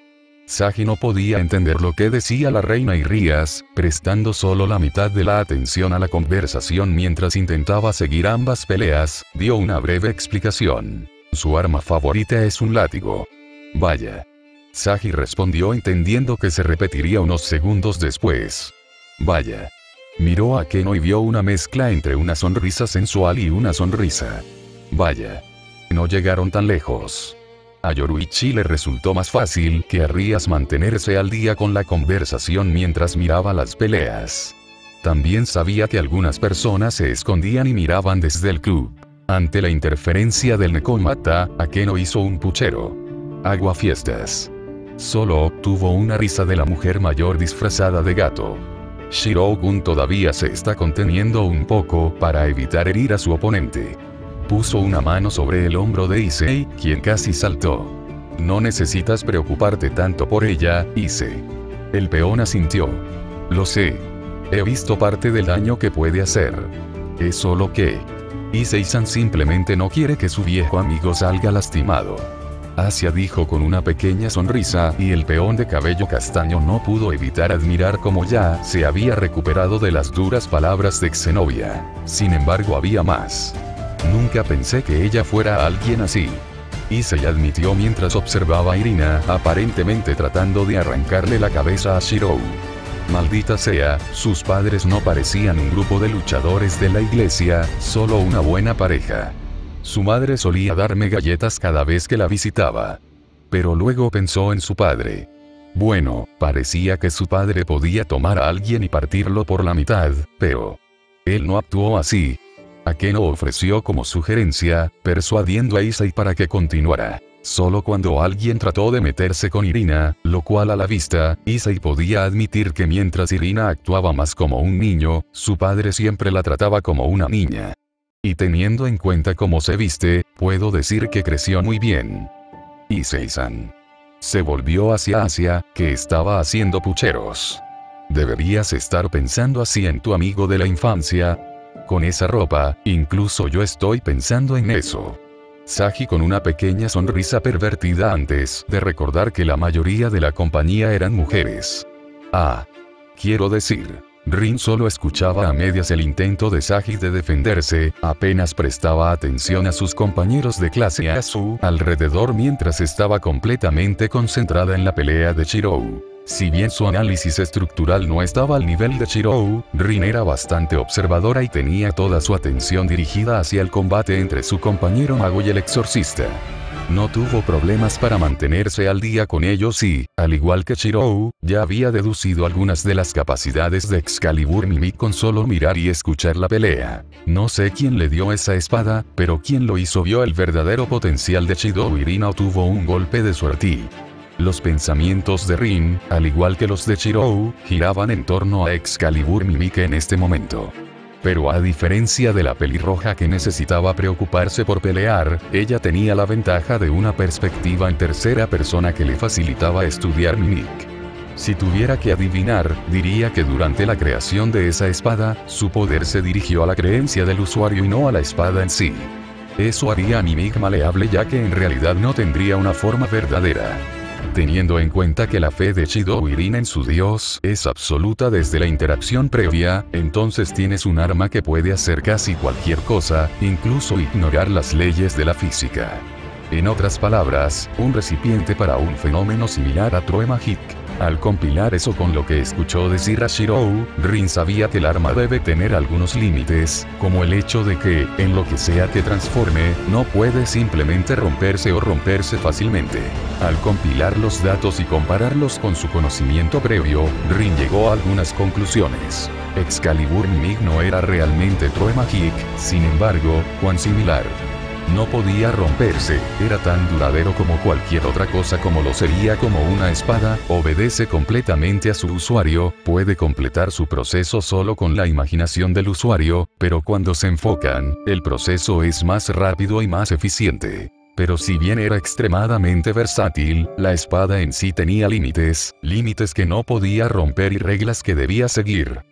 Sagi no podía entender lo que decía la reina Irías, prestando solo la mitad de la atención a la conversación mientras intentaba seguir ambas peleas, dio una breve explicación. Su arma favorita es un látigo. Vaya. Sagi respondió entendiendo que se repetiría unos segundos después. Vaya. Miró a Keno y vio una mezcla entre una sonrisa sensual y una sonrisa. Vaya. No llegaron tan lejos. A Yoruichi le resultó más fácil que a Rías mantenerse al día con la conversación mientras miraba las peleas. También sabía que algunas personas se escondían y miraban desde el club. Ante la interferencia del Nekomata, Akeno hizo un puchero. Aguafiestas. Solo obtuvo una risa de la mujer mayor disfrazada de gato. Shirou-kun todavía se está conteniendo un poco para evitar herir a su oponente. Puso una mano sobre el hombro de Issei, quien casi saltó. No necesitas preocuparte tanto por ella, Issei. El peón asintió. Lo sé. He visto parte del daño que puede hacer. Es solo que Issei-san simplemente no quiere que su viejo amigo salga lastimado. Asia dijo con una pequeña sonrisa y el peón de cabello castaño no pudo evitar admirar cómo ya se había recuperado de las duras palabras de Zenobia. Sin embargo había más. Nunca pensé que ella fuera alguien así. Issei admitió mientras observaba a Irina, aparentemente tratando de arrancarle la cabeza a Shirou. Maldita sea, sus padres no parecían un grupo de luchadores de la iglesia, solo una buena pareja. Su madre solía darme galletas cada vez que la visitaba. Pero luego pensó en su padre. Bueno, parecía que su padre podía tomar a alguien y partirlo por la mitad, pero él no actuó así. Akeno ofreció como sugerencia, persuadiendo a Issei para que continuara. Solo cuando alguien trató de meterse con Irina, lo cual a la vista, Issei podía admitir que mientras Irina actuaba más como un niño, su padre siempre la trataba como una niña. Y teniendo en cuenta cómo se viste, puedo decir que creció muy bien. Issei-san. Se volvió hacia Asia, que estaba haciendo pucheros. Deberías estar pensando así en tu amigo de la infancia. Con esa ropa, incluso yo estoy pensando en eso. Sagi con una pequeña sonrisa pervertida antes de recordar que la mayoría de la compañía eran mujeres. Ah. Quiero decir, Rin solo escuchaba a medias el intento de Sagi de defenderse, apenas prestaba atención a sus compañeros de clase a su alrededor mientras estaba completamente concentrada en la pelea de Shirou. Si bien su análisis estructural no estaba al nivel de Shirou, Rin era bastante observadora y tenía toda su atención dirigida hacia el combate entre su compañero mago y el exorcista. No tuvo problemas para mantenerse al día con ellos y, al igual que Shirou, ya había deducido algunas de las capacidades de Excalibur Mimic con solo mirar y escuchar la pelea. No sé quién le dio esa espada, pero quien lo hizo vio el verdadero potencial de Shirou y Rin tuvo un golpe de suerte. Los pensamientos de Rin, al igual que los de Shirou, giraban en torno a Excalibur Mimic en este momento. Pero a diferencia de la pelirroja que necesitaba preocuparse por pelear, ella tenía la ventaja de una perspectiva en tercera persona que le facilitaba estudiar Mimic. Si tuviera que adivinar, diría que durante la creación de esa espada, su poder se dirigió a la creencia del usuario y no a la espada en sí. Eso haría a Mimic maleable ya que en realidad no tendría una forma verdadera. Teniendo en cuenta que la fe de Shirou y Rin en su dios es absoluta desde la interacción previa, entonces tienes un arma que puede hacer casi cualquier cosa, incluso ignorar las leyes de la física. En otras palabras, un recipiente para un fenómeno similar a True Magic. Al compilar eso con lo que escuchó decir a Shirou, Rin sabía que el arma debe tener algunos límites, como el hecho de que, en lo que sea que transforme, no puede simplemente romperse o romperse fácilmente. Al compilar los datos y compararlos con su conocimiento previo, Rin llegó a algunas conclusiones. Excalibur Mimic no era realmente True Magic, sin embargo, cuán similar. No podía romperse, era tan duradero como cualquier otra cosa como lo sería como una espada, obedece completamente a su usuario, puede completar su proceso solo con la imaginación del usuario, pero cuando se enfocan, el proceso es más rápido y más eficiente. Pero si bien era extremadamente versátil, la espada en sí tenía límites, límites que no podía romper y reglas que debía seguir.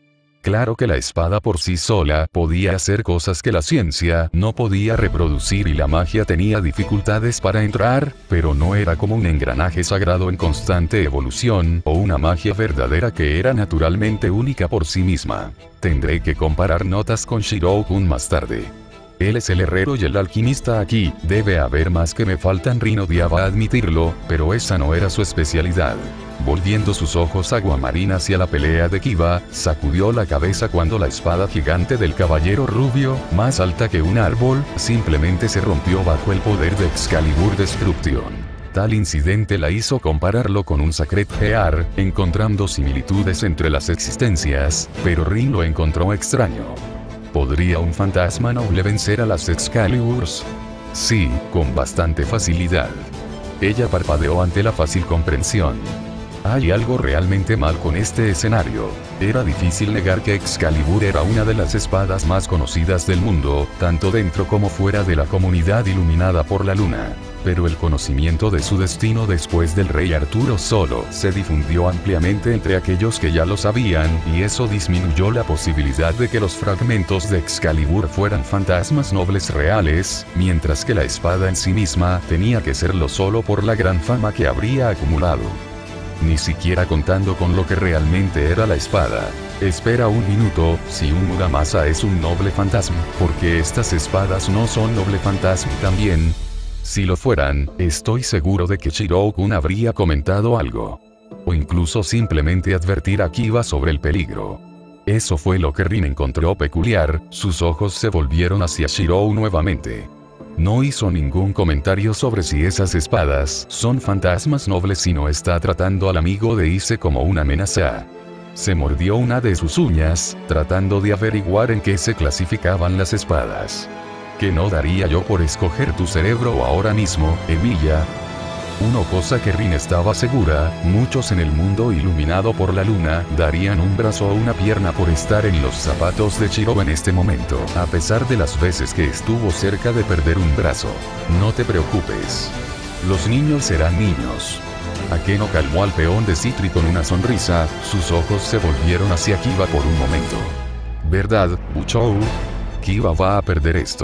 Claro que la espada por sí sola podía hacer cosas que la ciencia no podía reproducir y la magia tenía dificultades para entrar, pero no era como un engranaje sagrado en constante evolución o una magia verdadera que era naturalmente única por sí misma. Tendré que comparar notas con Shirou-kun más tarde. Él es el herrero y el alquimista aquí, debe haber más que me faltan. Rin odiaba admitirlo, pero esa no era su especialidad. Volviendo sus ojos aguamarín hacia la pelea de Kiba, sacudió la cabeza cuando la espada gigante del caballero rubio, más alta que un árbol, simplemente se rompió bajo el poder de Excalibur Destruction. Tal incidente la hizo compararlo con un Sacred Gear, encontrando similitudes entre las existencias, pero Rin lo encontró extraño. ¿Podría un fantasma noble vencer a las Excaliburs? Sí, con bastante facilidad. Ella parpadeó ante la fácil comprensión. Hay algo realmente mal con este escenario. Era difícil negar que Excalibur era una de las espadas más conocidas del mundo, tanto dentro como fuera de la comunidad iluminada por la luna. Pero el conocimiento de su destino después del rey Arturo solo se difundió ampliamente entre aquellos que ya lo sabían, y eso disminuyó la posibilidad de que los fragmentos de Excalibur fueran fantasmas nobles reales, mientras que la espada en sí misma tenía que serlo solo por la gran fama que habría acumulado. Ni siquiera contando con lo que realmente era la espada. Espera un minuto, si un Muramasa es un noble fantasma, ¿por qué estas espadas no son noble fantasma también? Si lo fueran, estoy seguro de que Shirou-kun habría comentado algo. O incluso simplemente advertir a Kiba sobre el peligro. Eso fue lo que Rin encontró peculiar, sus ojos se volvieron hacia Shirou nuevamente. No hizo ningún comentario sobre si esas espadas son fantasmas nobles y no está tratando al amigo de Ise como una amenaza. Se mordió una de sus uñas, tratando de averiguar en qué se clasificaban las espadas. ¿Qué no daría yo por escoger tu cerebro ahora mismo, Emilia? Una cosa que Rin estaba segura, muchos en el mundo iluminado por la luna darían un brazo o una pierna por estar en los zapatos de Shirou en este momento, a pesar de las veces que estuvo cerca de perder un brazo. No te preocupes. Los niños serán niños. Akeno calmó al peón de Citri con una sonrisa, sus ojos se volvieron hacia Kiba por un momento. ¿Verdad, Buchou? Kiba va a perder esto.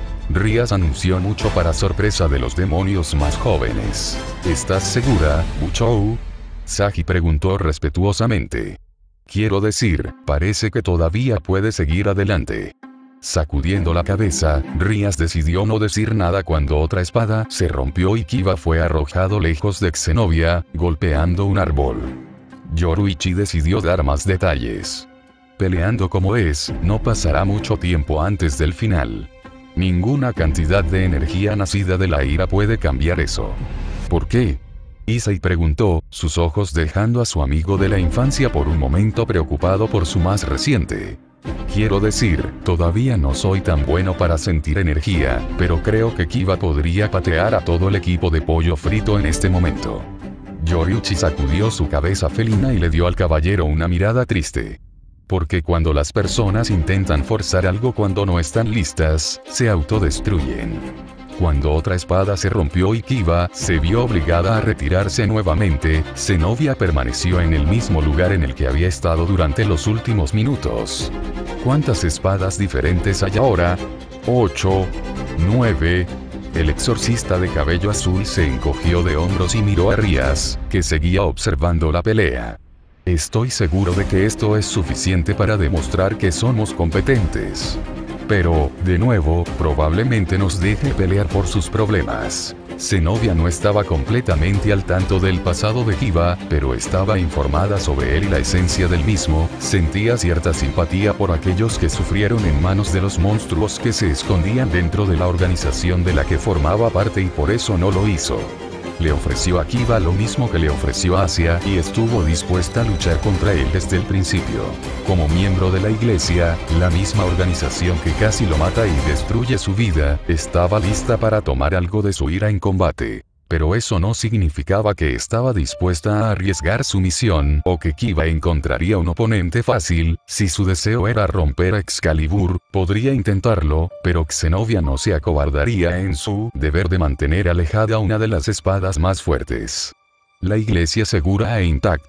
Rias anunció mucho para sorpresa de los demonios más jóvenes. ¿Estás segura, Buchou? Sagi preguntó respetuosamente. Quiero decir, parece que todavía puede seguir adelante. Sacudiendo la cabeza, Rias decidió no decir nada cuando otra espada se rompió y Kiba fue arrojado lejos de Zenobia, golpeando un árbol. Yoruichi decidió dar más detalles. Peleando como es, no pasará mucho tiempo antes del final. Ninguna cantidad de energía nacida de la ira puede cambiar eso. ¿Por qué? Issei preguntó, sus ojos dejando a su amigo de la infancia por un momento preocupado por su más reciente. Quiero decir, todavía no soy tan bueno para sentir energía, pero creo que Kiba podría patear a todo el equipo de pollo frito en este momento. Yoruichi sacudió su cabeza felina y le dio al caballero una mirada triste. Porque cuando las personas intentan forzar algo cuando no están listas, se autodestruyen. Cuando otra espada se rompió y Kiba se vio obligada a retirarse nuevamente, Zenobia permaneció en el mismo lugar en el que había estado durante los últimos minutos. ¿Cuántas espadas diferentes hay ahora? Ocho. Nueve. El exorcista de cabello azul se encogió de hombros y miró a Rias, que seguía observando la pelea. Estoy seguro de que esto es suficiente para demostrar que somos competentes. Pero, de nuevo, probablemente nos deje pelear por sus problemas. Zenobia no estaba completamente al tanto del pasado de Kiba, pero estaba informada sobre él y la esencia del mismo, sentía cierta simpatía por aquellos que sufrieron en manos de los monstruos que se escondían dentro de la organización de la que formaba parte y por eso no lo hizo. Le ofreció a Kiba lo mismo que le ofreció a Asia y estuvo dispuesta a luchar contra él desde el principio. Como miembro de la iglesia, la misma organización que casi lo mata y destruye su vida, estaba lista para tomar algo de su ira en combate. Pero eso no significaba que estaba dispuesta a arriesgar su misión, o que Kiba encontraría un oponente fácil. Si su deseo era romper a Excalibur, podría intentarlo, pero Zenobia no se acobardaría en su deber de mantener alejada una de las espadas más fuertes. La iglesia segura e intacta.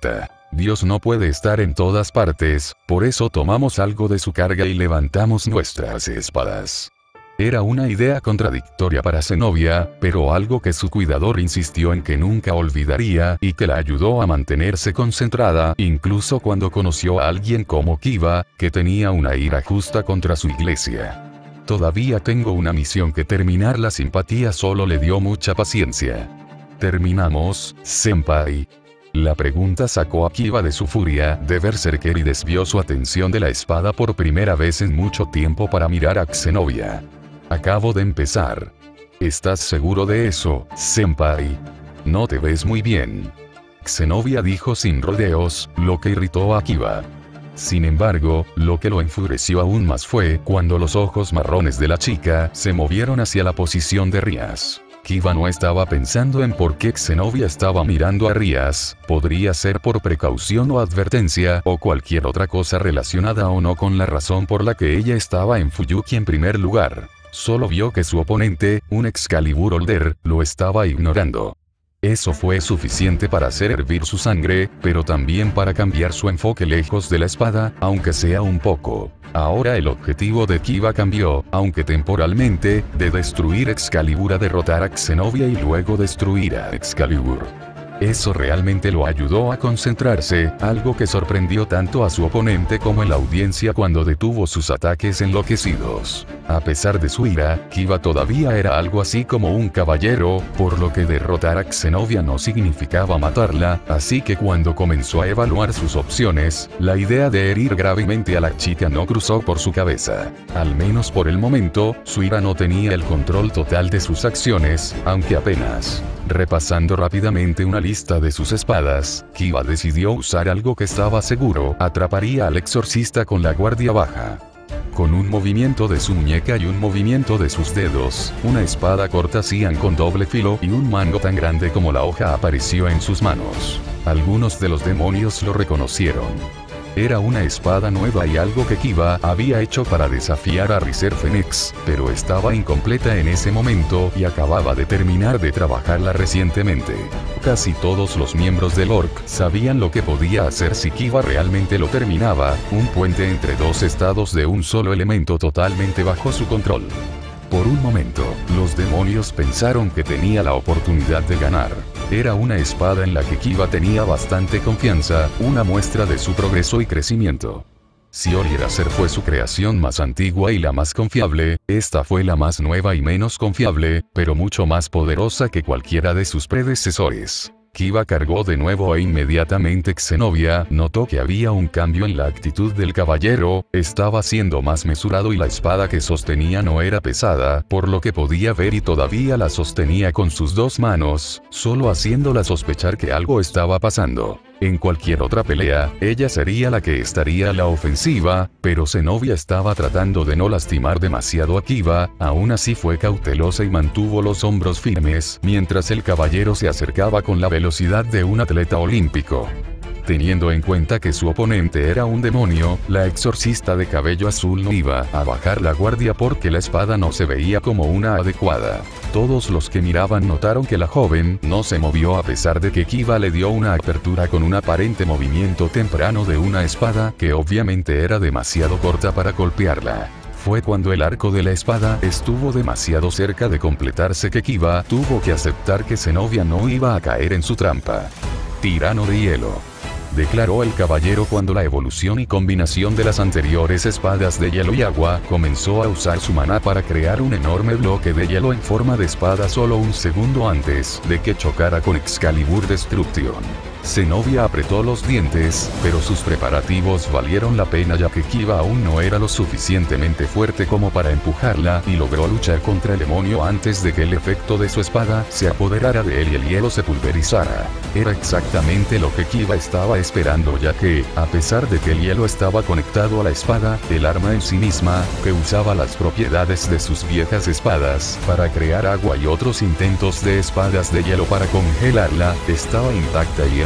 Dios no puede estar en todas partes, por eso tomamos algo de su carga y levantamos nuestras espadas. Era una idea contradictoria para Zenobia, pero algo que su cuidador insistió en que nunca olvidaría y que la ayudó a mantenerse concentrada, incluso cuando conoció a alguien como Kiva, que tenía una ira justa contra su iglesia. Todavía tengo una misión que terminar. La simpatía solo le dio mucha paciencia. ¿Terminamos, senpai? La pregunta sacó a Kiva de su furia de Berserker y desvió su atención de la espada por primera vez en mucho tiempo para mirar a Zenobia. Acabo de empezar. ¿Estás seguro de eso, senpai? No te ves muy bien. Zenobia dijo sin rodeos, lo que irritó a Kiva. Sin embargo, lo que lo enfureció aún más fue cuando los ojos marrones de la chica se movieron hacia la posición de Rias. Kiva no estaba pensando en por qué Zenobia estaba mirando a Rias, podría ser por precaución o advertencia o cualquier otra cosa relacionada o no con la razón por la que ella estaba en Fuyuki en primer lugar. Solo vio que su oponente, un Excalibur Holder, lo estaba ignorando. Eso fue suficiente para hacer hervir su sangre, pero también para cambiar su enfoque lejos de la espada, aunque sea un poco. Ahora el objetivo de Kiva cambió, aunque temporalmente, de destruir Excalibur a derrotar a Zenobia y luego destruir a Excalibur. Eso realmente lo ayudó a concentrarse, algo que sorprendió tanto a su oponente como en la audiencia cuando detuvo sus ataques enloquecidos. A pesar de su ira, Kiva todavía era algo así como un caballero, por lo que derrotar a Zenobia no significaba matarla, así que cuando comenzó a evaluar sus opciones, la idea de herir gravemente a la chica no cruzó por su cabeza. Al menos por el momento, su ira no tenía el control total de sus acciones, aunque apenas. Repasando rápidamente una lista de sus espadas, Kiva decidió usar algo que estaba seguro atraparía al exorcista con la guardia baja. Con un movimiento de su muñeca y un movimiento de sus dedos, una espada corta cian con doble filo y un mango tan grande como la hoja apareció en sus manos. Algunos de los demonios lo reconocieron. Era una espada nueva y algo que Kiva había hecho para desafiar a Riser Phoenix, pero estaba incompleta en ese momento y acababa de terminar de trabajarla recientemente. Casi todos los miembros del Orc sabían lo que podía hacer si Kiva realmente lo terminaba, un puente entre dos estados de un solo elemento totalmente bajo su control. Por un momento, los demonios pensaron que tenía la oportunidad de ganar. Era una espada en la que Kiva tenía bastante confianza, una muestra de su progreso y crecimiento. Si Orieracer fue su creación más antigua y la más confiable, esta fue la más nueva y menos confiable, pero mucho más poderosa que cualquiera de sus predecesores. Kiva cargó de nuevo e inmediatamente Zenobia notó que había un cambio en la actitud del caballero, estaba siendo más mesurado y la espada que sostenía no era pesada, por lo que podía ver y todavía la sostenía con sus dos manos, solo haciéndola sospechar que algo estaba pasando. En cualquier otra pelea, ella sería la que estaría a la ofensiva, pero Zenobia estaba tratando de no lastimar demasiado a Kiva, aún así fue cautelosa y mantuvo los hombros firmes, mientras el caballero se acercaba con la velocidad de un atleta olímpico. Teniendo en cuenta que su oponente era un demonio, la exorcista de cabello azul no iba a bajar la guardia porque la espada no se veía como una adecuada. Todos los que miraban notaron que la joven no se movió a pesar de que Kiva le dio una apertura con un aparente movimiento temprano de una espada que obviamente era demasiado corta para golpearla. Fue cuando el arco de la espada estuvo demasiado cerca de completarse que Kiva tuvo que aceptar que Zenobia no iba a caer en su trampa. Tirano de hielo, declaró el caballero cuando la evolución y combinación de las anteriores espadas de hielo y agua comenzó a usar su maná para crear un enorme bloque de hielo en forma de espada solo un segundo antes de que chocara con Excalibur Destruction. Zenobia apretó los dientes, pero sus preparativos valieron la pena ya que Kiva aún no era lo suficientemente fuerte como para empujarla y logró luchar contra el demonio antes de que el efecto de su espada se apoderara de él y el hielo se pulverizara. Era exactamente lo que Kiva estaba esperando ya que, a pesar de que el hielo estaba conectado a la espada, el arma en sí misma, que usaba las propiedades de sus viejas espadas para crear agua y otros intentos de espadas de hielo para congelarla, estaba intacta y era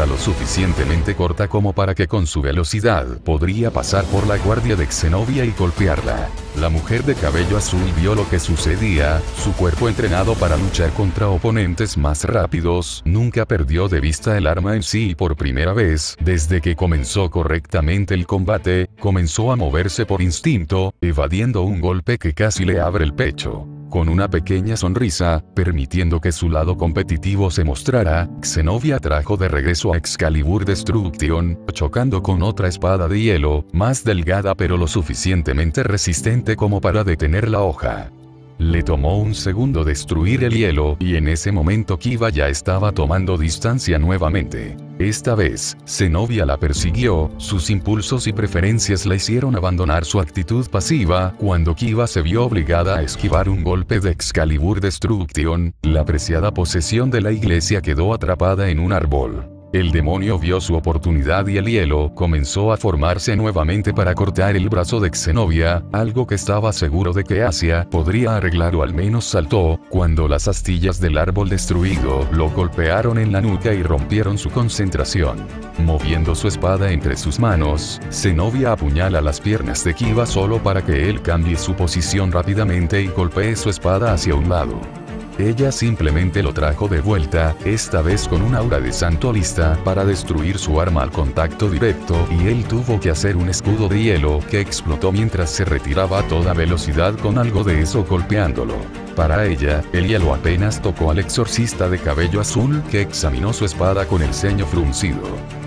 era lo suficientemente corta como para que con su velocidad podría pasar por la guardia de Zenobia y golpearla. La mujer de cabello azul vio lo que sucedía, su cuerpo entrenado para luchar contra oponentes más rápidos, nunca perdió de vista el arma en sí y por primera vez, desde que comenzó correctamente el combate, comenzó a moverse por instinto, evadiendo un golpe que casi le abre el pecho. Con una pequeña sonrisa, permitiendo que su lado competitivo se mostrara, Zenobia trajo de regreso a Excalibur Destruction, chocando con otra espada de hielo, más delgada pero lo suficientemente resistente como para detener la hoja. Le tomó un segundo destruir el hielo, y en ese momento Kiba ya estaba tomando distancia nuevamente. Esta vez, Zenobia la persiguió, sus impulsos y preferencias la hicieron abandonar su actitud pasiva, cuando Kiba se vio obligada a esquivar un golpe de Excalibur Destruction, la preciada posesión de la iglesia quedó atrapada en un árbol. El demonio vio su oportunidad y el hielo comenzó a formarse nuevamente para cortar el brazo de Zenobia, algo que estaba seguro de que Asia podría arreglar o al menos saltó, cuando las astillas del árbol destruido lo golpearon en la nuca y rompieron su concentración. Moviendo su espada entre sus manos, Zenobia apuñala las piernas de Kiba solo para que él cambie su posición rápidamente y golpee su espada hacia un lado. Ella simplemente lo trajo de vuelta, esta vez con un aura de santo lista para destruir su arma al contacto directo, y él tuvo que hacer un escudo de hielo que explotó mientras se retiraba a toda velocidad con algo de eso golpeándolo. Para ella, el hielo apenas tocó al exorcista de cabello azul que examinó su espada con el ceño fruncido.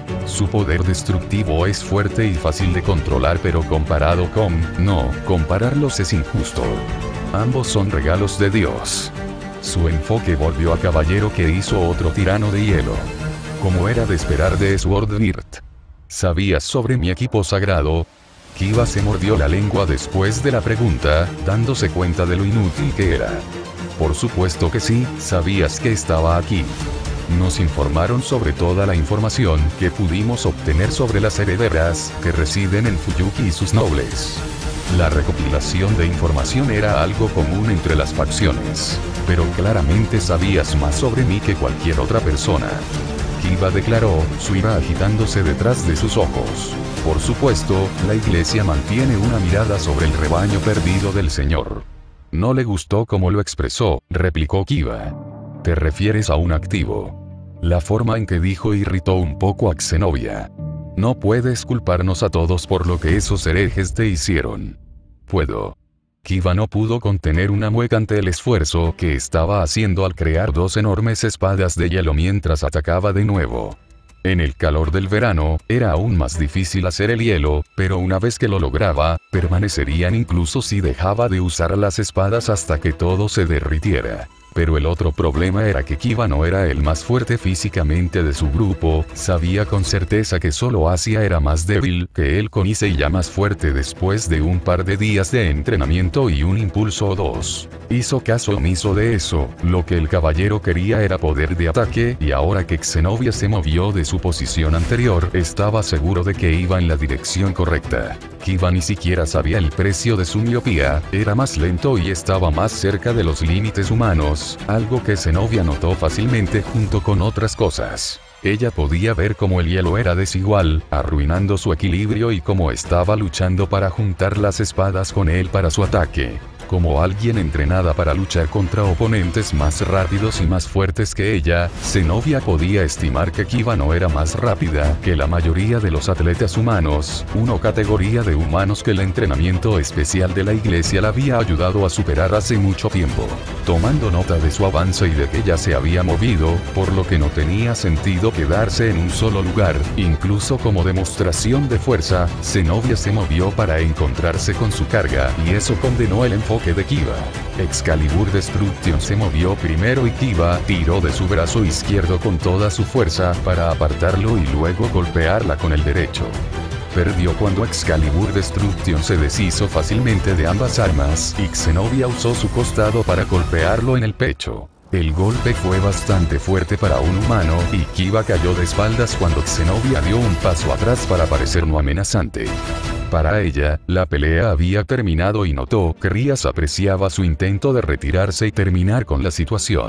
Su poder destructivo es fuerte y fácil de controlar, pero comparado con, no, compararlos es injusto. Ambos son regalos de Dios. Su enfoque volvió a caballero que hizo otro tirano de hielo. Como era de esperar de Swordbeard. ¿Sabías sobre mi equipo sagrado? Kiba se mordió la lengua después de la pregunta, dándose cuenta de lo inútil que era. Por supuesto que sí, sabías que estaba aquí. Nos informaron sobre toda la información que pudimos obtener sobre las herederas que residen en Fuyuki y sus nobles. La recopilación de información era algo común entre las facciones. Pero claramente sabías más sobre mí que cualquier otra persona. Kiba declaró, su ira agitándose detrás de sus ojos. Por supuesto, la iglesia mantiene una mirada sobre el rebaño perdido del Señor. No le gustó cómo lo expresó, replicó Kiba. ¿Te refieres a un activo? La forma en que dijo irritó un poco a Zenobia. No puedes culparnos a todos por lo que esos herejes te hicieron. Puedo. Kiba no pudo contener una mueca ante el esfuerzo que estaba haciendo al crear dos enormes espadas de hielo mientras atacaba de nuevo. En el calor del verano, era aún más difícil hacer el hielo, pero una vez que lo lograba, permanecerían incluso si dejaba de usar las espadas hasta que todo se derritiera. Pero el otro problema era que Kiba no era el más fuerte físicamente de su grupo, sabía con certeza que solo Asia era más débil que él con Issei ya más fuerte después de un par de días de entrenamiento y un impulso o dos. Hizo caso omiso de eso, lo que el caballero quería era poder de ataque, y ahora que Zenobia se movió de su posición anterior, estaba seguro de que iba en la dirección correcta. Kiba ni siquiera sabía el precio de su miopía, era más lento y estaba más cerca de los límites humanos, algo que Zenobia notó fácilmente junto con otras cosas. Ella podía ver cómo el hielo era desigual, arruinando su equilibrio y cómo estaba luchando para juntar las espadas con él para su ataque. Como alguien entrenada para luchar contra oponentes más rápidos y más fuertes que ella, Zenobia podía estimar que Kiba no era más rápida que la mayoría de los atletas humanos, una categoría de humanos que el entrenamiento especial de la iglesia la había ayudado a superar hace mucho tiempo. Tomando nota de su avance y de que ella se había movido, por lo que no tenía sentido quedarse en un solo lugar, incluso como demostración de fuerza, Zenobia se movió para encontrarse con su carga, y eso condenó el enfoque de Kiba. Excalibur Destruction se movió primero y Kiba tiró de su brazo izquierdo con toda su fuerza para apartarlo y luego golpearla con el derecho. Perdió cuando Excalibur Destruction se deshizo fácilmente de ambas armas y Zenobia usó su costado para golpearlo en el pecho. El golpe fue bastante fuerte para un humano y Kiba cayó de espaldas cuando Zenobia dio un paso atrás para parecer no amenazante. Para ella, la pelea había terminado y notó que Rías apreciaba su intento de retirarse y terminar con la situación.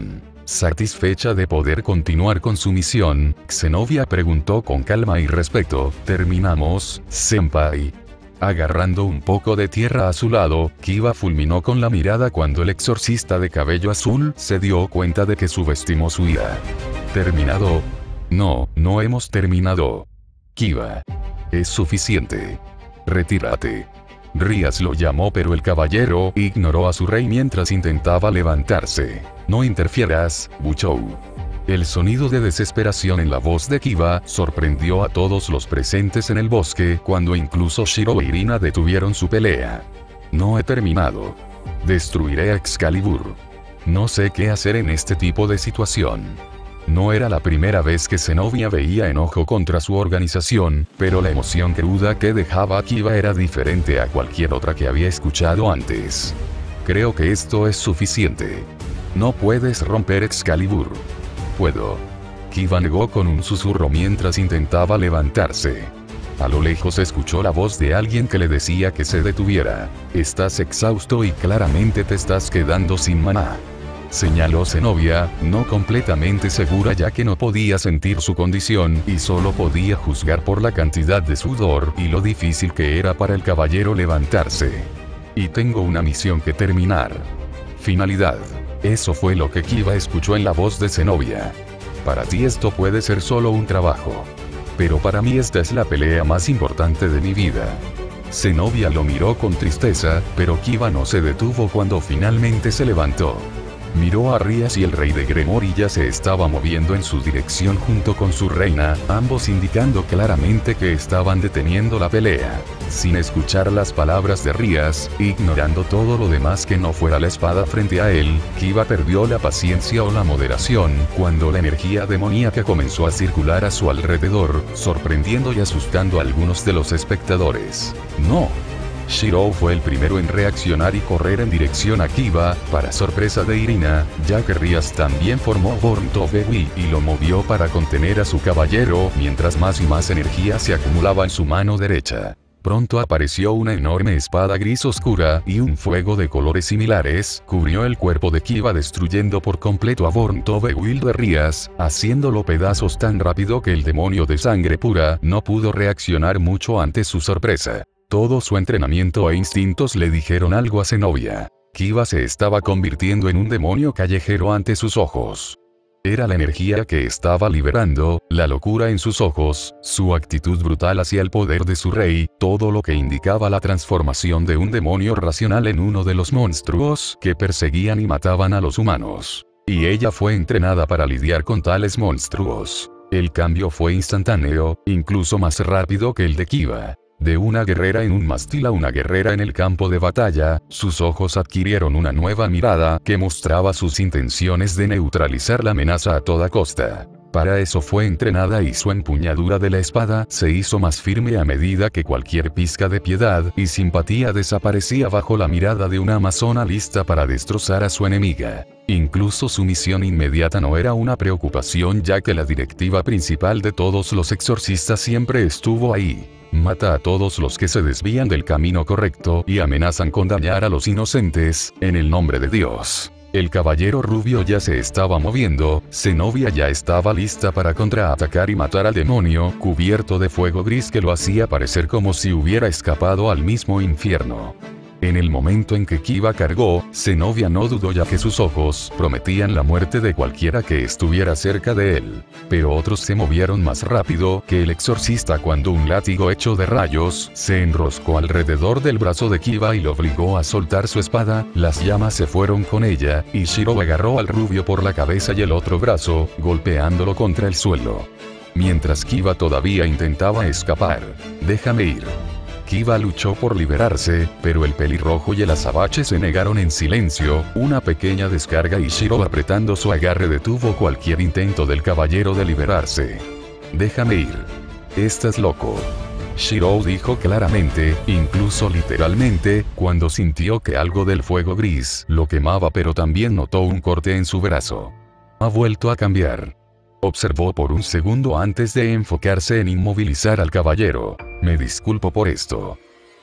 Satisfecha de poder continuar con su misión, Zenobia preguntó con calma y respeto, ¿terminamos, senpai? Agarrando un poco de tierra a su lado, Kiba fulminó con la mirada cuando el exorcista de cabello azul se dio cuenta de que subestimó su ira. ¿Terminado? No, no hemos terminado. Kiba. Es suficiente. Retírate. Rías lo llamó, pero el caballero ignoró a su rey mientras intentaba levantarse. No interfieras, Buchou. El sonido de desesperación en la voz de Kiba sorprendió a todos los presentes en el bosque cuando incluso Shiro e Irina detuvieron su pelea. No he terminado. Destruiré a Excalibur. No sé qué hacer en este tipo de situación. No era la primera vez que Zenobia veía enojo contra su organización, pero la emoción cruda que dejaba a Kiba era diferente a cualquier otra que había escuchado antes. Creo que esto es suficiente. No puedes romper Excalibur. Puedo. Kiba negó con un susurro mientras intentaba levantarse. A lo lejos escuchó la voz de alguien que le decía que se detuviera. Estás exhausto y claramente te estás quedando sin maná. Señaló Zenobia, no completamente segura ya que no podía sentir su condición y solo podía juzgar por la cantidad de sudor y lo difícil que era para el caballero levantarse. Y tengo una misión que terminar. Finalidad. Eso fue lo que Kiba escuchó en la voz de Zenobia. Para ti esto puede ser solo un trabajo. Pero para mí esta es la pelea más importante de mi vida. Zenobia lo miró con tristeza, pero Kiba no se detuvo cuando finalmente se levantó. Miró a Rías y el rey de Gremory ya se estaba moviendo en su dirección junto con su reina, ambos indicando claramente que estaban deteniendo la pelea. Sin escuchar las palabras de Rías, ignorando todo lo demás que no fuera la espada frente a él, Kiba perdió la paciencia o la moderación, cuando la energía demoníaca comenzó a circular a su alrededor, sorprendiendo y asustando a algunos de los espectadores. ¡No! Shiro fue el primero en reaccionar y correr en dirección a Kiba, para sorpresa de Irina, ya que Rías también formó Born of the Will y lo movió para contener a su caballero, mientras más y más energía se acumulaba en su mano derecha. Pronto apareció una enorme espada gris oscura y un fuego de colores similares cubrió el cuerpo de Kiba destruyendo por completo a Born of the Will de Rías, haciéndolo pedazos tan rápido que el demonio de sangre pura no pudo reaccionar mucho ante su sorpresa. Todo su entrenamiento e instintos le dijeron algo a Zenobia. Kiba se estaba convirtiendo en un demonio callejero ante sus ojos. Era la energía que estaba liberando, la locura en sus ojos, su actitud brutal hacia el poder de su rey, todo lo que indicaba la transformación de un demonio racional en uno de los monstruos que perseguían y mataban a los humanos. Y ella fue entrenada para lidiar con tales monstruos. El cambio fue instantáneo, incluso más rápido que el de Kiba. De una guerrera en un mástil a una guerrera en el campo de batalla, sus ojos adquirieron una nueva mirada que mostraba sus intenciones de neutralizar la amenaza a toda costa. Para eso fue entrenada y su empuñadura de la espada se hizo más firme a medida que cualquier pizca de piedad y simpatía desaparecía bajo la mirada de una amazona lista para destrozar a su enemiga. Incluso su misión inmediata no era una preocupación ya que la directiva principal de todos los exorcistas siempre estuvo ahí. Mata a todos los que se desvían del camino correcto y amenazan con dañar a los inocentes, en el nombre de Dios. El caballero rubio ya se estaba moviendo, Zenobia ya estaba lista para contraatacar y matar al demonio, cubierto de fuego gris que lo hacía parecer como si hubiera escapado al mismo infierno. En el momento en que Kiba cargó, Zenobia no dudó ya que sus ojos prometían la muerte de cualquiera que estuviera cerca de él. Pero otros se movieron más rápido que el exorcista cuando un látigo hecho de rayos se enroscó alrededor del brazo de Kiba y lo obligó a soltar su espada, las llamas se fueron con ella, y Shiro agarró al rubio por la cabeza y el otro brazo, golpeándolo contra el suelo. Mientras Kiba todavía intentaba escapar. Déjame ir. Kiba luchó por liberarse, pero el pelirrojo y el azabache se negaron en silencio, una pequeña descarga y Shiro apretando su agarre detuvo cualquier intento del caballero de liberarse. Déjame ir. Estás loco. Shiro dijo claramente, incluso literalmente, cuando sintió que algo del fuego gris lo quemaba pero también notó un corte en su brazo. Ha vuelto a cambiar. Observó por un segundo antes de enfocarse en inmovilizar al caballero. Me disculpo por esto.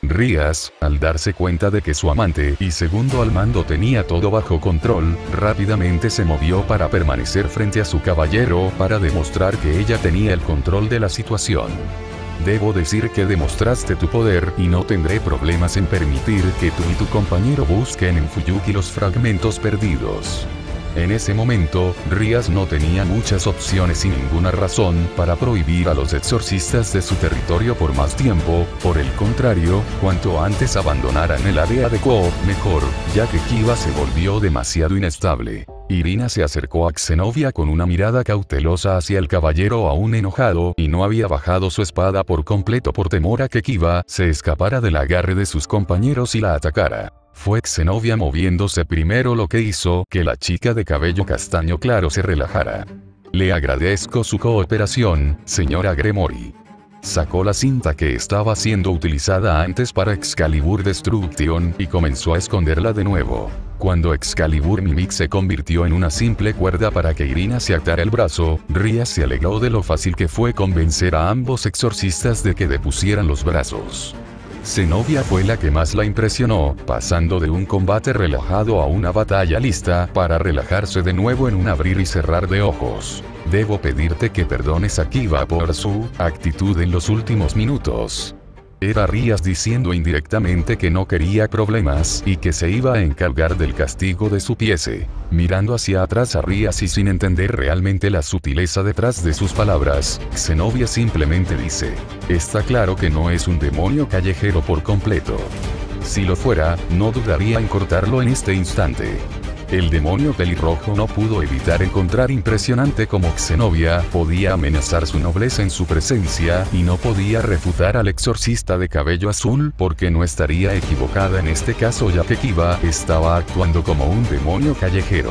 Rías, al darse cuenta de que su amante y segundo al mando tenía todo bajo control, rápidamente se movió para permanecer frente a su caballero para demostrar que ella tenía el control de la situación. Debo decir que demostraste tu poder y no tendré problemas en permitir que tú y tu compañero busquen en Fuyuki los fragmentos perdidos. En ese momento, Rías no tenía muchas opciones y ninguna razón para prohibir a los exorcistas de su territorio por más tiempo. Por el contrario, cuanto antes abandonaran el área de Ko, mejor, ya que Kiba se volvió demasiado inestable. Irina se acercó a Zenobia con una mirada cautelosa hacia el caballero aún enojado y no había bajado su espada por completo por temor a que Kiba se escapara del agarre de sus compañeros y la atacara. Fue Zenobia moviéndose primero lo que hizo que la chica de cabello castaño claro se relajara. Le agradezco su cooperación, señora Gremory. Sacó la cinta que estaba siendo utilizada antes para Excalibur Destruction y comenzó a esconderla de nuevo. Cuando Excalibur Mimic se convirtió en una simple cuerda para que Irina se atara el brazo, Rías se alegró de lo fácil que fue convencer a ambos exorcistas de que depusieran los brazos. Zenobia fue la que más la impresionó, pasando de un combate relajado a una batalla lista para relajarse de nuevo en un abrir y cerrar de ojos. Debo pedirte que perdones a Kiba por su actitud en los últimos minutos. Era Rías diciendo indirectamente que no quería problemas y que se iba a encargar del castigo de su piese. Mirando hacia atrás a Rías y sin entender realmente la sutileza detrás de sus palabras, Zenobia simplemente dice: está claro que no es un demonio callejero por completo. Si lo fuera, no dudaría en cortarlo en este instante. El demonio pelirrojo no pudo evitar encontrar impresionante cómo Zenobia podía amenazar su nobleza en su presencia y no podía refutar al exorcista de cabello azul porque no estaría equivocada en este caso ya que Kiba estaba actuando como un demonio callejero.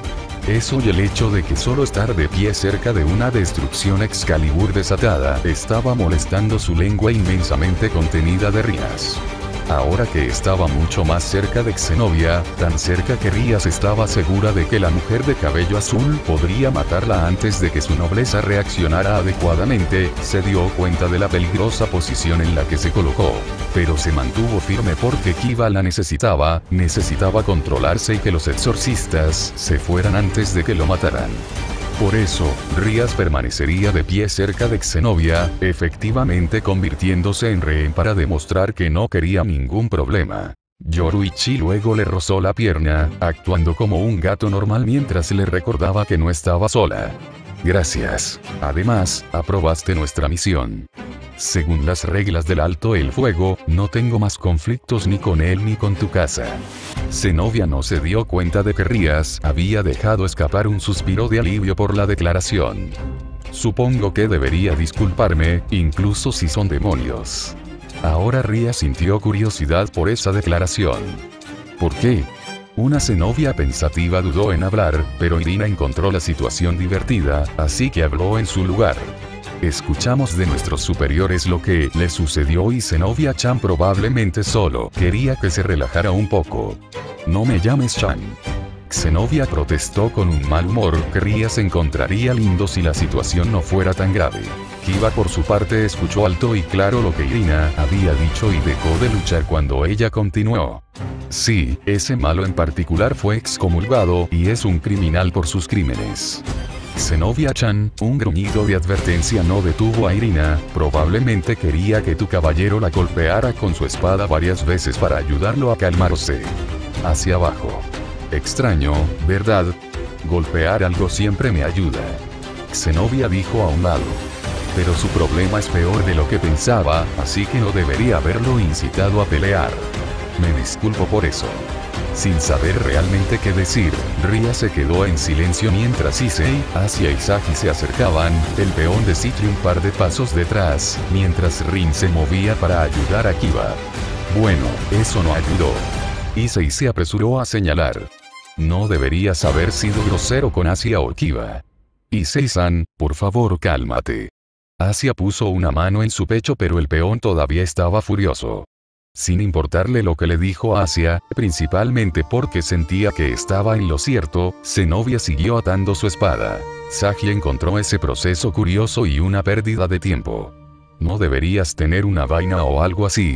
Eso y el hecho de que solo estar de pie cerca de una destrucción Excalibur desatada estaba molestando su lengua inmensamente contenida de Rías. Ahora que estaba mucho más cerca de Zenobia, tan cerca que Rías estaba segura de que la mujer de cabello azul podría matarla antes de que su nobleza reaccionara adecuadamente, se dio cuenta de la peligrosa posición en la que se colocó. Pero se mantuvo firme porque Kiba la necesitaba, necesitaba controlarse y que los exorcistas se fueran antes de que lo mataran. Por eso, Rías permanecería de pie cerca de Zenobia, efectivamente convirtiéndose en rehén para demostrar que no quería ningún problema. Yoruichi luego le rozó la pierna, actuando como un gato normal mientras le recordaba que no estaba sola. Gracias. Además, aprobaste nuestra misión. Según las reglas del alto el fuego, no tengo más conflictos ni con él ni con tu casa. Zenobia no se dio cuenta de que Rías había dejado escapar un suspiro de alivio por la declaración. Supongo que debería disculparme, incluso si son demonios. Ahora Rías sintió curiosidad por esa declaración. ¿Por qué? Una Zenobia pensativa dudó en hablar, pero Irina encontró la situación divertida, así que habló en su lugar. Escuchamos de nuestros superiores lo que le sucedió y Zenobia-chan probablemente solo quería que se relajara un poco. No me llames Chan. Zenobia protestó con un mal humor que Rías encontraría lindo si la situación no fuera tan grave. Kiba por su parte escuchó alto y claro lo que Irina había dicho y dejó de luchar cuando ella continuó. Sí, ese malo en particular fue excomulgado y es un criminal por sus crímenes. Zenobia-chan, un gruñido de advertencia no detuvo a Irina, probablemente quería que tu caballero la golpeara con su espada varias veces para ayudarlo a calmarse. Hacia abajo. Extraño, ¿verdad? Golpear algo siempre me ayuda. Zenobia dijo a un lado. Pero su problema es peor de lo que pensaba, así que no debería haberlo incitado a pelear. Me disculpo por eso. Sin saber realmente qué decir, Ría se quedó en silencio mientras Issei, Asia y Sagi se acercaban, el peón de Citri un par de pasos detrás, mientras Rin se movía para ayudar a Kiba. Bueno, eso no ayudó. Issei se apresuró a señalar. No deberías haber sido grosero con Asia o Kiba. Issei-san, por favor cálmate. Asia puso una mano en su pecho pero el peón todavía estaba furioso. Sin importarle lo que le dijo Asia, principalmente porque sentía que estaba en lo cierto, Zenobia siguió atando su espada. Sagi encontró ese proceso curioso y una pérdida de tiempo. No deberías tener una vaina o algo así.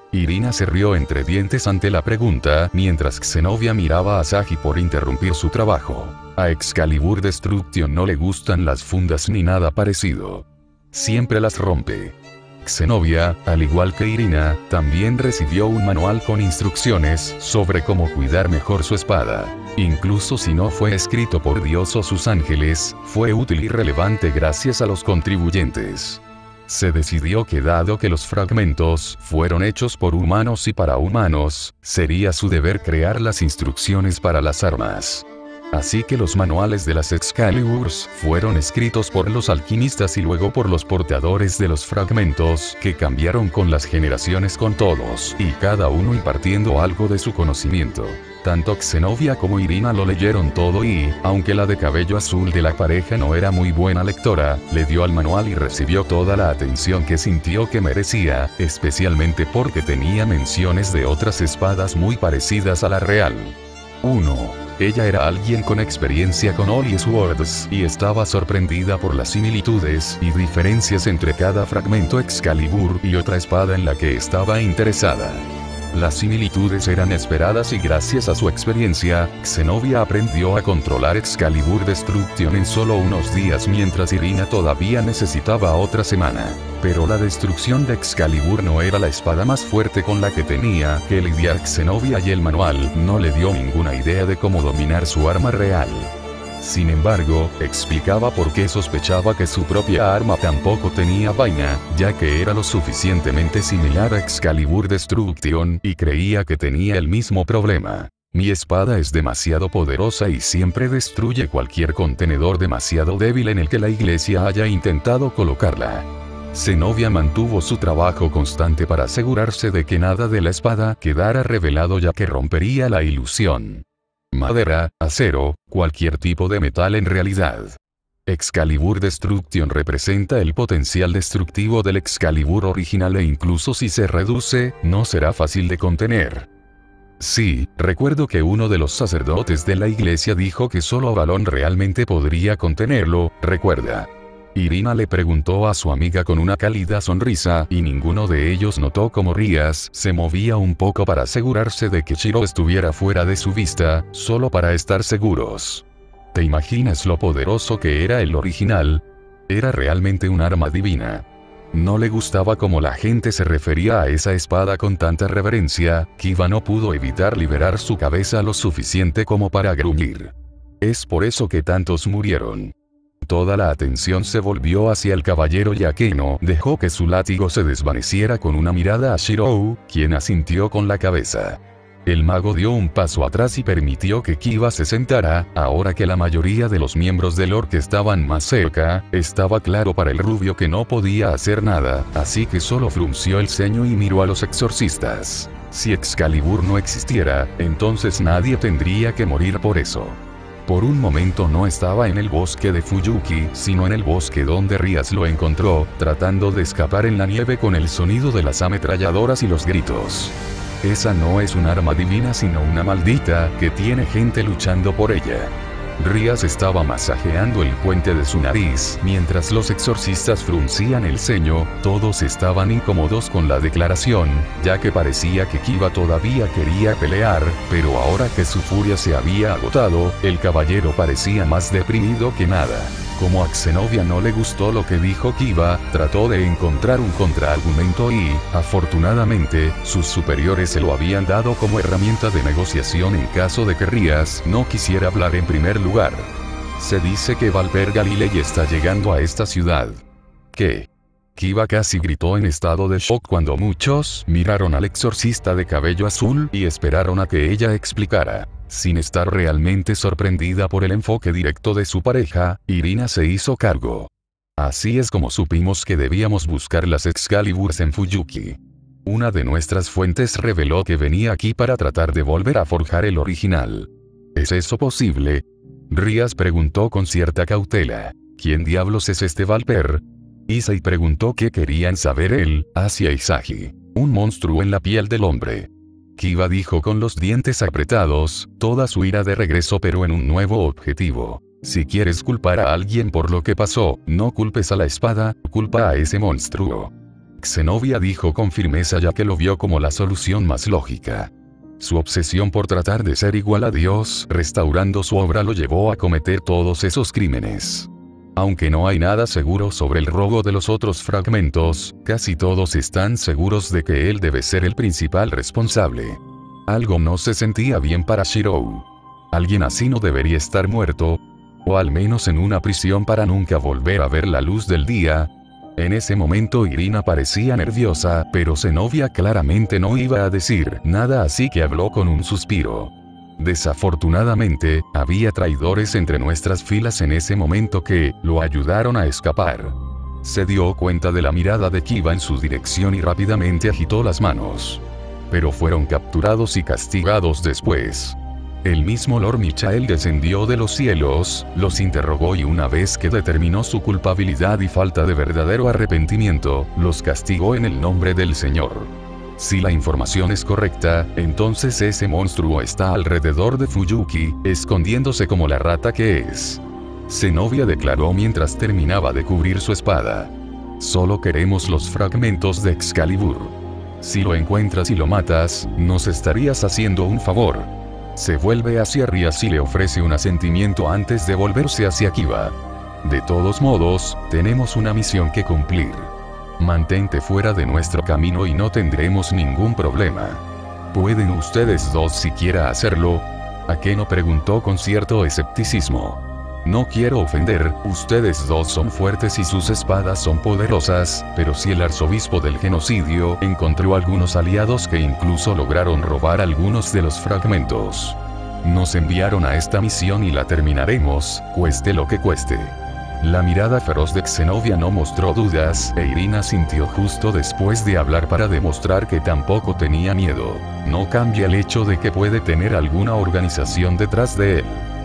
Irina se rió entre dientes ante la pregunta, mientras Zenobia miraba a Sagi por interrumpir su trabajo. A Excalibur Destruction no le gustan las fundas ni nada parecido. Siempre las rompe. Zenobia, al igual que Irina, también recibió un manual con instrucciones sobre cómo cuidar mejor su espada. Incluso si no fue escrito por Dios o sus ángeles, fue útil y relevante gracias a los contribuyentes. Se decidió que dado que los fragmentos fueron hechos por humanos y para humanos, sería su deber crear las instrucciones para las armas. Así que los manuales de las Excaliburs fueron escritos por los alquimistas y luego por los portadores de los fragmentos, que cambiaron con las generaciones con todos, y cada uno impartiendo algo de su conocimiento. Tanto Zenobia como Irina lo leyeron todo y, aunque la de cabello azul de la pareja no era muy buena lectora, le dio al manual y recibió toda la atención que sintió que merecía, especialmente porque tenía menciones de otras espadas muy parecidas a la real. uno. Ella era alguien con experiencia con Holy Swords, y estaba sorprendida por las similitudes y diferencias entre cada fragmento Excalibur y otra espada en la que estaba interesada. Las similitudes eran esperadas y gracias a su experiencia, Zenobia aprendió a controlar Excalibur Destruction en solo unos días mientras Irina todavía necesitaba otra semana. Pero la destrucción de Excalibur no era la espada más fuerte con la que tenía que lidiar Zenobia y el manual no le dio ninguna idea de cómo dominar su arma real. Sin embargo, explicaba por qué sospechaba que su propia arma tampoco tenía vaina, ya que era lo suficientemente similar a Excalibur Destruction, y creía que tenía el mismo problema. Mi espada es demasiado poderosa y siempre destruye cualquier contenedor demasiado débil en el que la iglesia haya intentado colocarla. Zenobia mantuvo su trabajo constante para asegurarse de que nada de la espada quedara revelado ya que rompería la ilusión. Madera, acero, cualquier tipo de metal en realidad. Excalibur Destruction representa el potencial destructivo del Excalibur original e incluso si se reduce, no será fácil de contener. Sí, recuerdo que uno de los sacerdotes de la iglesia dijo que solo Avalon realmente podría contenerlo, recuerda. Irina le preguntó a su amiga con una cálida sonrisa y ninguno de ellos notó cómo Rías se movía un poco para asegurarse de que Shiro estuviera fuera de su vista, solo para estar seguros. ¿Te imaginas lo poderoso que era el original? Era realmente un arma divina. No le gustaba cómo la gente se refería a esa espada con tanta reverencia, Kiba no pudo evitar liberar su cabeza lo suficiente como para gruñir. Es por eso que tantos murieron. Toda la atención se volvió hacia el caballero Yakeno, dejó que su látigo se desvaneciera con una mirada a Shirou, quien asintió con la cabeza. El mago dio un paso atrás y permitió que Kiba se sentara, ahora que la mayoría de los miembros del orque estaban más cerca, estaba claro para el rubio que no podía hacer nada, así que solo frunció el ceño y miró a los exorcistas. Si Excalibur no existiera, entonces nadie tendría que morir por eso. Por un momento no estaba en el bosque de Fuyuki, sino en el bosque donde Rías lo encontró, tratando de escapar en la nieve con el sonido de las ametralladoras y los gritos. Esa no es un arma divina sino una maldita, que tiene gente luchando por ella. Rías estaba masajeando el puente de su nariz, mientras los exorcistas fruncían el ceño, todos estaban incómodos con la declaración, ya que parecía que Kiba todavía quería pelear, pero ahora que su furia se había agotado, el caballero parecía más deprimido que nada. Como a Zenobia no le gustó lo que dijo Kiba, trató de encontrar un contraargumento y, afortunadamente, sus superiores se lo habían dado como herramienta de negociación en caso de que Rías no quisiera hablar en primer lugar. Se dice que Valper Galilei está llegando a esta ciudad. ¿Qué? Kiba casi gritó en estado de shock cuando muchos miraron al exorcista de cabello azul y esperaron a que ella explicara. Sin estar realmente sorprendida por el enfoque directo de su pareja, Irina se hizo cargo. Así es como supimos que debíamos buscar las Excaliburs en Fuyuki. Una de nuestras fuentes reveló que venía aquí para tratar de volver a forjar el original. ¿Es eso posible? Rías preguntó con cierta cautela. ¿Quién diablos es este Valper? Issei preguntó qué querían saber él, hacia Isagi. Un monstruo en la piel del hombre. Kiba dijo con los dientes apretados, toda su ira de regreso pero en un nuevo objetivo. Si quieres culpar a alguien por lo que pasó, no culpes a la espada, culpa a ese monstruo. Zenobia dijo con firmeza ya que lo vio como la solución más lógica. Su obsesión por tratar de ser igual a Dios, restaurando su obra, lo llevó a cometer todos esos crímenes. Aunque no hay nada seguro sobre el robo de los otros fragmentos, casi todos están seguros de que él debe ser el principal responsable. Algo no se sentía bien para Shirou. Alguien así no debería estar muerto, o al menos en una prisión para nunca volver a ver la luz del día. En ese momento Irina parecía nerviosa, pero Zenobia claramente no iba a decir nada, así que habló con un suspiro. Desafortunadamente, había traidores entre nuestras filas en ese momento que lo ayudaron a escapar. Se dio cuenta de la mirada de Kiba en su dirección y rápidamente agitó las manos. Pero fueron capturados y castigados después. El mismo Lord Michael descendió de los cielos, los interrogó y una vez que determinó su culpabilidad y falta de verdadero arrepentimiento, los castigó en el nombre del Señor. Si la información es correcta, entonces ese monstruo está alrededor de Fuyuki, escondiéndose como la rata que es. Zenobia declaró mientras terminaba de cubrir su espada. Solo queremos los fragmentos de Excalibur. Si lo encuentras y lo matas, nos estarías haciendo un favor. Se vuelve hacia Rias y le ofrece un asentimiento antes de volverse hacia Kiba. De todos modos, tenemos una misión que cumplir. Mantente fuera de nuestro camino y no tendremos ningún problema. ¿Pueden ustedes dos siquiera hacerlo? Akeno preguntó con cierto escepticismo. No quiero ofender, ustedes dos son fuertes y sus espadas son poderosas, pero si el arzobispo del genocidio encontró algunos aliados que incluso lograron robar algunos de los fragmentos. Nos enviaron a esta misión y la terminaremos, cueste lo que cueste. La mirada feroz de Zenobia no mostró dudas, e Irina sintió justo después de hablar para demostrar que tampoco tenía miedo. No cambia el hecho de que puede tener alguna organización detrás de él.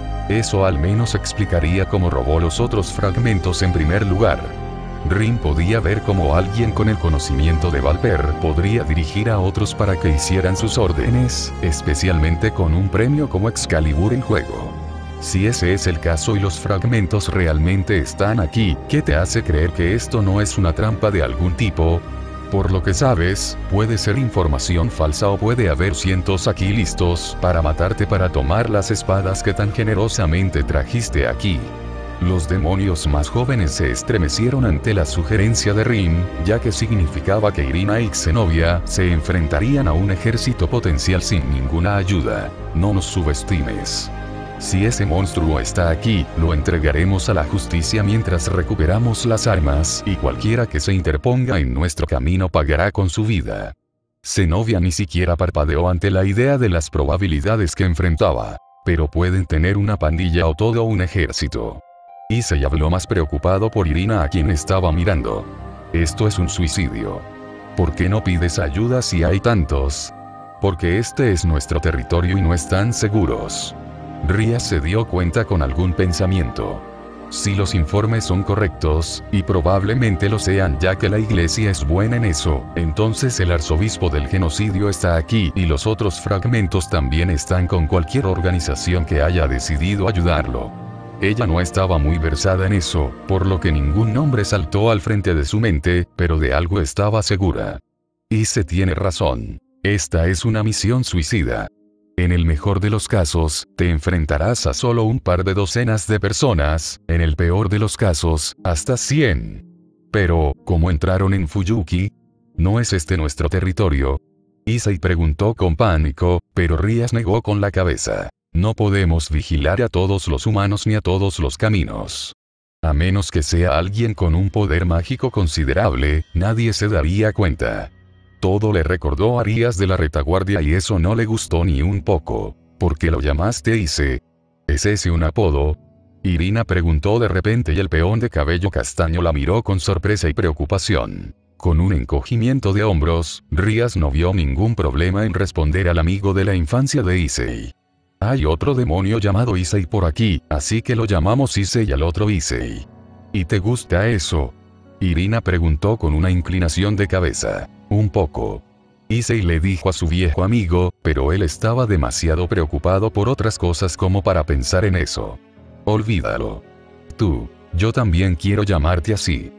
Eso al menos explicaría cómo robó los otros fragmentos en primer lugar. Rin podía ver cómo alguien con el conocimiento de Valper podría dirigir a otros para que hicieran sus órdenes, especialmente con un premio como Excalibur en juego. Si ese es el caso y los fragmentos realmente están aquí, ¿qué te hace creer que esto no es una trampa de algún tipo? Por lo que sabes, puede ser información falsa o puede haber cientos aquí listos para matarte para tomar las espadas que tan generosamente trajiste aquí. Los demonios más jóvenes se estremecieron ante la sugerencia de Rin, ya que significaba que Irina y Zenobia se enfrentarían a un ejército potencial sin ninguna ayuda. No nos subestimes. Si ese monstruo está aquí, lo entregaremos a la justicia mientras recuperamos las armas, y cualquiera que se interponga en nuestro camino pagará con su vida. Zenobia ni siquiera parpadeó ante la idea de las probabilidades que enfrentaba. Pero pueden tener una pandilla o todo un ejército. Issei habló más preocupado por Irina, a quien estaba mirando. Esto es un suicidio. ¿Por qué no pides ayuda si hay tantos? Porque este es nuestro territorio y no están seguros. Rias se dio cuenta con algún pensamiento. Si los informes son correctos, y probablemente lo sean ya que la iglesia es buena en eso, entonces el arzobispo del genocidio está aquí y los otros fragmentos también están con cualquier organización que haya decidido ayudarlo. Ella no estaba muy versada en eso, por lo que ningún nombre saltó al frente de su mente, pero de algo estaba segura. Issei tiene razón. Esta es una misión suicida. En el mejor de los casos, te enfrentarás a solo un par de docenas de personas, en el peor de los casos, hasta cien. Pero, ¿cómo entraron en Fuyuki? ¿No es este nuestro territorio? Issei preguntó con pánico, pero Rias negó con la cabeza. No podemos vigilar a todos los humanos ni a todos los caminos. A menos que sea alguien con un poder mágico considerable, nadie se daría cuenta. Todo le recordó a Rias de la retaguardia y eso no le gustó ni un poco. ¿Por qué lo llamaste Issei? ¿Es ese un apodo? Irina preguntó de repente y el peón de cabello castaño la miró con sorpresa y preocupación. Con un encogimiento de hombros, Rias no vio ningún problema en responder al amigo de la infancia de Issei. Hay otro demonio llamado Issei por aquí, así que lo llamamos Issei al otro Issei. ¿Y te gusta eso? Irina preguntó con una inclinación de cabeza. Un poco. Issei le dijo a su viejo amigo, pero él estaba demasiado preocupado por otras cosas como para pensar en eso. Olvídalo. Tú, yo también quiero llamarte así.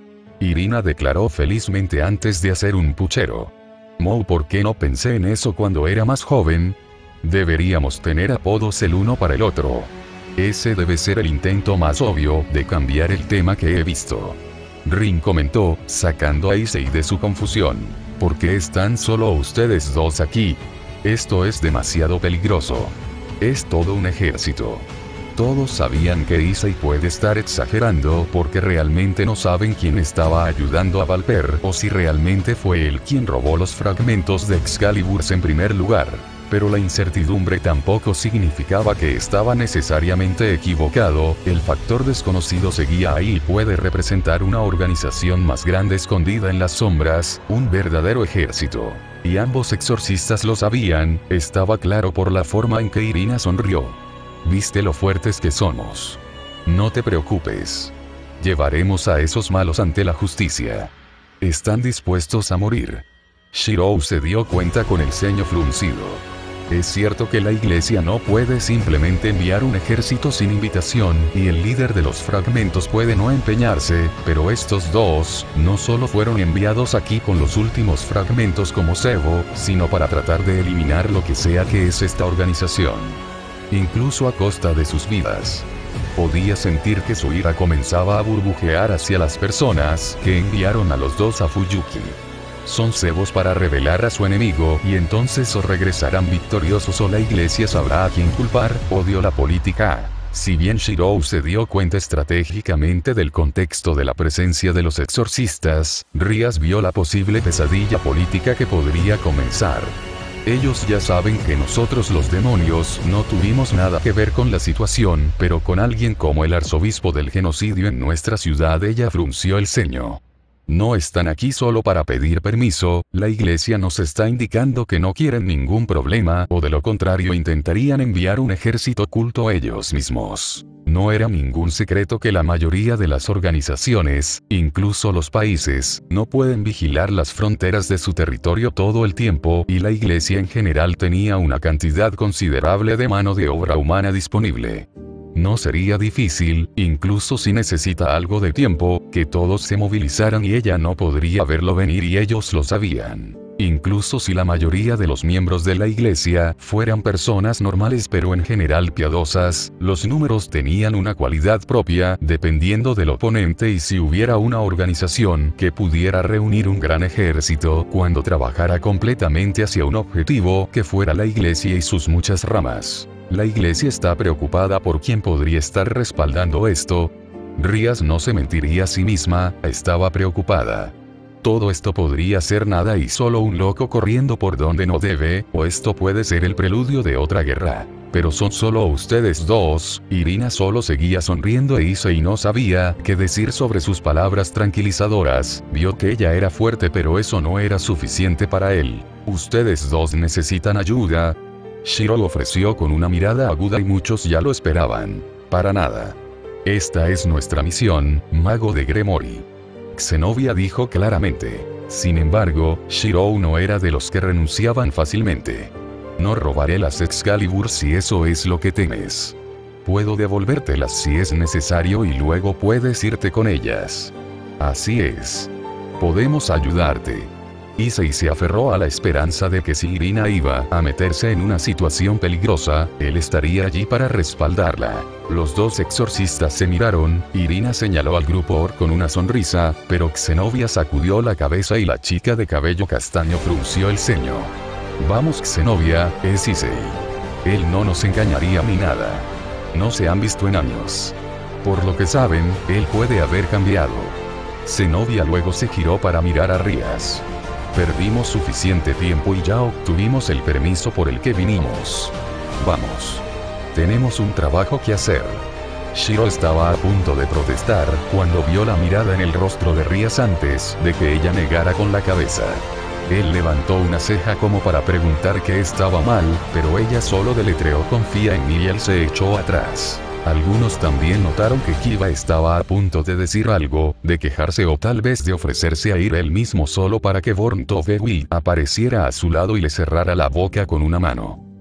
Irina declaró felizmente antes de hacer un puchero. Mou, ¿por qué no pensé en eso cuando era más joven? Deberíamos tener apodos el uno para el otro. Ese debe ser el intento más obvio de cambiar el tema que he visto. Rin comentó, sacando a Issei de su confusión. ¿Por qué están solo ustedes dos aquí? Esto es demasiado peligroso. Es todo un ejército. Todos sabían que Issei puede estar exagerando porque realmente no saben quién estaba ayudando a Valper o si realmente fue él quien robó los fragmentos de Excalibur en primer lugar. Pero la incertidumbre tampoco significaba que estaba necesariamente equivocado, el factor desconocido seguía ahí y puede representar una organización más grande escondida en las sombras, un verdadero ejército. Y ambos exorcistas lo sabían, estaba claro por la forma en que Irina sonrió. ¿Viste lo fuertes que somos? No te preocupes. Llevaremos a esos malos ante la justicia. Están dispuestos a morir. Shirou se dio cuenta con el ceño fruncido. Es cierto que la iglesia no puede simplemente enviar un ejército sin invitación, y el líder de los fragmentos puede no empeñarse, pero estos dos, no solo fueron enviados aquí con los últimos fragmentos como cebo, sino para tratar de eliminar lo que sea que es esta organización. Incluso a costa de sus vidas. Podía sentir que su ira comenzaba a burbujear hacia las personas que enviaron a los dos a Fuyuki. Son cebos para revelar a su enemigo y entonces o regresarán victoriosos o la iglesia sabrá a quién culpar, odio la política. Si bien Shirou se dio cuenta estratégicamente del contexto de la presencia de los exorcistas, Rias vio la posible pesadilla política que podría comenzar. Ellos ya saben que nosotros los demonios no tuvimos nada que ver con la situación, pero con alguien como el arzobispo del genocidio en nuestra ciudad ella frunció el ceño. No están aquí solo para pedir permiso, la iglesia nos está indicando que no quieren ningún problema o de lo contrario intentarían enviar un ejército oculto ellos mismos. No era ningún secreto que la mayoría de las organizaciones, incluso los países, no pueden vigilar las fronteras de su territorio todo el tiempo y la iglesia en general tenía una cantidad considerable de mano de obra humana disponible. No sería difícil, incluso si necesita algo de tiempo, que todos se movilizaran y ella no podría verlo venir y ellos lo sabían. Incluso si la mayoría de los miembros de la iglesia fueran personas normales pero en general piadosas, los números tenían una cualidad propia dependiendo del oponente y si hubiera una organización que pudiera reunir un gran ejército cuando trabajara completamente hacia un objetivo que fuera la iglesia y sus muchas ramas. La iglesia está preocupada por quién podría estar respaldando esto. Rias no se mentiría a sí misma, estaba preocupada. Todo esto podría ser nada y solo un loco corriendo por donde no debe, o esto puede ser el preludio de otra guerra. Pero son solo ustedes dos. Irina solo seguía sonriendo e Issei no sabía qué decir sobre sus palabras tranquilizadoras, vio que ella era fuerte pero eso no era suficiente para él. Ustedes dos necesitan ayuda. Shirou ofreció con una mirada aguda y muchos ya lo esperaban. Para nada. Esta es nuestra misión, mago de Gremory. Zenobia dijo claramente. Sin embargo, Shirou no era de los que renunciaban fácilmente. No robaré las Excalibur si eso es lo que temes. Puedo devolvértelas si es necesario y luego puedes irte con ellas. Así es. Podemos ayudarte. Issei se aferró a la esperanza de que si Irina iba a meterse en una situación peligrosa, él estaría allí para respaldarla. Los dos exorcistas se miraron, Irina señaló al grupo Or con una sonrisa, pero Zenobia sacudió la cabeza y la chica de cabello castaño frunció el ceño. Vamos Zenobia, es Issei. Él no nos engañaría ni nada. No se han visto en años. Por lo que saben, él puede haber cambiado. Zenobia luego se giró para mirar a Rias. Perdimos suficiente tiempo y ya obtuvimos el permiso por el que vinimos. Vamos. Tenemos un trabajo que hacer. Shirou estaba a punto de protestar cuando vio la mirada en el rostro de Rias antes de que ella negara con la cabeza. Él levantó una ceja como para preguntar qué estaba mal, pero ella solo deletreó confía en mí y él se echó atrás. Algunos también notaron que Kiba estaba a punto de decir algo, de quejarse o tal vez de ofrecerse a ir él mismo solo para que Born Tovewi apareciera a su lado y le cerrara la boca con una mano.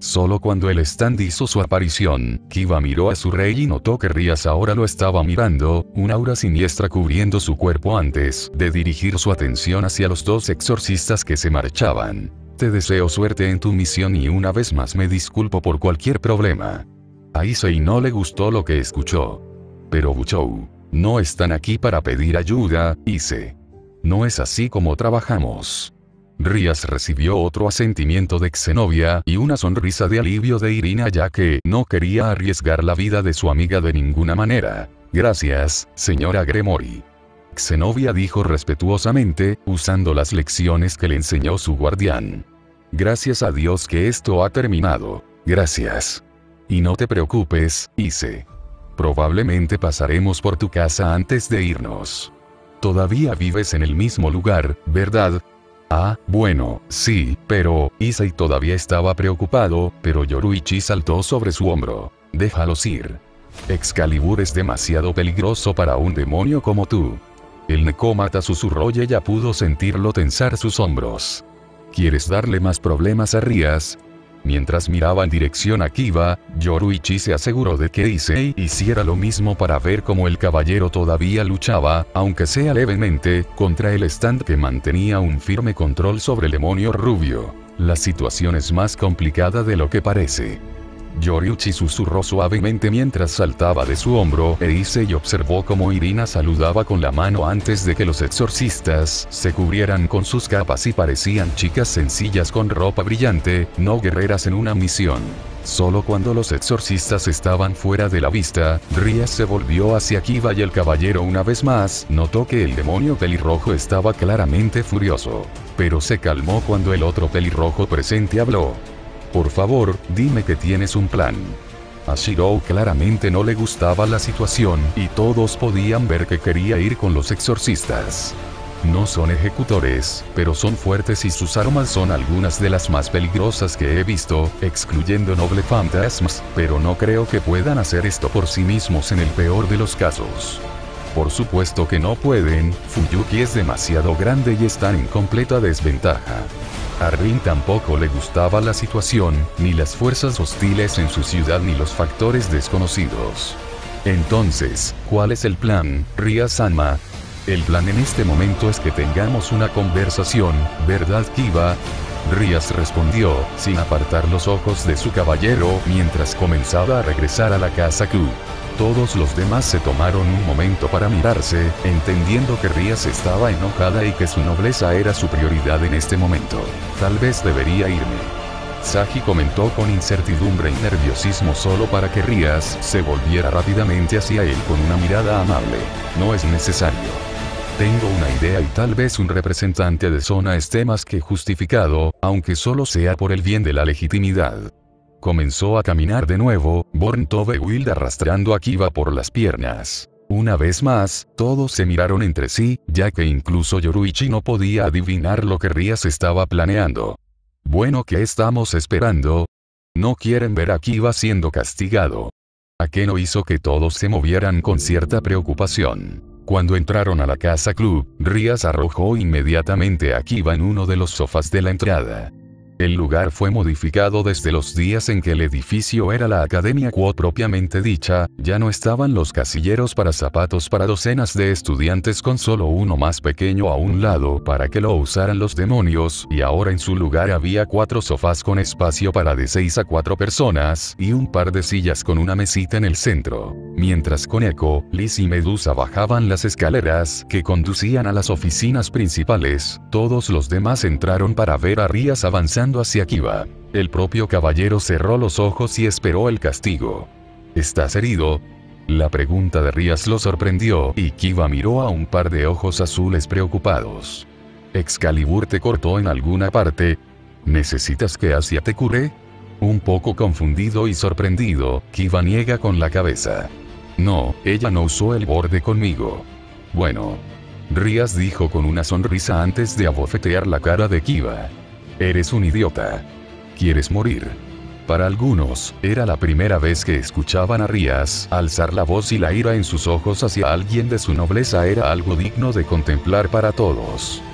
Solo cuando el stand hizo su aparición, Kiba miró a su rey y notó que Rías ahora lo estaba mirando, un aura siniestra cubriendo su cuerpo antes de dirigir su atención hacia los dos exorcistas que se marchaban. Te deseo suerte en tu misión y una vez más me disculpo por cualquier problema. A Issei no le gustó lo que escuchó. Pero Buchou, no están aquí para pedir ayuda, Issei. No es así como trabajamos. Rías recibió otro asentimiento de Zenobia y una sonrisa de alivio de Irina ya que no quería arriesgar la vida de su amiga de ninguna manera. Gracias, señora Gremory. Zenobia dijo respetuosamente, usando las lecciones que le enseñó su guardián. Gracias a Dios que esto ha terminado. Gracias. Y no te preocupes, Issei. Probablemente pasaremos por tu casa antes de irnos. Todavía vives en el mismo lugar, ¿verdad? Ah, bueno, sí, pero, Issei todavía estaba preocupado, pero Yoruichi saltó sobre su hombro. Déjalos ir. Excalibur es demasiado peligroso para un demonio como tú. El necómata susurró y ella pudo sentirlo tensar sus hombros. ¿Quieres darle más problemas a Rías? Mientras miraba en dirección a Kiba, Yoruichi se aseguró de que Issei hiciera lo mismo para ver cómo el caballero todavía luchaba, aunque sea levemente, contra el stand que mantenía un firme control sobre el demonio rubio. La situación es más complicada de lo que parece. Yoruichi susurró suavemente mientras saltaba de su hombro e Issei observó cómo Irina saludaba con la mano antes de que los exorcistas se cubrieran con sus capas y parecían chicas sencillas con ropa brillante, no guerreras en una misión. Solo cuando los exorcistas estaban fuera de la vista, Rías se volvió hacia Kiba y el caballero una vez más notó que el demonio pelirrojo estaba claramente furioso. Pero se calmó cuando el otro pelirrojo presente habló. Por favor, dime que tienes un plan. A Shirou claramente no le gustaba la situación y todos podían ver que quería ir con los exorcistas. No son ejecutores, pero son fuertes y sus armas son algunas de las más peligrosas que he visto, excluyendo Noble Phantasms, pero no creo que puedan hacer esto por sí mismos en el peor de los casos. Por supuesto que no pueden, Fuyuki es demasiado grande y están en completa desventaja. A Rin tampoco le gustaba la situación, ni las fuerzas hostiles en su ciudad ni los factores desconocidos. Entonces, ¿cuál es el plan, Ria-sama? El plan en este momento es que tengamos una conversación, ¿verdad, Kiba? Rías respondió, sin apartar los ojos de su caballero, mientras comenzaba a regresar a la casa Q. Todos los demás se tomaron un momento para mirarse, entendiendo que Rías estaba enojada y que su nobleza era su prioridad en este momento. Tal vez debería irme. Saji comentó con incertidumbre y nerviosismo solo para que Rías se volviera rápidamente hacia él con una mirada amable. No es necesario. Tengo una idea y tal vez un representante de zona esté más que justificado, aunque solo sea por el bien de la legitimidad. Comenzó a caminar de nuevo, Born Tobewild arrastrando a Kiba por las piernas. Una vez más, todos se miraron entre sí, ya que incluso Yoruichi no podía adivinar lo que Rías estaba planeando. Bueno, ¿qué estamos esperando? No quieren ver a Kiba siendo castigado. Akeno hizo que todos se movieran con cierta preocupación. Cuando entraron a la casa club, Rías arrojó inmediatamente a Kiba en uno de los sofás de la entrada. El lugar fue modificado desde los días en que el edificio era la Academia Quo propiamente dicha, ya no estaban los casilleros para zapatos para docenas de estudiantes con solo uno más pequeño a un lado para que lo usaran los demonios, y ahora en su lugar había cuatro sofás con espacio para de seis a cuatro personas, y un par de sillas con una mesita en el centro. Mientras Koneko, Liz y Medusa bajaban las escaleras que conducían a las oficinas principales, todos los demás entraron para ver a Rías avanzando hacia Kiba. El propio caballero cerró los ojos y esperó el castigo. ¿Estás herido? La pregunta de Rías lo sorprendió y Kiba miró a un par de ojos azules preocupados. ¿Excalibur te cortó en alguna parte? ¿Necesitas que Asia te cure? Un poco confundido y sorprendido, Kiba niega con la cabeza. No, ella no usó el borde conmigo. Bueno. Rías dijo con una sonrisa antes de abofetear la cara de Kiba. Eres un idiota. ¿Quieres morir? Para algunos, era la primera vez que escuchaban a Rías alzar la voz y la ira en sus ojos hacia alguien de su nobleza era algo digno de contemplar para todos.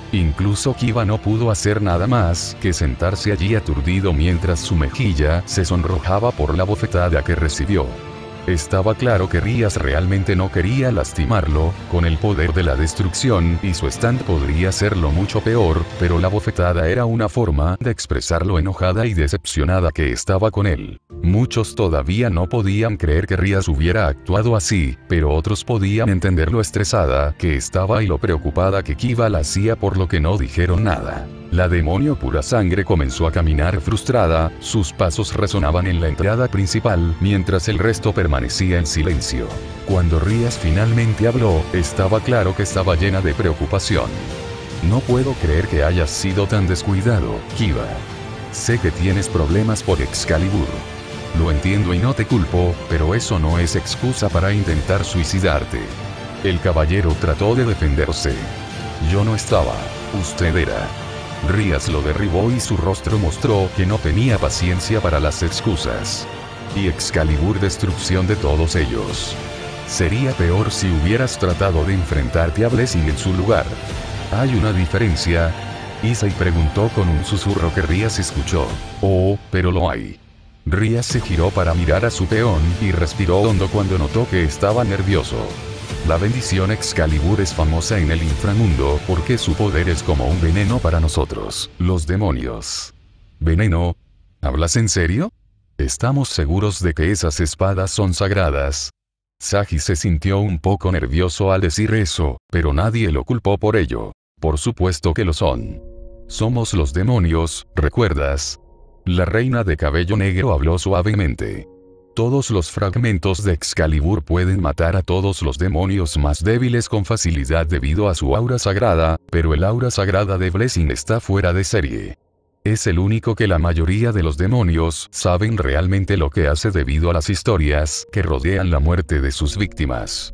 Incluso Kiba no pudo hacer nada más que sentarse allí aturdido mientras su mejilla se sonrojaba por la bofetada que recibió. Estaba claro que Rías realmente no quería lastimarlo, con el poder de la destrucción y su stand podría hacerlo mucho peor, pero la bofetada era una forma de expresar lo enojada y decepcionada que estaba con él. Muchos todavía no podían creer que Rías hubiera actuado así, pero otros podían entender lo estresada que estaba y lo preocupada que Kiba la hacía, por lo que no dijeron nada. La demonio pura sangre comenzó a caminar frustrada, sus pasos resonaban en la entrada principal, mientras el resto permanecía en silencio. Cuando Rías finalmente habló, estaba claro que estaba llena de preocupación. No puedo creer que hayas sido tan descuidado, Kiba. Sé que tienes problemas por Excalibur. Lo entiendo y no te culpo, pero eso no es excusa para intentar suicidarte. El caballero trató de defenderse. Yo no estaba, usted era. Rías lo derribó y su rostro mostró que no tenía paciencia para las excusas. Y Excalibur, destrucción de todos ellos. Sería peor si hubieras tratado de enfrentarte a Blessing en su lugar. ¿Hay una diferencia? Issei preguntó con un susurro que Rías escuchó. Oh, pero lo hay. Rías se giró para mirar a su peón y respiró hondo cuando notó que estaba nervioso. La bendición Excalibur es famosa en el inframundo porque su poder es como un veneno para nosotros, los demonios. ¿Veneno? ¿Hablas en serio? ¿Estamos seguros de que esas espadas son sagradas? Sagi se sintió un poco nervioso al decir eso, pero nadie lo culpó por ello. Por supuesto que lo son. Somos los demonios, ¿recuerdas? La reina de cabello negro habló suavemente. Todos los fragmentos de Excalibur pueden matar a todos los demonios más débiles con facilidad debido a su aura sagrada, pero el aura sagrada de Blessing está fuera de serie. Es el único que la mayoría de los demonios saben realmente lo que hace debido a las historias que rodean la muerte de sus víctimas.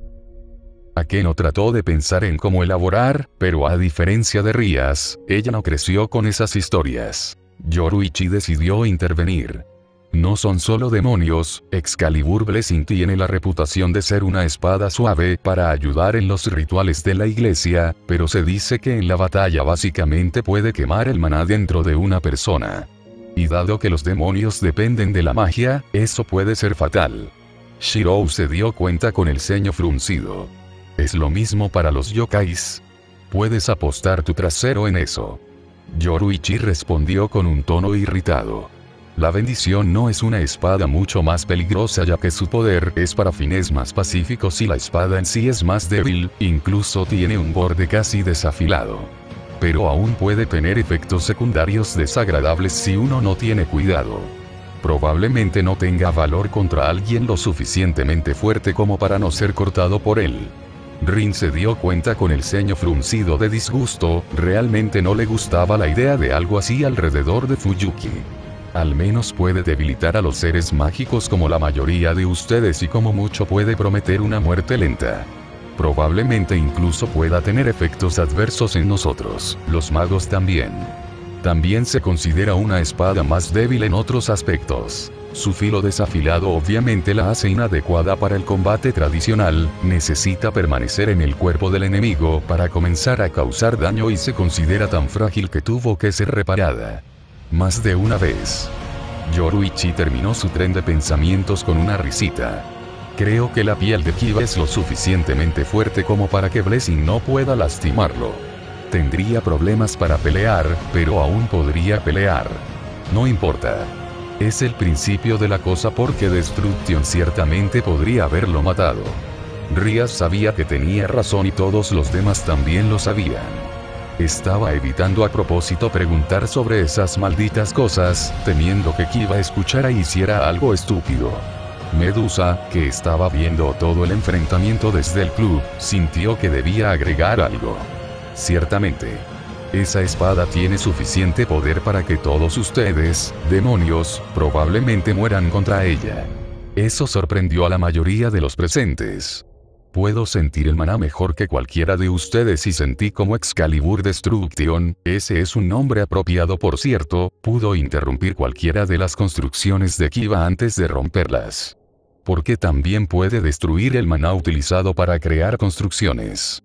Akeno trató de pensar en cómo elaborar, pero a diferencia de Rías, ella no creció con esas historias. Yoruichi decidió intervenir. No son solo demonios, Excalibur Blessing tiene la reputación de ser una espada suave para ayudar en los rituales de la iglesia, pero se dice que en la batalla básicamente puede quemar el maná dentro de una persona. Y dado que los demonios dependen de la magia, eso puede ser fatal. Shirou se dio cuenta con el ceño fruncido. Es lo mismo para los yokais. Puedes apostar tu trasero en eso. Yoruichi respondió con un tono irritado. La bendición no es una espada mucho más peligrosa ya que su poder es para fines más pacíficos y la espada en sí es más débil, incluso tiene un borde casi desafilado. Pero aún puede tener efectos secundarios desagradables si uno no tiene cuidado. Probablemente no tenga valor contra alguien lo suficientemente fuerte como para no ser cortado por él. Rin se dio cuenta con el ceño fruncido de disgusto, realmente no le gustaba la idea de algo así alrededor de Fuyuki. Al menos puede debilitar a los seres mágicos como la mayoría de ustedes y como mucho puede prometer una muerte lenta. Probablemente incluso pueda tener efectos adversos en nosotros, los magos también. También se considera una espada más débil en otros aspectos. Su filo desafilado obviamente la hace inadecuada para el combate tradicional, necesita permanecer en el cuerpo del enemigo para comenzar a causar daño y se considera tan frágil que tuvo que ser reparada. Más de una vez. Yoruichi terminó su tren de pensamientos con una risita. Creo que la piel de Kiba es lo suficientemente fuerte como para que Blessing no pueda lastimarlo. Tendría problemas para pelear, pero aún podría pelear. No importa. Es el principio de la cosa porque Destruction ciertamente podría haberlo matado. Rías sabía que tenía razón y todos los demás también lo sabían. Estaba evitando a propósito preguntar sobre esas malditas cosas, temiendo que Kiba escuchara e hiciera algo estúpido. Medusa, que estaba viendo todo el enfrentamiento desde el club, sintió que debía agregar algo. Ciertamente. Esa espada tiene suficiente poder para que todos ustedes, demonios, probablemente mueran contra ella. Eso sorprendió a la mayoría de los presentes. Puedo sentir el maná mejor que cualquiera de ustedes y sentí como Excalibur Destruction, ese es un nombre apropiado por cierto, pudo interrumpir cualquiera de las construcciones de Kiba antes de romperlas. Porque también puede destruir el maná utilizado para crear construcciones.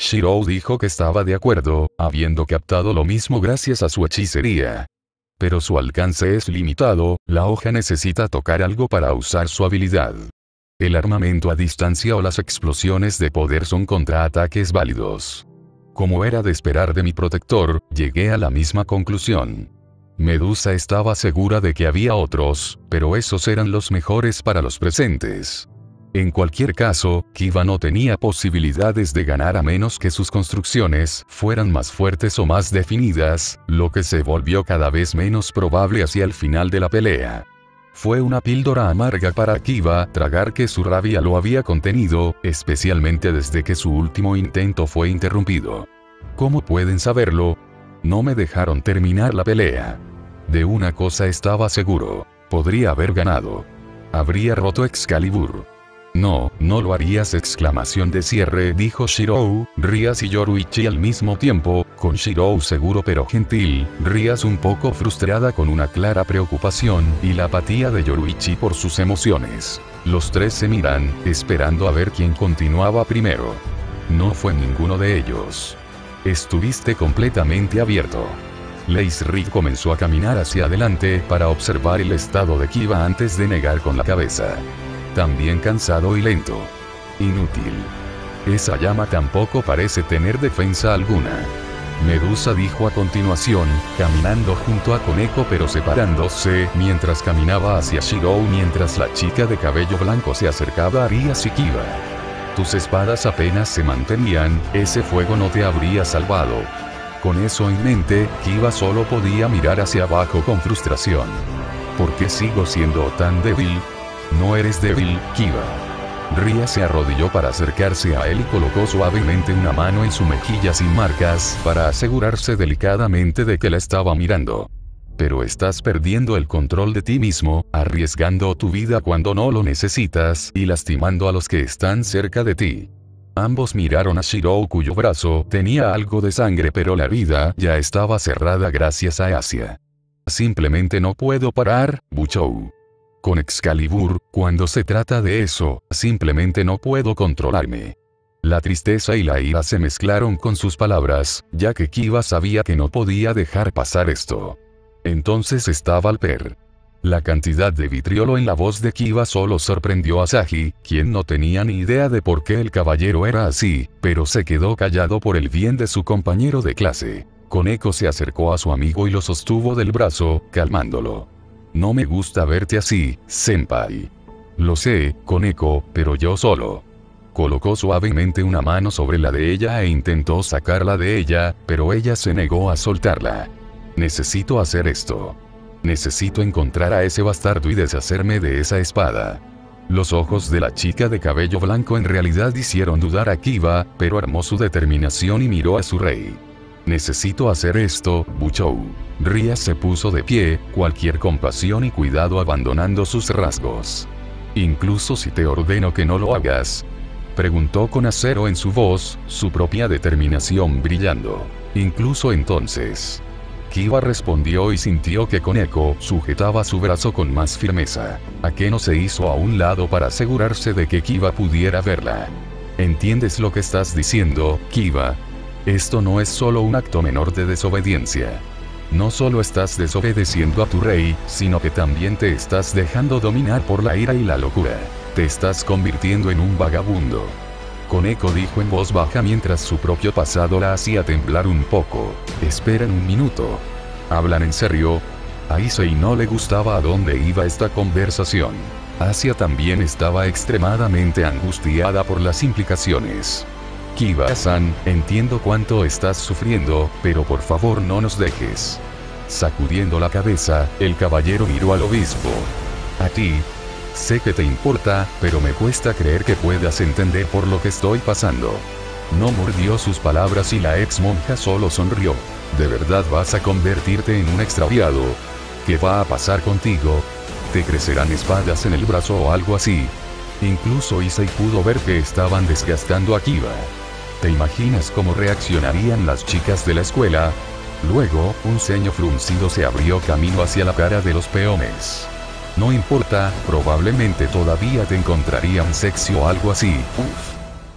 Shirou dijo que estaba de acuerdo, habiendo captado lo mismo gracias a su hechicería. Pero su alcance es limitado, la hoja necesita tocar algo para usar su habilidad. El armamento a distancia o las explosiones de poder son contraataques válidos. Como era de esperar de mi protector, llegué a la misma conclusión. Medusa estaba segura de que había otros, pero esos eran los mejores para los presentes. En cualquier caso, Kiba no tenía posibilidades de ganar a menos que sus construcciones fueran más fuertes o más definidas, lo que se volvió cada vez menos probable hacia el final de la pelea. Fue una píldora amarga para Kiba tragar que su rabia lo había contenido, especialmente desde que su último intento fue interrumpido. ¿Cómo pueden saberlo? No me dejaron terminar la pelea. De una cosa estaba seguro, podría haber ganado. Habría roto Excalibur. No, no lo harías! Exclamación de cierre, dijo Shirou, Rias y Yoruichi al mismo tiempo, con Shirou seguro pero gentil, Rias un poco frustrada con una clara preocupación, y la apatía de Yoruichi por sus emociones. Los tres se miran, esperando a ver quién continuaba primero. No fue ninguno de ellos. Estuviste completamente abierto. Leisri comenzó a caminar hacia adelante para observar el estado de Kiba antes de negar con la cabeza. También cansado y lento. Inútil. Esa llama tampoco parece tener defensa alguna. Medusa dijo a continuación, caminando junto a Koneko pero separándose mientras caminaba hacia Shirou mientras la chica de cabello blanco se acercaba a Rias y Kiba. Tus espadas apenas se mantenían, ese fuego no te habría salvado. Con eso en mente, Kiba solo podía mirar hacia abajo con frustración. ¿Por qué sigo siendo tan débil? No eres débil, Kiba. Rias se arrodilló para acercarse a él y colocó suavemente una mano en su mejilla sin marcas para asegurarse delicadamente de que la estaba mirando. Pero estás perdiendo el control de ti mismo, arriesgando tu vida cuando no lo necesitas y lastimando a los que están cerca de ti. Ambos miraron a Shirou cuyo brazo tenía algo de sangre pero la herida ya estaba cerrada gracias a Asia. Simplemente no puedo parar, Buchou. Con Excalibur, cuando se trata de eso, simplemente no puedo controlarme. La tristeza y la ira se mezclaron con sus palabras, ya que Kiba sabía que no podía dejar pasar esto. Entonces estaba al per. La cantidad de vitriolo en la voz de Kiba solo sorprendió a Sagi, quien no tenía ni idea de por qué el caballero era así, pero se quedó callado por el bien de su compañero de clase. Koneko se acercó a su amigo y lo sostuvo del brazo, calmándolo. No me gusta verte así, senpai. Lo sé, Koneko, pero yo solo. Colocó suavemente una mano sobre la de ella e intentó sacarla de ella, pero ella se negó a soltarla. Necesito hacer esto. Necesito encontrar a ese bastardo y deshacerme de esa espada. Los ojos de la chica de cabello blanco en realidad hicieron dudar a Kiba, pero armó su determinación y miró a su rey. Necesito hacer esto, Buchou. Rias se puso de pie, cualquier compasión y cuidado abandonando sus rasgos. Incluso si te ordeno que no lo hagas. Preguntó con acero en su voz, su propia determinación brillando. Incluso entonces. Kiba respondió y sintió que Koneko sujetaba su brazo con más firmeza. Akeno se hizo a un lado para asegurarse de que Kiba pudiera verla. ¿Entiendes lo que estás diciendo, Kiba? Esto no es solo un acto menor de desobediencia. No solo estás desobedeciendo a tu rey, sino que también te estás dejando dominar por la ira y la locura. Te estás convirtiendo en un vagabundo. Koneko dijo en voz baja mientras su propio pasado la hacía temblar un poco. Esperen un minuto. ¿Hablan en serio? A Issei no le gustaba a dónde iba esta conversación. Asia también estaba extremadamente angustiada por las implicaciones. Kiba-san, entiendo cuánto estás sufriendo, pero por favor no nos dejes. Sacudiendo la cabeza, el caballero miró al obispo. A ti. Sé que te importa, pero me cuesta creer que puedas entender por lo que estoy pasando. No mordió sus palabras y la ex monja solo sonrió. ¿De verdad vas a convertirte en un extraviado? ¿Qué va a pasar contigo? ¿Te crecerán espadas en el brazo o algo así? Incluso Issei pudo ver que estaban desgastando a Kiba. ¿Te imaginas cómo reaccionarían las chicas de la escuela? Luego, un ceño fruncido se abrió camino hacia la cara de los peones. No importa, probablemente todavía te encontrarían sexy o algo así. Uf.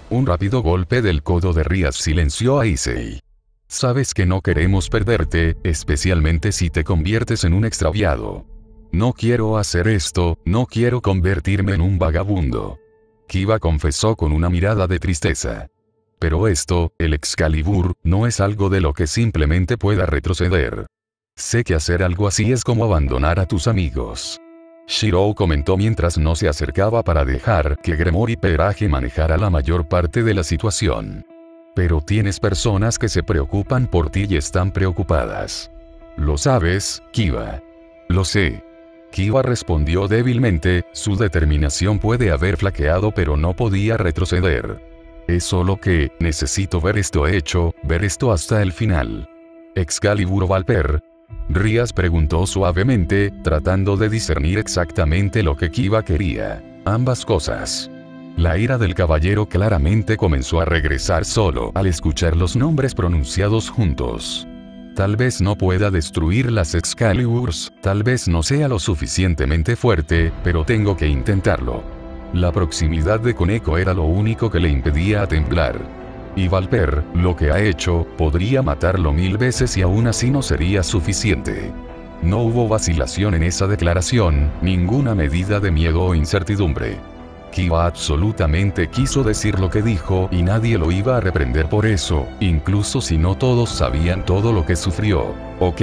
Un rápido golpe del codo de Rías silenció a Issei. Sabes que no queremos perderte, especialmente si te conviertes en un extraviado. No quiero hacer esto, no quiero convertirme en un vagabundo. Kiba confesó con una mirada de tristeza. Pero esto, el Excalibur, no es algo de lo que simplemente pueda retroceder. Sé que hacer algo así es como abandonar a tus amigos. Shirou comentó mientras no se acercaba para dejar que Gremory Perage manejara la mayor parte de la situación. Pero tienes personas que se preocupan por ti y están preocupadas. ¿Lo sabes, Kiba? Lo sé. Kiba respondió débilmente, su determinación puede haber flaqueado pero no podía retroceder. Es solo que, necesito ver esto hecho, ver esto hasta el final. ¿Excalibur o Valper? Rías preguntó suavemente, tratando de discernir exactamente lo que Kiba quería. Ambas cosas. La ira del caballero claramente comenzó a regresar solo al escuchar los nombres pronunciados juntos. Tal vez no pueda destruir las Excaliburs, tal vez no sea lo suficientemente fuerte, pero tengo que intentarlo. La proximidad de Koneko era lo único que le impedía a temblar. Y Valper, lo que ha hecho, podría matarlo mil veces y aún así no sería suficiente. No hubo vacilación en esa declaración, ninguna medida de miedo o incertidumbre. Kiba absolutamente quiso decir lo que dijo y nadie lo iba a reprender por eso, incluso si no todos sabían todo lo que sufrió. Ok.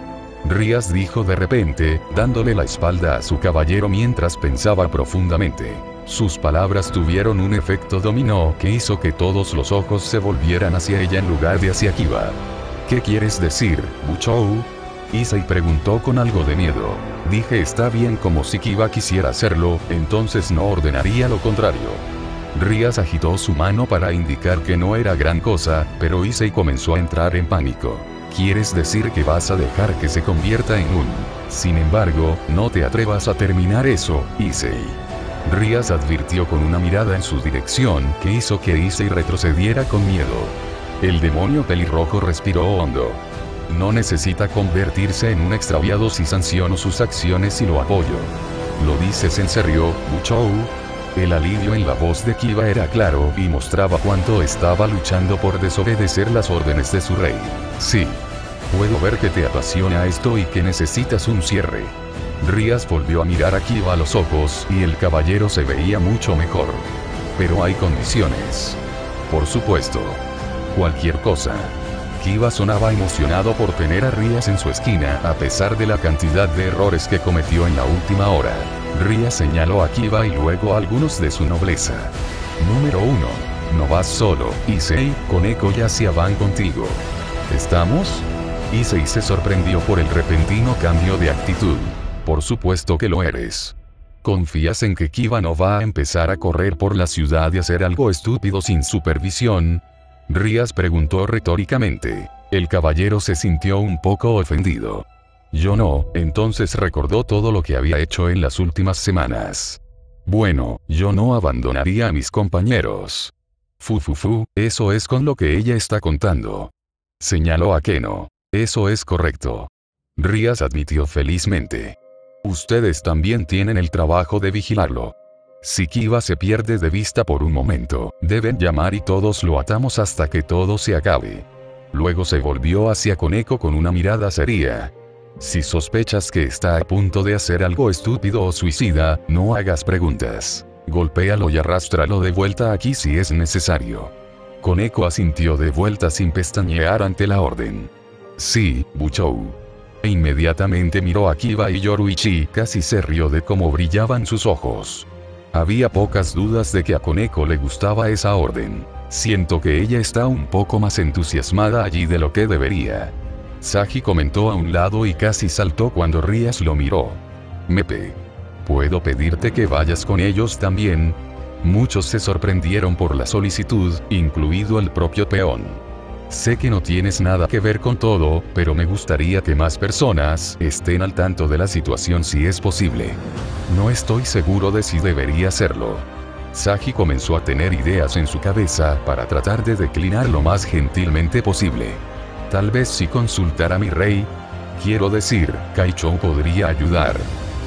Rías dijo de repente, dándole la espalda a su caballero mientras pensaba profundamente. Sus palabras tuvieron un efecto dominó que hizo que todos los ojos se volvieran hacia ella en lugar de hacia Kiba. ¿Qué quieres decir, Buchou? Issei preguntó con algo de miedo. Dije está bien como si Kiba quisiera hacerlo, entonces no ordenaría lo contrario. Rías agitó su mano para indicar que no era gran cosa, pero Issei comenzó a entrar en pánico. ¿Quieres decir que vas a dejar que se convierta en un? Sin embargo, no te atrevas a terminar eso, Issei. Rías advirtió con una mirada en su dirección que hizo que Issei retrocediera con miedo. El demonio pelirrojo respiró hondo. No necesita convertirse en un extraviado si sanciono sus acciones y lo apoyo. ¿Lo dices en serio, Buchou? El alivio en la voz de Kiba era claro y mostraba cuánto estaba luchando por desobedecer las órdenes de su rey. Sí. Puedo ver que te apasiona esto y que necesitas un cierre. Rías volvió a mirar a Kiba a los ojos y el caballero se veía mucho mejor. Pero hay condiciones. Por supuesto. Cualquier cosa. Kiba sonaba emocionado por tener a Rías en su esquina a pesar de la cantidad de errores que cometió en la última hora. Rías señaló a Kiba y luego a algunos de su nobleza. Número uno. No vas solo, Issei, Koneko ya se van contigo. ¿Estamos? Issei se sorprendió por el repentino cambio de actitud. Por supuesto que lo eres. ¿Confías en que Kiba no va a empezar a correr por la ciudad y hacer algo estúpido sin supervisión? Rías preguntó retóricamente. El caballero se sintió un poco ofendido. Yo no, entonces recordó todo lo que había hecho en las últimas semanas. Bueno, yo no abandonaría a mis compañeros. Fu fu fu, eso es con lo que ella está contando. Señaló a Keno. Eso es correcto. Rías admitió felizmente. Ustedes también tienen el trabajo de vigilarlo. Si Kiba se pierde de vista por un momento, deben llamar y todos lo atamos hasta que todo se acabe. Luego se volvió hacia Koneko con una mirada seria. Si sospechas que está a punto de hacer algo estúpido o suicida, no hagas preguntas. Golpéalo y arrástralo de vuelta aquí si es necesario. Koneko asintió de vuelta sin pestañear ante la orden. Sí, Buchou. E inmediatamente miró a Kiba y Yoruichi, casi se rió de cómo brillaban sus ojos. Había pocas dudas de que a Koneko le gustaba esa orden. Siento que ella está un poco más entusiasmada allí de lo que debería. Sagi comentó a un lado y casi saltó cuando Rías lo miró. Mepe. ¿Puedo pedirte que vayas con ellos también? Muchos se sorprendieron por la solicitud, incluido el propio peón. Sé que no tienes nada que ver con todo, pero me gustaría que más personas estén al tanto de la situación si es posible. No estoy seguro de si debería hacerlo. Sagi comenzó a tener ideas en su cabeza para tratar de declinar lo más gentilmente posible. Tal vez si consultara a mi rey. Quiero decir, Kaichou podría ayudar.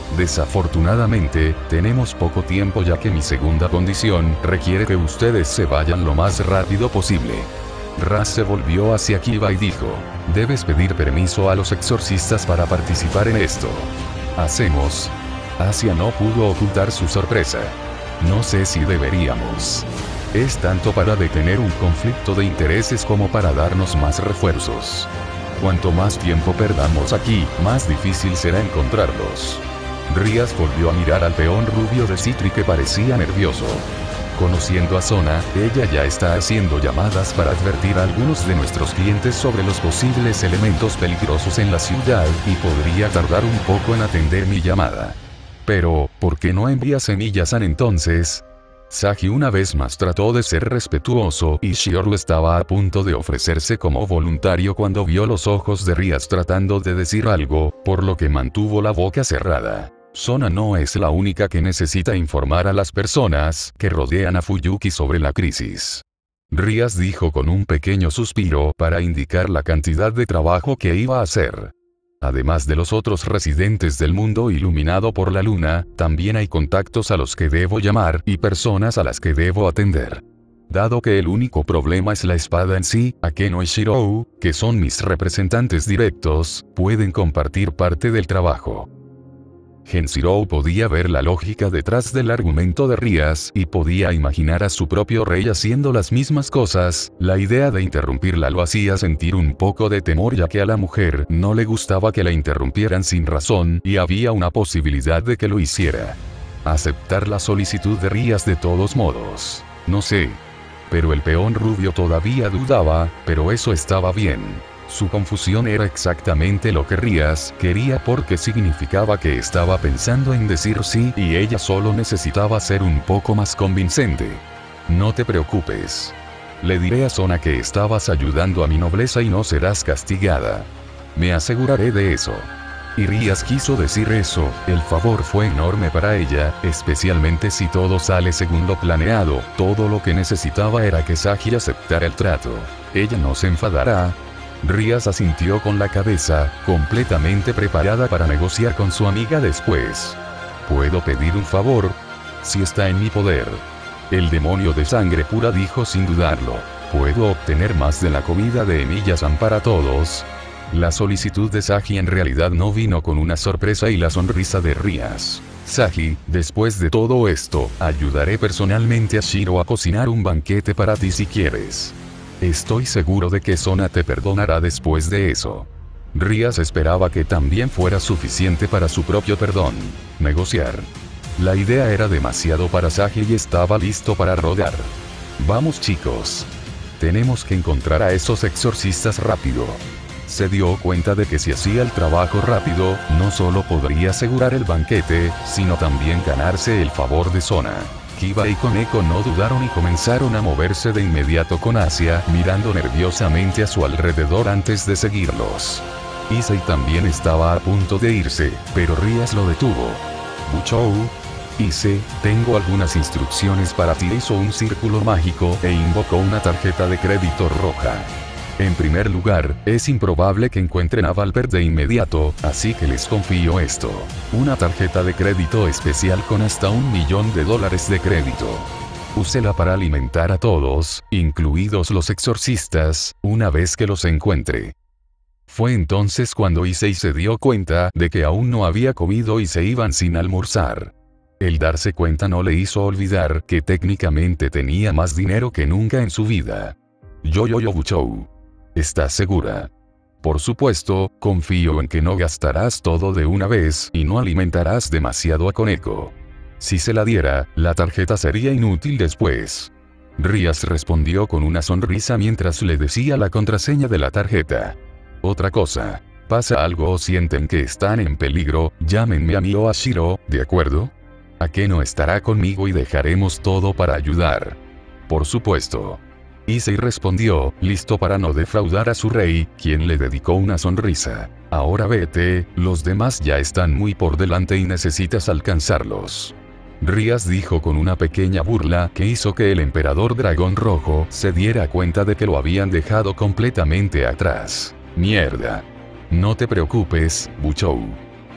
Desafortunadamente, tenemos poco tiempo ya que mi segunda condición requiere que ustedes se vayan lo más rápido posible. Raz se volvió hacia Kiba y dijo, debes pedir permiso a los exorcistas para participar en esto. ¿Hacemos? Asia no pudo ocultar su sorpresa. No sé si deberíamos. Es tanto para detener un conflicto de intereses como para darnos más refuerzos. Cuanto más tiempo perdamos aquí, más difícil será encontrarlos. Rías volvió a mirar al peón rubio de Citri que parecía nervioso. Conociendo a Sona, ella ya está haciendo llamadas para advertir a algunos de nuestros clientes sobre los posibles elementos peligrosos en la ciudad, y podría tardar un poco en atender mi llamada. Pero, ¿por qué no envía semillas entonces? Sagi una vez más trató de ser respetuoso y Shioru estaba a punto de ofrecerse como voluntario cuando vio los ojos de Rías tratando de decir algo, por lo que mantuvo la boca cerrada. Sona no es la única que necesita informar a las personas que rodean a Fuyuki sobre la crisis. Rías dijo con un pequeño suspiro para indicar la cantidad de trabajo que iba a hacer. Además de los otros residentes del mundo iluminado por la luna, también hay contactos a los que debo llamar y personas a las que debo atender. Dado que el único problema es la espada en sí, Akeno y Shirou, que son mis representantes directos, pueden compartir parte del trabajo. Genshiro podía ver la lógica detrás del argumento de Rías y podía imaginar a su propio rey haciendo las mismas cosas. La idea de interrumpirla lo hacía sentir un poco de temor ya que a la mujer no le gustaba que la interrumpieran sin razón y había una posibilidad de que lo hiciera. Aceptar la solicitud de Rías de todos modos. No sé. Pero el peón rubio todavía dudaba, pero eso estaba bien. Su confusión era exactamente lo que Rías quería porque significaba que estaba pensando en decir sí y ella solo necesitaba ser un poco más convincente. No te preocupes. Le diré a Sona que estabas ayudando a mi nobleza y no serás castigada. Me aseguraré de eso. Y Rías quiso decir eso, el favor fue enorme para ella, especialmente si todo sale según lo planeado. Todo lo que necesitaba era que Sagi aceptara el trato. Ella no se enfadará. Rías asintió con la cabeza, completamente preparada para negociar con su amiga después. ¿Puedo pedir un favor? Si está en mi poder. El demonio de sangre pura dijo sin dudarlo. ¿Puedo obtener más de la comida de Emilia-san para todos? La solicitud de Sagi en realidad no vino con una sorpresa y la sonrisa de Rías. Sagi, después de todo esto, ayudaré personalmente a Shiro a cocinar un banquete para ti si quieres. Estoy seguro de que Sona te perdonará después de eso. Rías esperaba que también fuera suficiente para su propio perdón. Negociar. La idea era demasiado para Sagi y estaba listo para rodar. Vamos chicos. Tenemos que encontrar a esos exorcistas rápido. Se dio cuenta de que si hacía el trabajo rápido, no solo podría asegurar el banquete, sino también ganarse el favor de Sona. Kiba y Koneko no dudaron y comenzaron a moverse de inmediato con Asia, mirando nerviosamente a su alrededor antes de seguirlos. Issei también estaba a punto de irse, pero Rías lo detuvo. Buchou. Issei, tengo algunas instrucciones para ti. Hizo un círculo mágico e invocó una tarjeta de crédito roja. En primer lugar, es improbable que encuentren a Valper de inmediato, así que les confío esto. Una tarjeta de crédito especial con hasta un millón de dólares de crédito. Úsela para alimentar a todos, incluidos los exorcistas, una vez que los encuentre. Fue entonces cuando Issei se dio cuenta de que aún no había comido y se iban sin almorzar. El darse cuenta no le hizo olvidar que técnicamente tenía más dinero que nunca en su vida. Yo yo yo Buchou. ¿Estás segura? Por supuesto, confío en que no gastarás todo de una vez y no alimentarás demasiado a Koneko. Si se la diera, la tarjeta sería inútil después. Rías respondió con una sonrisa mientras le decía la contraseña de la tarjeta. Otra cosa. Pasa algo o sienten que están en peligro, llámenme a mí o a Shiro, ¿de acuerdo? Akeno estará conmigo y dejaremos todo para ayudar. Por supuesto. Issei respondió, listo para no defraudar a su rey, quien le dedicó una sonrisa. Ahora vete, los demás ya están muy por delante y necesitas alcanzarlos. Rías dijo con una pequeña burla que hizo que el emperador dragón rojo se diera cuenta de que lo habían dejado completamente atrás. Mierda. No te preocupes, Buchou.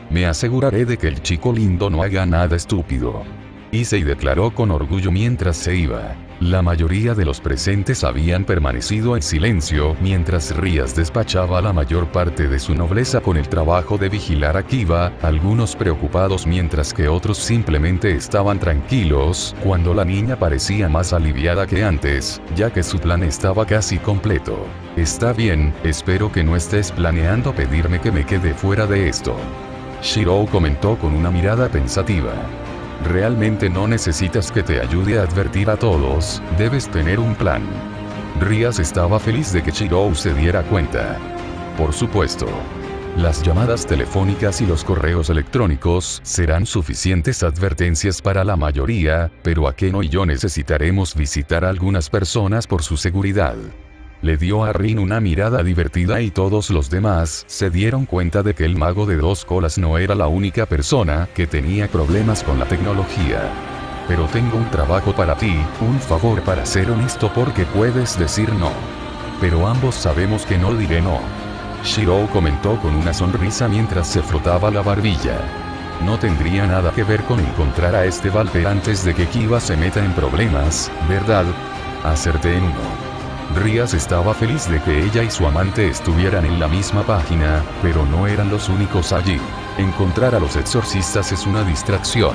Me aseguraré de que el chico lindo no haga nada estúpido. Issei declaró con orgullo mientras se iba. La mayoría de los presentes habían permanecido en silencio mientras Rías despachaba la mayor parte de su nobleza con el trabajo de vigilar a Kiba, algunos preocupados mientras que otros simplemente estaban tranquilos, cuando la niña parecía más aliviada que antes, ya que su plan estaba casi completo. Está bien, espero que no estés planeando pedirme que me quede fuera de esto. Shirou comentó con una mirada pensativa. Realmente no necesitas que te ayude a advertir a todos, debes tener un plan. Rías estaba feliz de que Shirou se diera cuenta. Por supuesto. Las llamadas telefónicas y los correos electrónicos serán suficientes advertencias para la mayoría, pero Akeno y yo necesitaremos visitar a algunas personas por su seguridad. Le dio a Rin una mirada divertida y todos los demás se dieron cuenta de que el mago de dos colas no era la única persona que tenía problemas con la tecnología. Pero tengo un trabajo para ti, un favor para ser honesto porque puedes decir no. Pero ambos sabemos que no diré no. Shirou comentó con una sonrisa mientras se frotaba la barbilla. No tendría nada que ver con encontrar a este Valpe antes de que Kiba se meta en problemas, ¿verdad? Acerté en uno. Rías estaba feliz de que ella y su amante estuvieran en la misma página, pero no eran los únicos allí. Encontrar a los exorcistas es una distracción.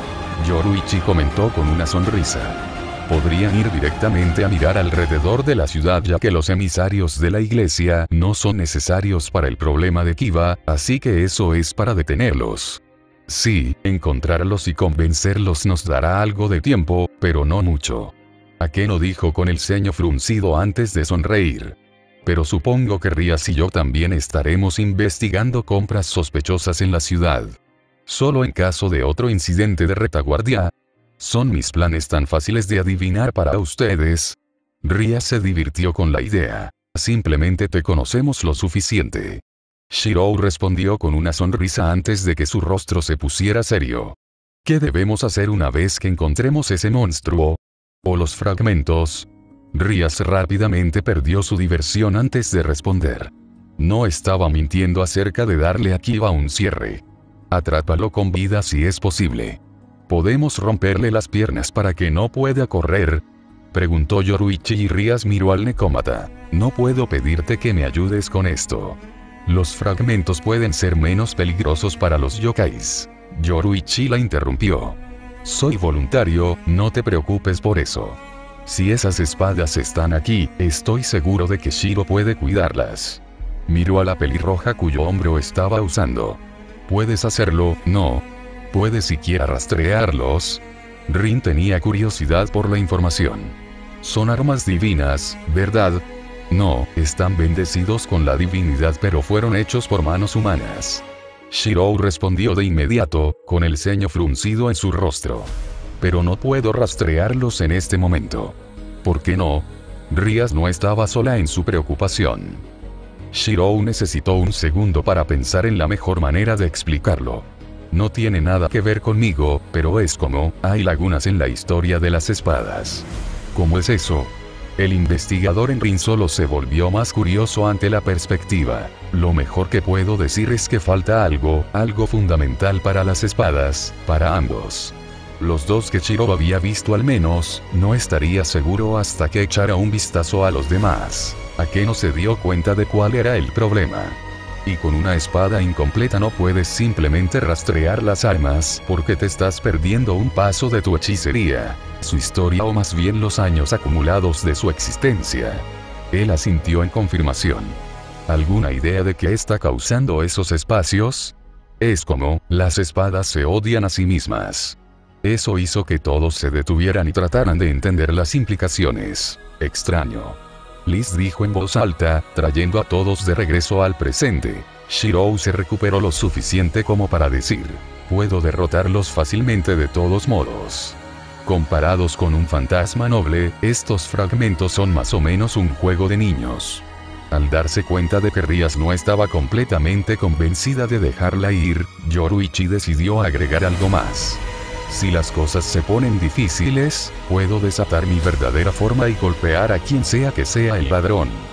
Yoruichi comentó con una sonrisa. Podrían ir directamente a mirar alrededor de la ciudad ya que los emisarios de la iglesia no son necesarios para el problema de Kiba, así que eso es para detenerlos. Sí, encontrarlos y convencerlos nos dará algo de tiempo, pero no mucho. Akeno dijo con el ceño fruncido antes de sonreír. Pero supongo que Rías y yo también estaremos investigando compras sospechosas en la ciudad. Solo en caso de otro incidente de retaguardia. ¿Son mis planes tan fáciles de adivinar para ustedes? Rías se divirtió con la idea. Simplemente te conocemos lo suficiente. Shirou respondió con una sonrisa antes de que su rostro se pusiera serio. ¿Qué debemos hacer una vez que encontremos ese monstruo? ¿O los fragmentos? Rías rápidamente perdió su diversión antes de responder. No estaba mintiendo acerca de darle a Kiba un cierre. Atrápalo con vida si es posible. ¿Podemos romperle las piernas para que no pueda correr? Preguntó Yoruichi y Rías miró al necómata. No puedo pedirte que me ayudes con esto. Los fragmentos pueden ser menos peligrosos para los yokais. Yoruichi la interrumpió. Soy voluntario, no te preocupes por eso. Si esas espadas están aquí, estoy seguro de que Shiro puede cuidarlas. Miró a la pelirroja cuyo hombro estaba usando. ¿Puedes hacerlo? No. ¿Puedes siquiera rastrearlos? Rin tenía curiosidad por la información. Son armas divinas, ¿verdad? No, están bendecidos con la divinidad pero fueron hechos por manos humanas. Shirou respondió de inmediato, con el ceño fruncido en su rostro. Pero no puedo rastrearlos en este momento. ¿Por qué no? Rías no estaba sola en su preocupación. Shirou necesitó un segundo para pensar en la mejor manera de explicarlo. No tiene nada que ver conmigo, pero es como, hay lagunas en la historia de las espadas. ¿Cómo es eso? El investigador en Rin solo se volvió más curioso ante la perspectiva. Lo mejor que puedo decir es que falta algo, algo fundamental para las espadas, para ambos. Los dos que Shirou había visto al menos, no estaría seguro hasta que echara un vistazo a los demás. Akeno se dio cuenta de cuál era el problema. Y con una espada incompleta no puedes simplemente rastrear las armas porque te estás perdiendo un paso de tu hechicería, su historia o más bien los años acumulados de su existencia. Él asintió en confirmación. ¿Alguna idea de qué está causando esos espacios? Es como, las espadas se odian a sí mismas. Eso hizo que todos se detuvieran y trataran de entender las implicaciones. Extraño. Liz dijo en voz alta, trayendo a todos de regreso al presente. Shirou se recuperó lo suficiente como para decir, puedo derrotarlos fácilmente de todos modos. Comparados con un fantasma noble, estos fragmentos son más o menos un juego de niños. Al darse cuenta de que Rías no estaba completamente convencida de dejarla ir, Yoruichi decidió agregar algo más. Si las cosas se ponen difíciles, puedo desatar mi verdadera forma y golpear a quien sea que sea el ladrón.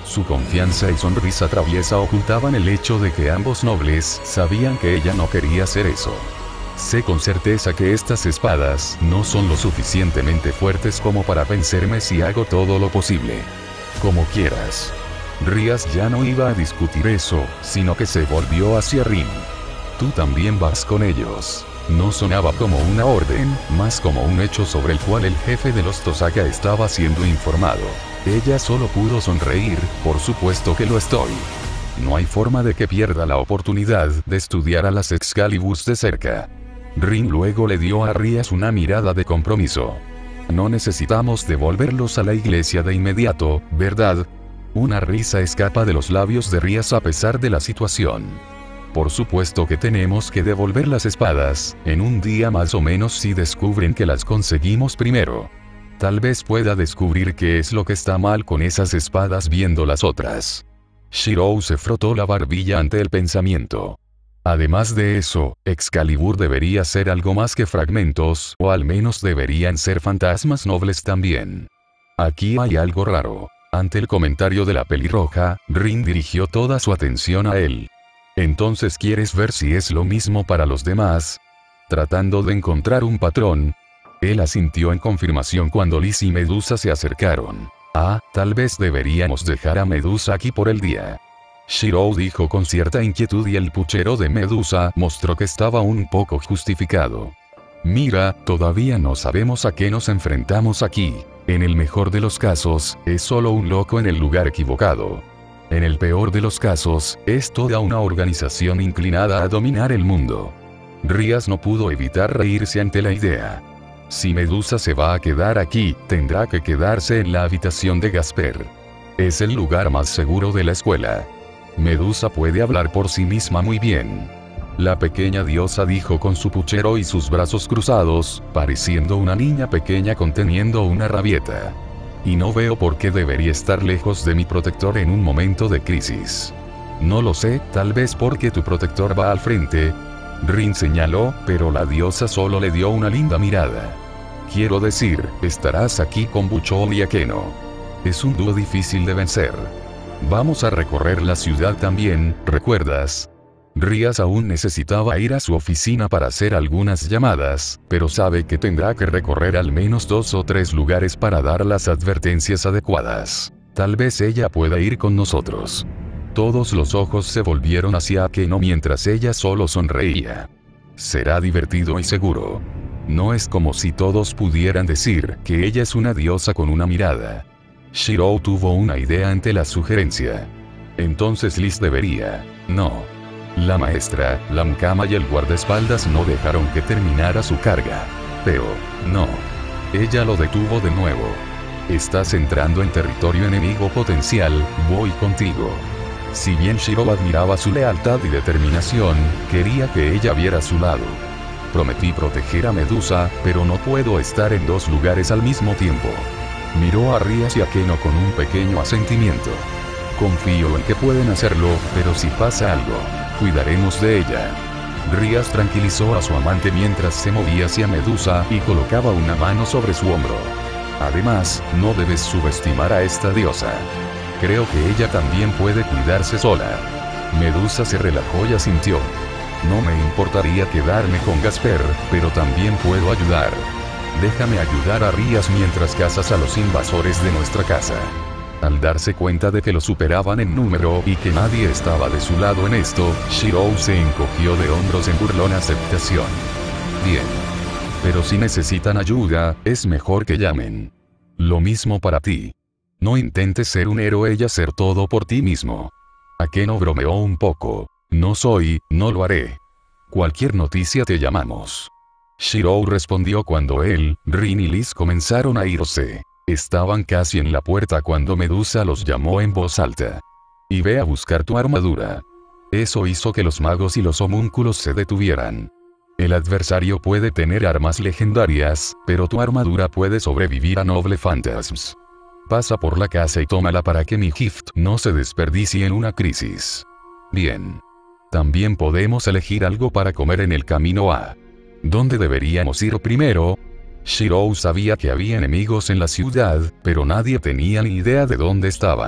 Su confianza y sonrisa traviesa ocultaban el hecho de que ambos nobles sabían que ella no quería hacer eso. Sé con certeza que estas espadas no son lo suficientemente fuertes como para vencerme si hago todo lo posible. Como quieras. Rías ya no iba a discutir eso, sino que se volvió hacia Rin. Tú también vas con ellos. No sonaba como una orden, más como un hecho sobre el cual el jefe de los Tosaka estaba siendo informado. Ella solo pudo sonreír, por supuesto que lo estoy. No hay forma de que pierda la oportunidad de estudiar a las Excaliburs de cerca. Rin luego le dio a Rías una mirada de compromiso. No necesitamos devolverlos a la iglesia de inmediato, ¿verdad? Una risa escapa de los labios de Rías a pesar de la situación. Por supuesto que tenemos que devolver las espadas, en un día más o menos si descubren que las conseguimos primero. Tal vez pueda descubrir qué es lo que está mal con esas espadas viendo las otras. Shirou se frotó la barbilla ante el pensamiento. Además de eso, Excalibur debería ser algo más que fragmentos, o al menos deberían ser fantasmas nobles también. Aquí hay algo raro. Ante el comentario de la pelirroja, Rin dirigió toda su atención a él. Entonces ¿quieres ver si es lo mismo para los demás? Tratando de encontrar un patrón. Él asintió en confirmación cuando Liz y Medusa se acercaron. Ah, tal vez deberíamos dejar a Medusa aquí por el día. Shirou dijo con cierta inquietud y el puchero de Medusa mostró que estaba un poco justificado. Mira, todavía no sabemos a qué nos enfrentamos aquí. En el mejor de los casos, es solo un loco en el lugar equivocado. En el peor de los casos, es toda una organización inclinada a dominar el mundo. Rías no pudo evitar reírse ante la idea. Si Medusa se va a quedar aquí, tendrá que quedarse en la habitación de Gasper. Es el lugar más seguro de la escuela. Medusa puede hablar por sí misma muy bien. La pequeña diosa dijo con su puchero y sus brazos cruzados, pareciendo una niña pequeña conteniendo una rabieta. Y no veo por qué debería estar lejos de mi protector en un momento de crisis. No lo sé, tal vez porque tu protector va al frente. Rin señaló, pero la diosa solo le dio una linda mirada. Quiero decir, estarás aquí con Buchol y Akeno. Es un dúo difícil de vencer. Vamos a recorrer la ciudad también, ¿recuerdas? Rías aún necesitaba ir a su oficina para hacer algunas llamadas, pero sabe que tendrá que recorrer al menos dos o tres lugares para dar las advertencias adecuadas. Tal vez ella pueda ir con nosotros. Todos los ojos se volvieron hacia Akeno mientras ella solo sonreía. Será divertido y seguro. No es como si todos pudieran decir que ella es una diosa con una mirada. Shirou tuvo una idea ante la sugerencia. Entonces Liz debería. No. La maestra, la mucama y el guardaespaldas no dejaron que terminara su carga. Pero, no. Ella lo detuvo de nuevo. Estás entrando en territorio enemigo potencial, voy contigo. Si bien Shirou admiraba su lealtad y determinación, quería que ella viera a su lado. Prometí proteger a Medusa, pero no puedo estar en dos lugares al mismo tiempo. Miró a Rías y a Akeno con un pequeño asentimiento. Confío en que pueden hacerlo, pero si pasa algo, cuidaremos de ella. Rías tranquilizó a su amante mientras se movía hacia Medusa y colocaba una mano sobre su hombro. Además, no debes subestimar a esta diosa. Creo que ella también puede cuidarse sola. Medusa se relajó y asintió. No me importaría quedarme con Gasper, pero también puedo ayudar. Déjame ayudar a Rías mientras cazas a los invasores de nuestra casa. Al darse cuenta de que lo superaban en número y que nadie estaba de su lado en esto, Shirou se encogió de hombros en burlona aceptación. Bien. Pero si necesitan ayuda, es mejor que llamen. Lo mismo para ti. No intentes ser un héroe y hacer todo por ti mismo. Akeno bromeó un poco. No soy, no lo haré. Cualquier noticia te llamamos. Shirou respondió cuando él, Rin y Liz comenzaron a irse. Estaban casi en la puerta cuando Medusa los llamó en voz alta. Y ve a buscar tu armadura. Eso hizo que los magos y los homúnculos se detuvieran. El adversario puede tener armas legendarias, pero tu armadura puede sobrevivir a Noble Phantasms. Pasa por la casa y tómala para que mi gift no se desperdicie en una crisis. Bien. También podemos elegir algo para comer en el camino a... ¿Dónde deberíamos ir primero? Shirou sabía que había enemigos en la ciudad, pero nadie tenía ni idea de dónde estaban.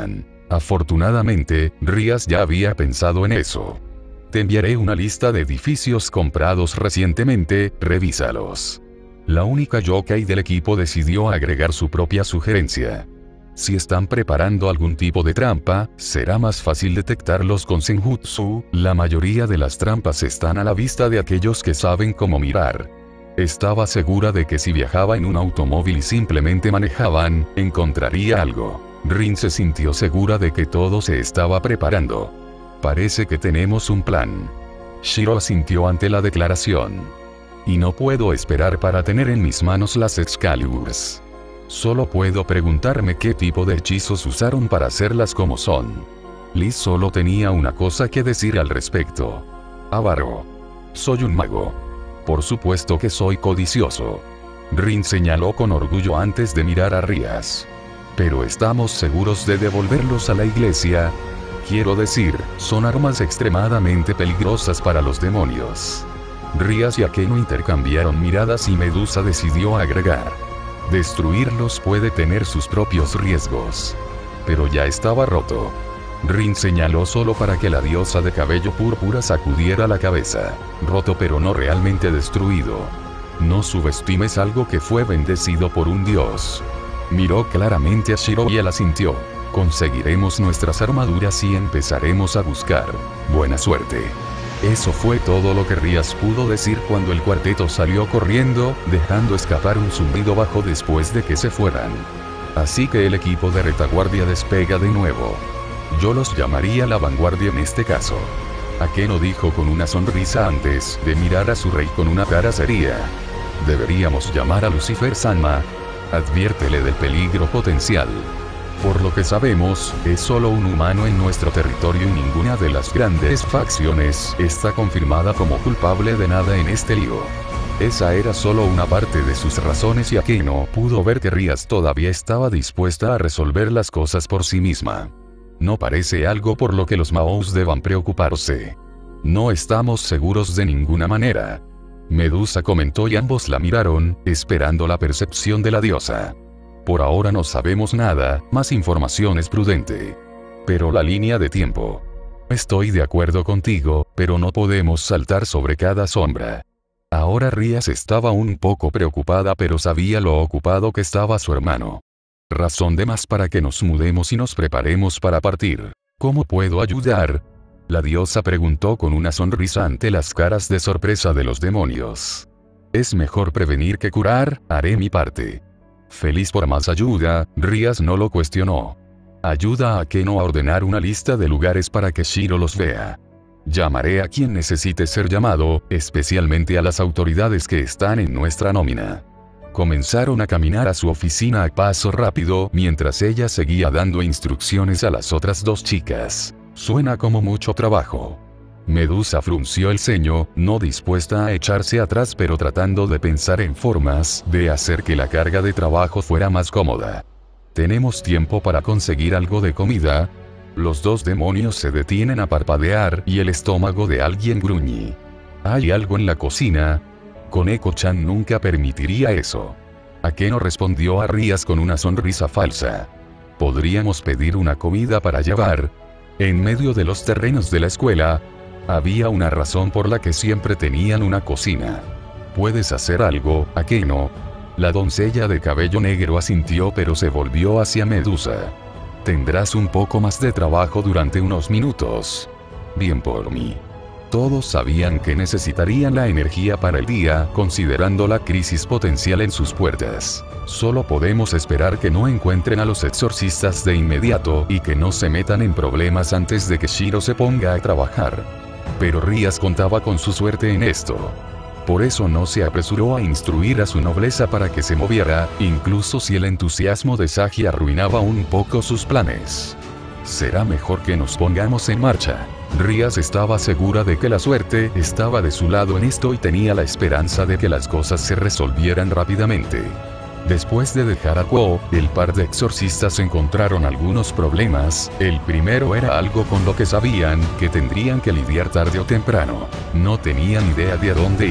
Afortunadamente, Rías ya había pensado en eso. Te enviaré una lista de edificios comprados recientemente, revísalos. La única yokai del equipo decidió agregar su propia sugerencia. Si están preparando algún tipo de trampa, será más fácil detectarlos con Senjutsu. La mayoría de las trampas están a la vista de aquellos que saben cómo mirar. Estaba segura de que si viajaba en un automóvil y simplemente manejaban, encontraría algo. Rin se sintió segura de que todo se estaba preparando. Parece que tenemos un plan. Shiro asintió ante la declaración. Y no puedo esperar para tener en mis manos las Excaliburs. Solo puedo preguntarme qué tipo de hechizos usaron para hacerlas como son. Liz solo tenía una cosa que decir al respecto. Avaro. Soy un mago. Por supuesto que soy codicioso. Rin señaló con orgullo antes de mirar a Rías. Pero estamos seguros de devolverlos a la iglesia. Quiero decir, son armas extremadamente peligrosas para los demonios. Rías y Akeno intercambiaron miradas y Medusa decidió agregar. Destruirlos puede tener sus propios riesgos. Pero ya estaba roto. Rin señaló solo para que la diosa de cabello púrpura sacudiera la cabeza. Roto pero no realmente destruido. No subestimes algo que fue bendecido por un dios. Miró claramente a Shiro y él asintió. Conseguiremos nuestras armaduras y empezaremos a buscar. Buena suerte. Eso fue todo lo que Rías pudo decir cuando el cuarteto salió corriendo, dejando escapar un zumbido bajo después de que se fueran. Así que el equipo de retaguardia despega de nuevo. Yo los llamaría la vanguardia en este caso. Akeno dijo con una sonrisa antes de mirar a su rey con una cara seria. Deberíamos llamar a Lucifer Sanma. Adviértele del peligro potencial. Por lo que sabemos, es solo un humano en nuestro territorio y ninguna de las grandes facciones está confirmada como culpable de nada en este lío. Esa era solo una parte de sus razones y Akeno pudo ver que Rías todavía estaba dispuesta a resolver las cosas por sí misma. No parece algo por lo que los Maous deban preocuparse. No estamos seguros de ninguna manera. Medusa comentó y ambos la miraron, esperando la percepción de la diosa. Por ahora no sabemos nada, más información es prudente. Pero la línea de tiempo. Estoy de acuerdo contigo, pero no podemos saltar sobre cada sombra. Ahora Rías estaba un poco preocupada pero sabía lo ocupado que estaba su hermano. Razón de más para que nos mudemos y nos preparemos para partir. ¿Cómo puedo ayudar? La diosa preguntó con una sonrisa ante las caras de sorpresa de los demonios. Es mejor prevenir que curar, haré mi parte. Feliz por más ayuda, Rías no lo cuestionó. Ayuda a Akeno a ordenar una lista de lugares para que Shiro los vea. Llamaré a quien necesite ser llamado, especialmente a las autoridades que están en nuestra nómina. Comenzaron a caminar a su oficina a paso rápido mientras ella seguía dando instrucciones a las otras dos chicas. Suena como mucho trabajo. Medusa frunció el ceño, no dispuesta a echarse atrás pero tratando de pensar en formas de hacer que la carga de trabajo fuera más cómoda. ¿Tenemos tiempo para conseguir algo de comida? Los dos demonios se detienen a parpadear y el estómago de alguien gruñe. ¿Hay algo en la cocina? Koneko-chan nunca permitiría eso. Akeno respondió a Rías con una sonrisa falsa. ¿Podríamos pedir una comida para llevar? En medio de los terrenos de la escuela, había una razón por la que siempre tenían una cocina. ¿Puedes hacer algo, Akeno? La doncella de cabello negro asintió pero se volvió hacia Medusa. Tendrás un poco más de trabajo durante unos minutos. Bien por mí. Todos sabían que necesitarían la energía para el día, considerando la crisis potencial en sus puertas. Solo podemos esperar que no encuentren a los exorcistas de inmediato y que no se metan en problemas antes de que Shiro se ponga a trabajar. Pero Rías contaba con su suerte en esto. Por eso no se apresuró a instruir a su nobleza para que se moviera, incluso si el entusiasmo de Sagi arruinaba un poco sus planes. Será mejor que nos pongamos en marcha. Rías estaba segura de que la suerte estaba de su lado en esto y tenía la esperanza de que las cosas se resolvieran rápidamente. Después de dejar a Quo, el par de exorcistas encontraron algunos problemas. El primero era algo con lo que sabían que tendrían que lidiar tarde o temprano. No tenían idea de a dónde ir.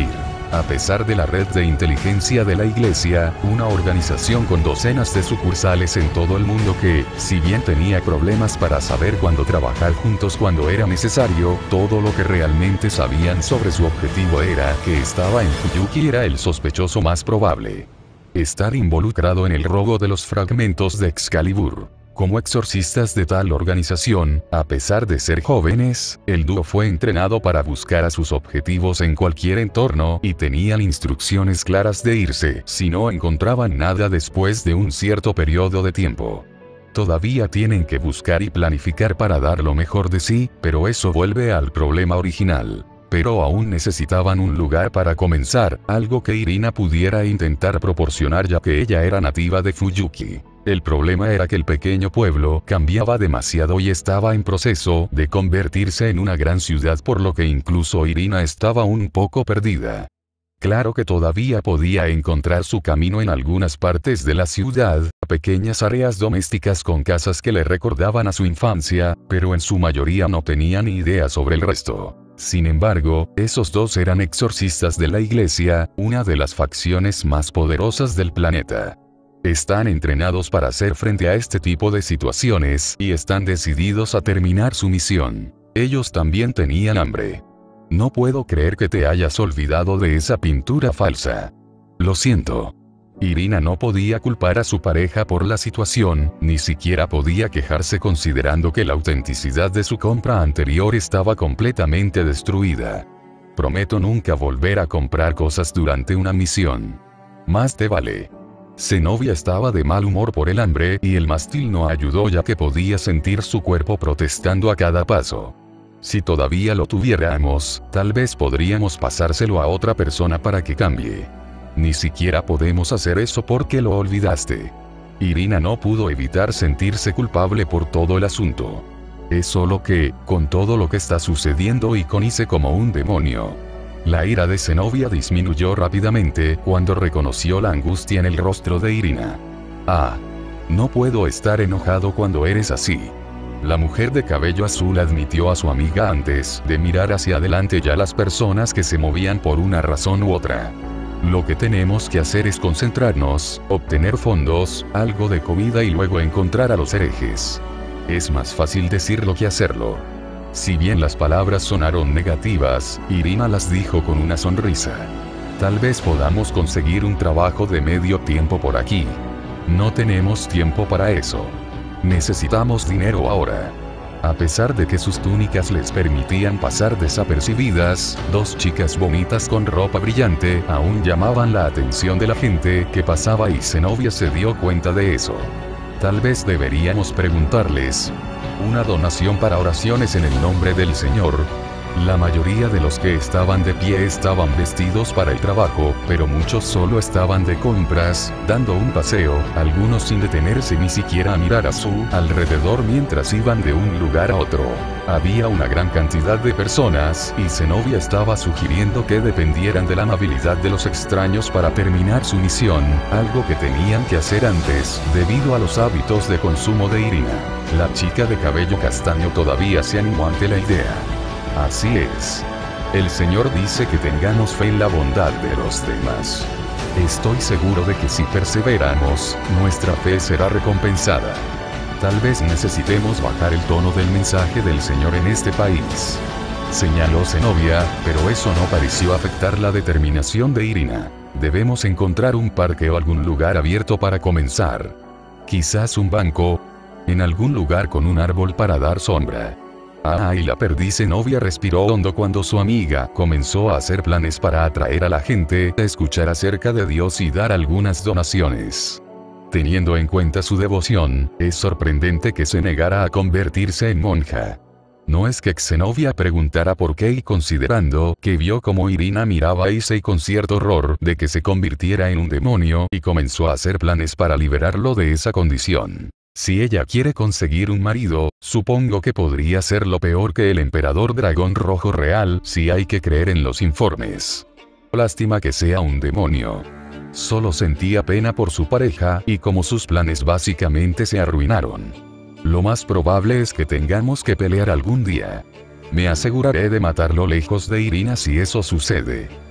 A pesar de la red de inteligencia de la iglesia, una organización con docenas de sucursales en todo el mundo que, si bien tenía problemas para saber cuándo trabajar juntos cuando era necesario, todo lo que realmente sabían sobre su objetivo era que estaba en Fuyuki era el sospechoso más probable. Estar involucrado en el robo de los fragmentos de Excalibur. Como exorcistas de tal organización, a pesar de ser jóvenes, el dúo fue entrenado para buscar a sus objetivos en cualquier entorno y tenían instrucciones claras de irse si no encontraban nada después de un cierto periodo de tiempo. Todavía tienen que buscar y planificar para dar lo mejor de sí, pero eso vuelve al problema original. Pero aún necesitaban un lugar para comenzar, algo que Irina pudiera intentar proporcionar ya que ella era nativa de Fuyuki. El problema era que el pequeño pueblo cambiaba demasiado y estaba en proceso de convertirse en una gran ciudad, por lo que incluso Irina estaba un poco perdida. Claro que todavía podía encontrar su camino en algunas partes de la ciudad, pequeñas áreas domésticas con casas que le recordaban a su infancia, pero en su mayoría no tenían idea sobre el resto. Sin embargo, esos dos eran exorcistas de la iglesia, una de las facciones más poderosas del planeta. Están entrenados para hacer frente a este tipo de situaciones y están decididos a terminar su misión. Ellos también tenían hambre. No puedo creer que te hayas olvidado de esa pintura falsa. Lo siento. Irina no podía culpar a su pareja por la situación, ni siquiera podía quejarse considerando que la autenticidad de su compra anterior estaba completamente destruida. Prometo nunca volver a comprar cosas durante una misión. Más te vale. Zenobia estaba de mal humor por el hambre y el mástil no ayudó ya que podía sentir su cuerpo protestando a cada paso. Si todavía lo tuviéramos, tal vez podríamos pasárselo a otra persona para que cambie. Ni siquiera podemos hacer eso porque lo olvidaste. Irina no pudo evitar sentirse culpable por todo el asunto. Es solo que, con todo lo que está sucediendo y con Ise como un demonio. La ira de Zenobia disminuyó rápidamente cuando reconoció la angustia en el rostro de Irina. Ah. No puedo estar enojado cuando eres así. La mujer de cabello azul admitió a su amiga antes de mirar hacia adelante ya las personas que se movían por una razón u otra. Lo que tenemos que hacer es concentrarnos, obtener fondos, algo de comida y luego encontrar a los herejes. Es más fácil decirlo que hacerlo. Si bien las palabras sonaron negativas, Irina las dijo con una sonrisa. Tal vez podamos conseguir un trabajo de medio tiempo por aquí. No tenemos tiempo para eso. Necesitamos dinero ahora. A pesar de que sus túnicas les permitían pasar desapercibidas, dos chicas bonitas con ropa brillante aún llamaban la atención de la gente que pasaba y Zenobia se dio cuenta de eso. Tal vez deberíamos preguntarles. Una donación para oraciones en el nombre del Señor. La mayoría de los que estaban de pie estaban vestidos para el trabajo, pero muchos solo estaban de compras, dando un paseo, algunos sin detenerse ni siquiera a mirar a su alrededor mientras iban de un lugar a otro. Había una gran cantidad de personas, y Zenobia estaba sugiriendo que dependieran de la amabilidad de los extraños para terminar su misión, algo que tenían que hacer antes, debido a los hábitos de consumo de Irina. La chica de cabello castaño todavía se animó ante la idea. Así es. El Señor dice que tengamos fe en la bondad de los demás. Estoy seguro de que si perseveramos, nuestra fe será recompensada. Tal vez necesitemos bajar el tono del mensaje del Señor en este país. Señaló Zenobia, pero eso no pareció afectar la determinación de Irina. Debemos encontrar un parque o algún lugar abierto para comenzar. Quizás un banco. En algún lugar con un árbol para dar sombra. Ah, y la perdiz Zenobia respiró hondo cuando su amiga comenzó a hacer planes para atraer a la gente a escuchar acerca de Dios y dar algunas donaciones. Teniendo en cuenta su devoción, es sorprendente que se negara a convertirse en monja. No es que Zenobia preguntara por qué y considerando que vio como Irina miraba a Issei con cierto horror de que se convirtiera en un demonio y comenzó a hacer planes para liberarlo de esa condición. Si ella quiere conseguir un marido, supongo que podría ser lo peor que el emperador dragón rojo real si hay que creer en los informes. Lástima que sea un demonio. Solo sentía pena por su pareja y como sus planes básicamente se arruinaron. Lo más probable es que tengamos que pelear algún día. Me aseguraré de matarlo lejos de Irina si eso sucede.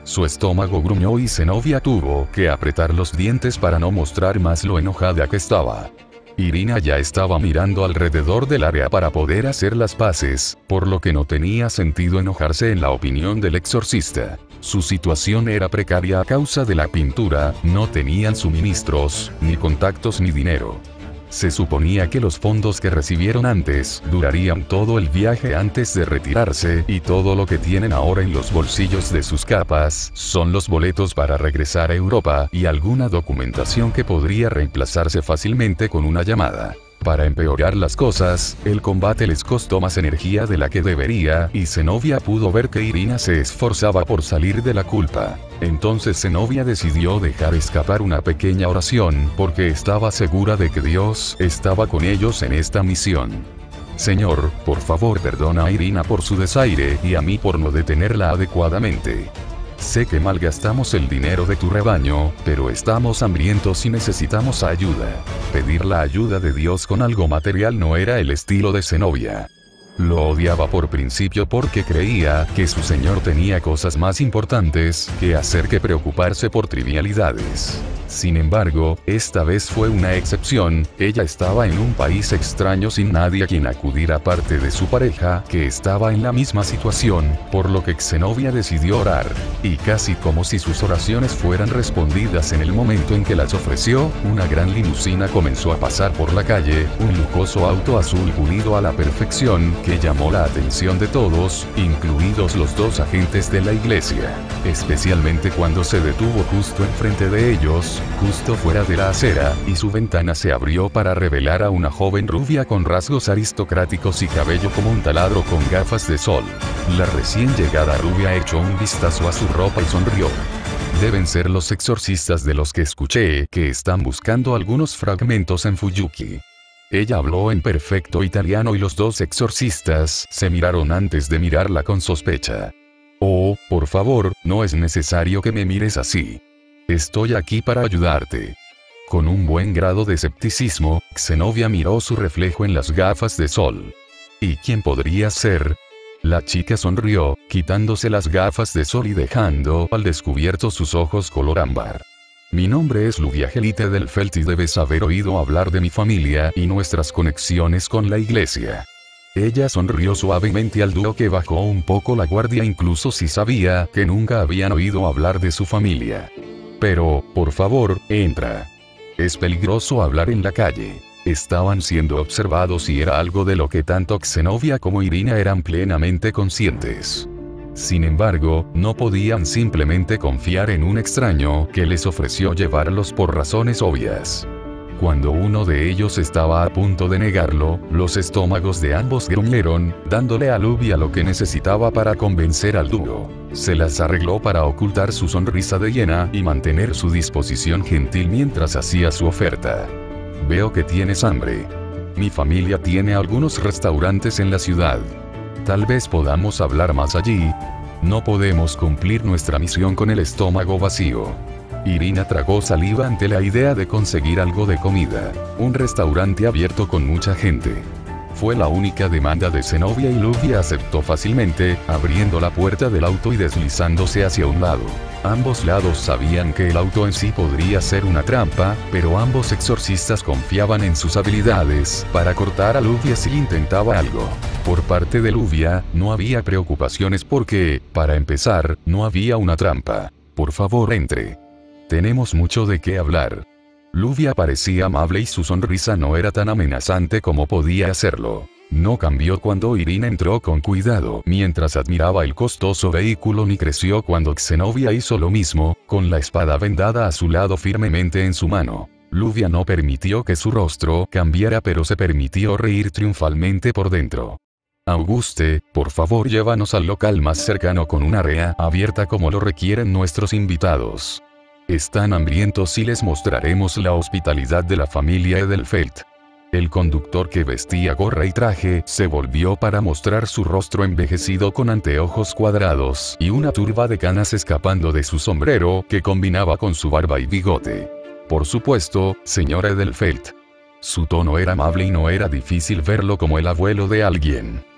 Su estómago gruñó y Zenobia tuvo que apretar los dientes para no mostrar más lo enojada que estaba. Irina ya estaba mirando alrededor del área para poder hacer las paces, por lo que no tenía sentido enojarse en la opinión del exorcista. Su situación era precaria a causa de la pintura, no tenían suministros, ni contactos ni dinero. Se suponía que los fondos que recibieron antes durarían todo el viaje antes de retirarse, y todo lo que tienen ahora en los bolsillos de sus capas son los boletos para regresar a Europa y alguna documentación que podría reemplazarse fácilmente con una llamada. Para empeorar las cosas, el combate les costó más energía de la que debería, y Zenobia pudo ver que Irina se esforzaba por salir de la culpa. Entonces Zenobia decidió dejar escapar una pequeña oración, porque estaba segura de que Dios estaba con ellos en esta misión. Señor, por favor perdona a Irina por su desaire y a mí por no detenerla adecuadamente. Sé que malgastamos el dinero de tu rebaño, pero estamos hambrientos y necesitamos ayuda. Pedir la ayuda de Dios con algo material no era el estilo de Zenobia. Lo odiaba por principio porque creía que su señor tenía cosas más importantes que hacer que preocuparse por trivialidades. Sin embargo, esta vez fue una excepción. Ella estaba en un país extraño sin nadie a quien acudir aparte de su pareja, que estaba en la misma situación, por lo que Zenobia decidió orar. Y casi como si sus oraciones fueran respondidas en el momento en que las ofreció, una gran limusina comenzó a pasar por la calle, un lujoso auto azul pulido a la perfección, que llamó la atención de todos, incluidos los dos agentes de la iglesia. Especialmente cuando se detuvo justo enfrente de ellos, justo fuera de la acera, y su ventana se abrió para revelar a una joven rubia con rasgos aristocráticos y cabello como un taladro con gafas de sol. La recién llegada rubia echó un vistazo a su ropa y sonrió. Deben ser los exorcistas de los que escuché que están buscando algunos fragmentos en Fuyuki. Ella habló en perfecto italiano y los dos exorcistas se miraron antes de mirarla con sospecha. Oh, por favor, no es necesario que me mires así. Estoy aquí para ayudarte. Con un buen grado de escepticismo, Zenobia miró su reflejo en las gafas de sol. ¿Y quién podría ser? La chica sonrió, quitándose las gafas de sol y dejando al descubierto sus ojos color ámbar. Mi nombre es Luvia Gelite del Felt y debes haber oído hablar de mi familia y nuestras conexiones con la iglesia. Ella sonrió suavemente al dúo que bajó un poco la guardia incluso si sabía que nunca habían oído hablar de su familia. Pero, por favor, entra. Es peligroso hablar en la calle. Estaban siendo observados y era algo de lo que tanto Zenobia como Irina eran plenamente conscientes. Sin embargo, no podían simplemente confiar en un extraño que les ofreció llevarlos por razones obvias. Cuando uno de ellos estaba a punto de negarlo, los estómagos de ambos gruñeron, dándole a Luvia lo que necesitaba para convencer al dúo. Se las arregló para ocultar su sonrisa de hiena y mantener su disposición gentil mientras hacía su oferta. Veo que tienes hambre. Mi familia tiene algunos restaurantes en la ciudad. Tal vez podamos hablar más allí. No podemos cumplir nuestra misión con el estómago vacío. Irina tragó saliva ante la idea de conseguir algo de comida. Un restaurante abierto con mucha gente. Fue la única demanda de Zenobia y Luvia aceptó fácilmente, abriendo la puerta del auto y deslizándose hacia un lado. Ambos lados sabían que el auto en sí podría ser una trampa, pero ambos exorcistas confiaban en sus habilidades para cortar a Luvia si intentaba algo. Por parte de Luvia, no había preocupaciones porque, para empezar, no había una trampa. Por favor entre. Tenemos mucho de qué hablar. Luvia parecía amable y su sonrisa no era tan amenazante como podía hacerlo. No cambió cuando Irina entró con cuidado mientras admiraba el costoso vehículo ni creció cuando Zenobia hizo lo mismo, con la espada vendada a su lado firmemente en su mano. Luvia no permitió que su rostro cambiara pero se permitió reír triunfalmente por dentro. Auguste, por favor llévanos al local más cercano con un área abierta como lo requieren nuestros invitados. Están hambrientos y les mostraremos la hospitalidad de la familia Edelfelt. El conductor que vestía gorra y traje se volvió para mostrar su rostro envejecido con anteojos cuadrados y una turba de canas escapando de su sombrero que combinaba con su barba y bigote. Por supuesto, señora Edelfelt. Su tono era amable y no era difícil verlo como el abuelo de alguien.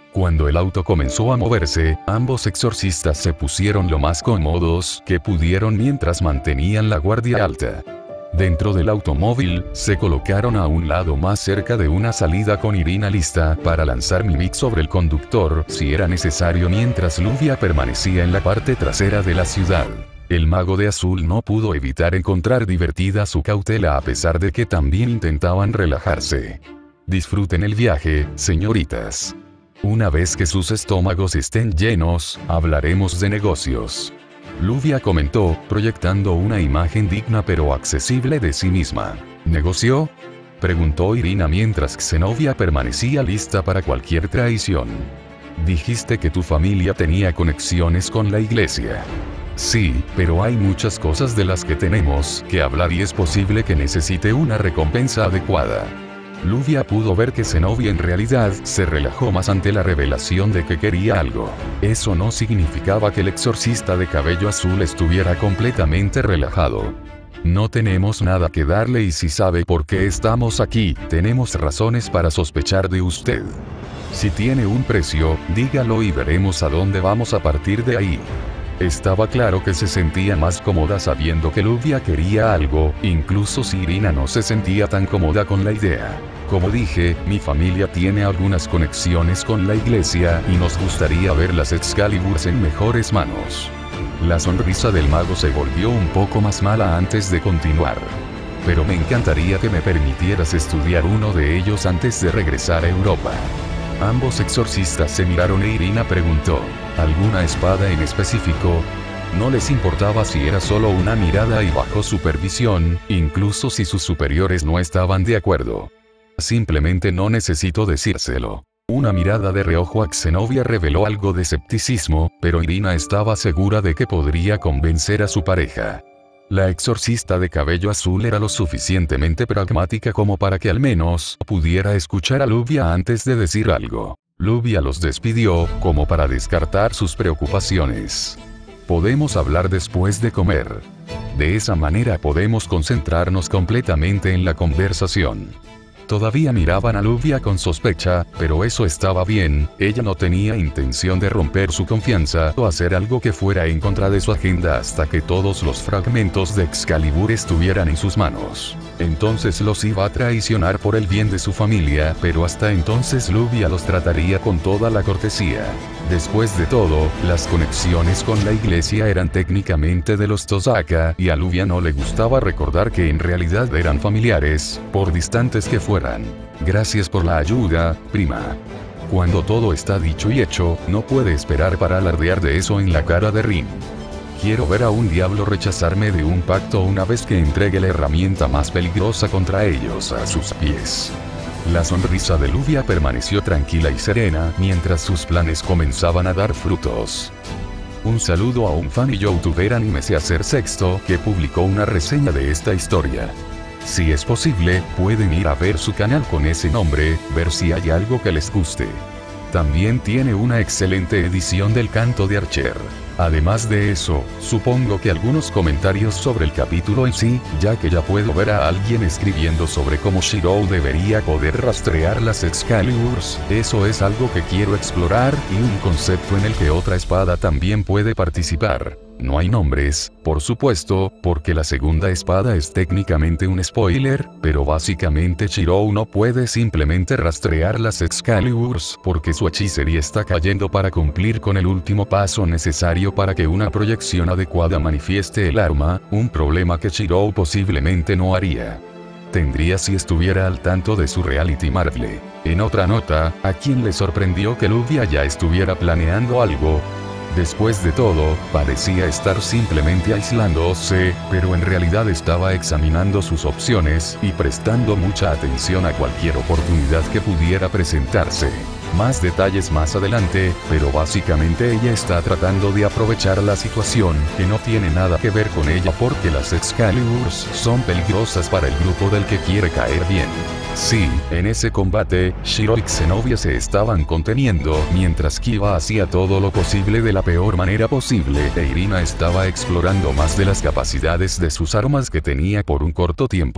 Cuando el auto comenzó a moverse, ambos exorcistas se pusieron lo más cómodos que pudieron mientras mantenían la guardia alta. Dentro del automóvil, se colocaron a un lado más cerca de una salida con Irina lista para lanzar Mimic sobre el conductor si era necesario mientras Luvia permanecía en la parte trasera de la ciudad. El mago de azul no pudo evitar encontrar divertida su cautela a pesar de que también intentaban relajarse. Disfruten el viaje, señoritas. Una vez que sus estómagos estén llenos, hablaremos de negocios. Luvia comentó, proyectando una imagen digna pero accesible de sí misma. ¿Negocio?, preguntó Irina mientras Zenobia permanecía lista para cualquier traición. Dijiste que tu familia tenía conexiones con la iglesia. Sí, pero hay muchas cosas de las que tenemos que hablar y es posible que necesite una recompensa adecuada. Luvia pudo ver que Zenobia en realidad se relajó más ante la revelación de que quería algo. Eso no significaba que el exorcista de cabello azul estuviera completamente relajado. No tenemos nada que darle y si sabe por qué estamos aquí, tenemos razones para sospechar de usted. Si tiene un precio, dígalo y veremos a dónde vamos a partir de ahí. Estaba claro que se sentía más cómoda sabiendo que Luvia quería algo, incluso si Irina no se sentía tan cómoda con la idea. Como dije, mi familia tiene algunas conexiones con la iglesia y nos gustaría ver las Excaliburs en mejores manos. La sonrisa del mago se volvió un poco más mala antes de continuar. Pero me encantaría que me permitieras estudiar uno de ellos antes de regresar a Europa. Ambos exorcistas se miraron e Irina preguntó, ¿alguna espada en específico? No les importaba si era solo una mirada y bajo supervisión, incluso si sus superiores no estaban de acuerdo. Simplemente no necesito decírselo. Una mirada de reojo a Zenobia reveló algo de escepticismo, pero Irina estaba segura de que podría convencer a su pareja. La exorcista de cabello azul era lo suficientemente pragmática como para que al menos pudiera escuchar a Luvia antes de decir algo. Luvia los despidió, como para descartar sus preocupaciones. Podemos hablar después de comer. De esa manera podemos concentrarnos completamente en la conversación. Todavía miraban a Luvia con sospecha, pero eso estaba bien, ella no tenía intención de romper su confianza o hacer algo que fuera en contra de su agenda hasta que todos los fragmentos de Excalibur estuvieran en sus manos. Entonces los iba a traicionar por el bien de su familia, pero hasta entonces Luvia los trataría con toda la cortesía. Después de todo, las conexiones con la iglesia eran técnicamente de los Tosaka, y a Luvia no le gustaba recordar que en realidad eran familiares, por distantes que fueran. Gracias por la ayuda, prima. Cuando todo está dicho y hecho, no puede esperar para alardear de eso en la cara de Rin. Quiero ver a un diablo rechazarme de un pacto una vez que entregue la herramienta más peligrosa contra ellos a sus pies. La sonrisa de Luvia permaneció tranquila y serena mientras sus planes comenzaban a dar frutos. Un saludo a un fan y youtuber anime se hacer sexto que publicó una reseña de esta historia. Si es posible, pueden ir a ver su canal con ese nombre, ver si hay algo que les guste. También tiene una excelente edición del canto de Archer. Además de eso, supongo que algunos comentarios sobre el capítulo en sí, ya que ya puedo ver a alguien escribiendo sobre cómo Shirou debería poder rastrear las Excaliburs, eso es algo que quiero explorar, y un concepto en el que otra espada también puede participar. No hay nombres, por supuesto, porque la segunda espada es técnicamente un spoiler, pero básicamente Shirou no puede simplemente rastrear las Excaliburs porque su hechicería está cayendo para cumplir con el último paso necesario para que una proyección adecuada manifieste el arma, un problema que Shirou posiblemente no haría. Tendría si estuviera al tanto de su reality Marvel. En otra nota, ¿a quién le sorprendió que Luvia ya estuviera planeando algo? Después de todo, parecía estar simplemente aislándose, pero en realidad estaba examinando sus opciones y prestando mucha atención a cualquier oportunidad que pudiera presentarse. Más detalles más adelante, pero básicamente ella está tratando de aprovechar la situación, que no tiene nada que ver con ella porque las Excaliburs son peligrosas para el grupo del que quiere caer bien. Sí, en ese combate, Shiro y Zenobia se estaban conteniendo, mientras Kiba hacía todo lo posible de la peor manera posible, e Irina estaba explorando más de las capacidades de sus armas que tenía por un corto tiempo.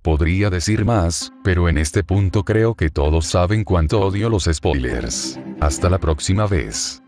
Podría decir más, pero en este punto creo que todos saben cuánto odio los spoilers. Hasta la próxima vez.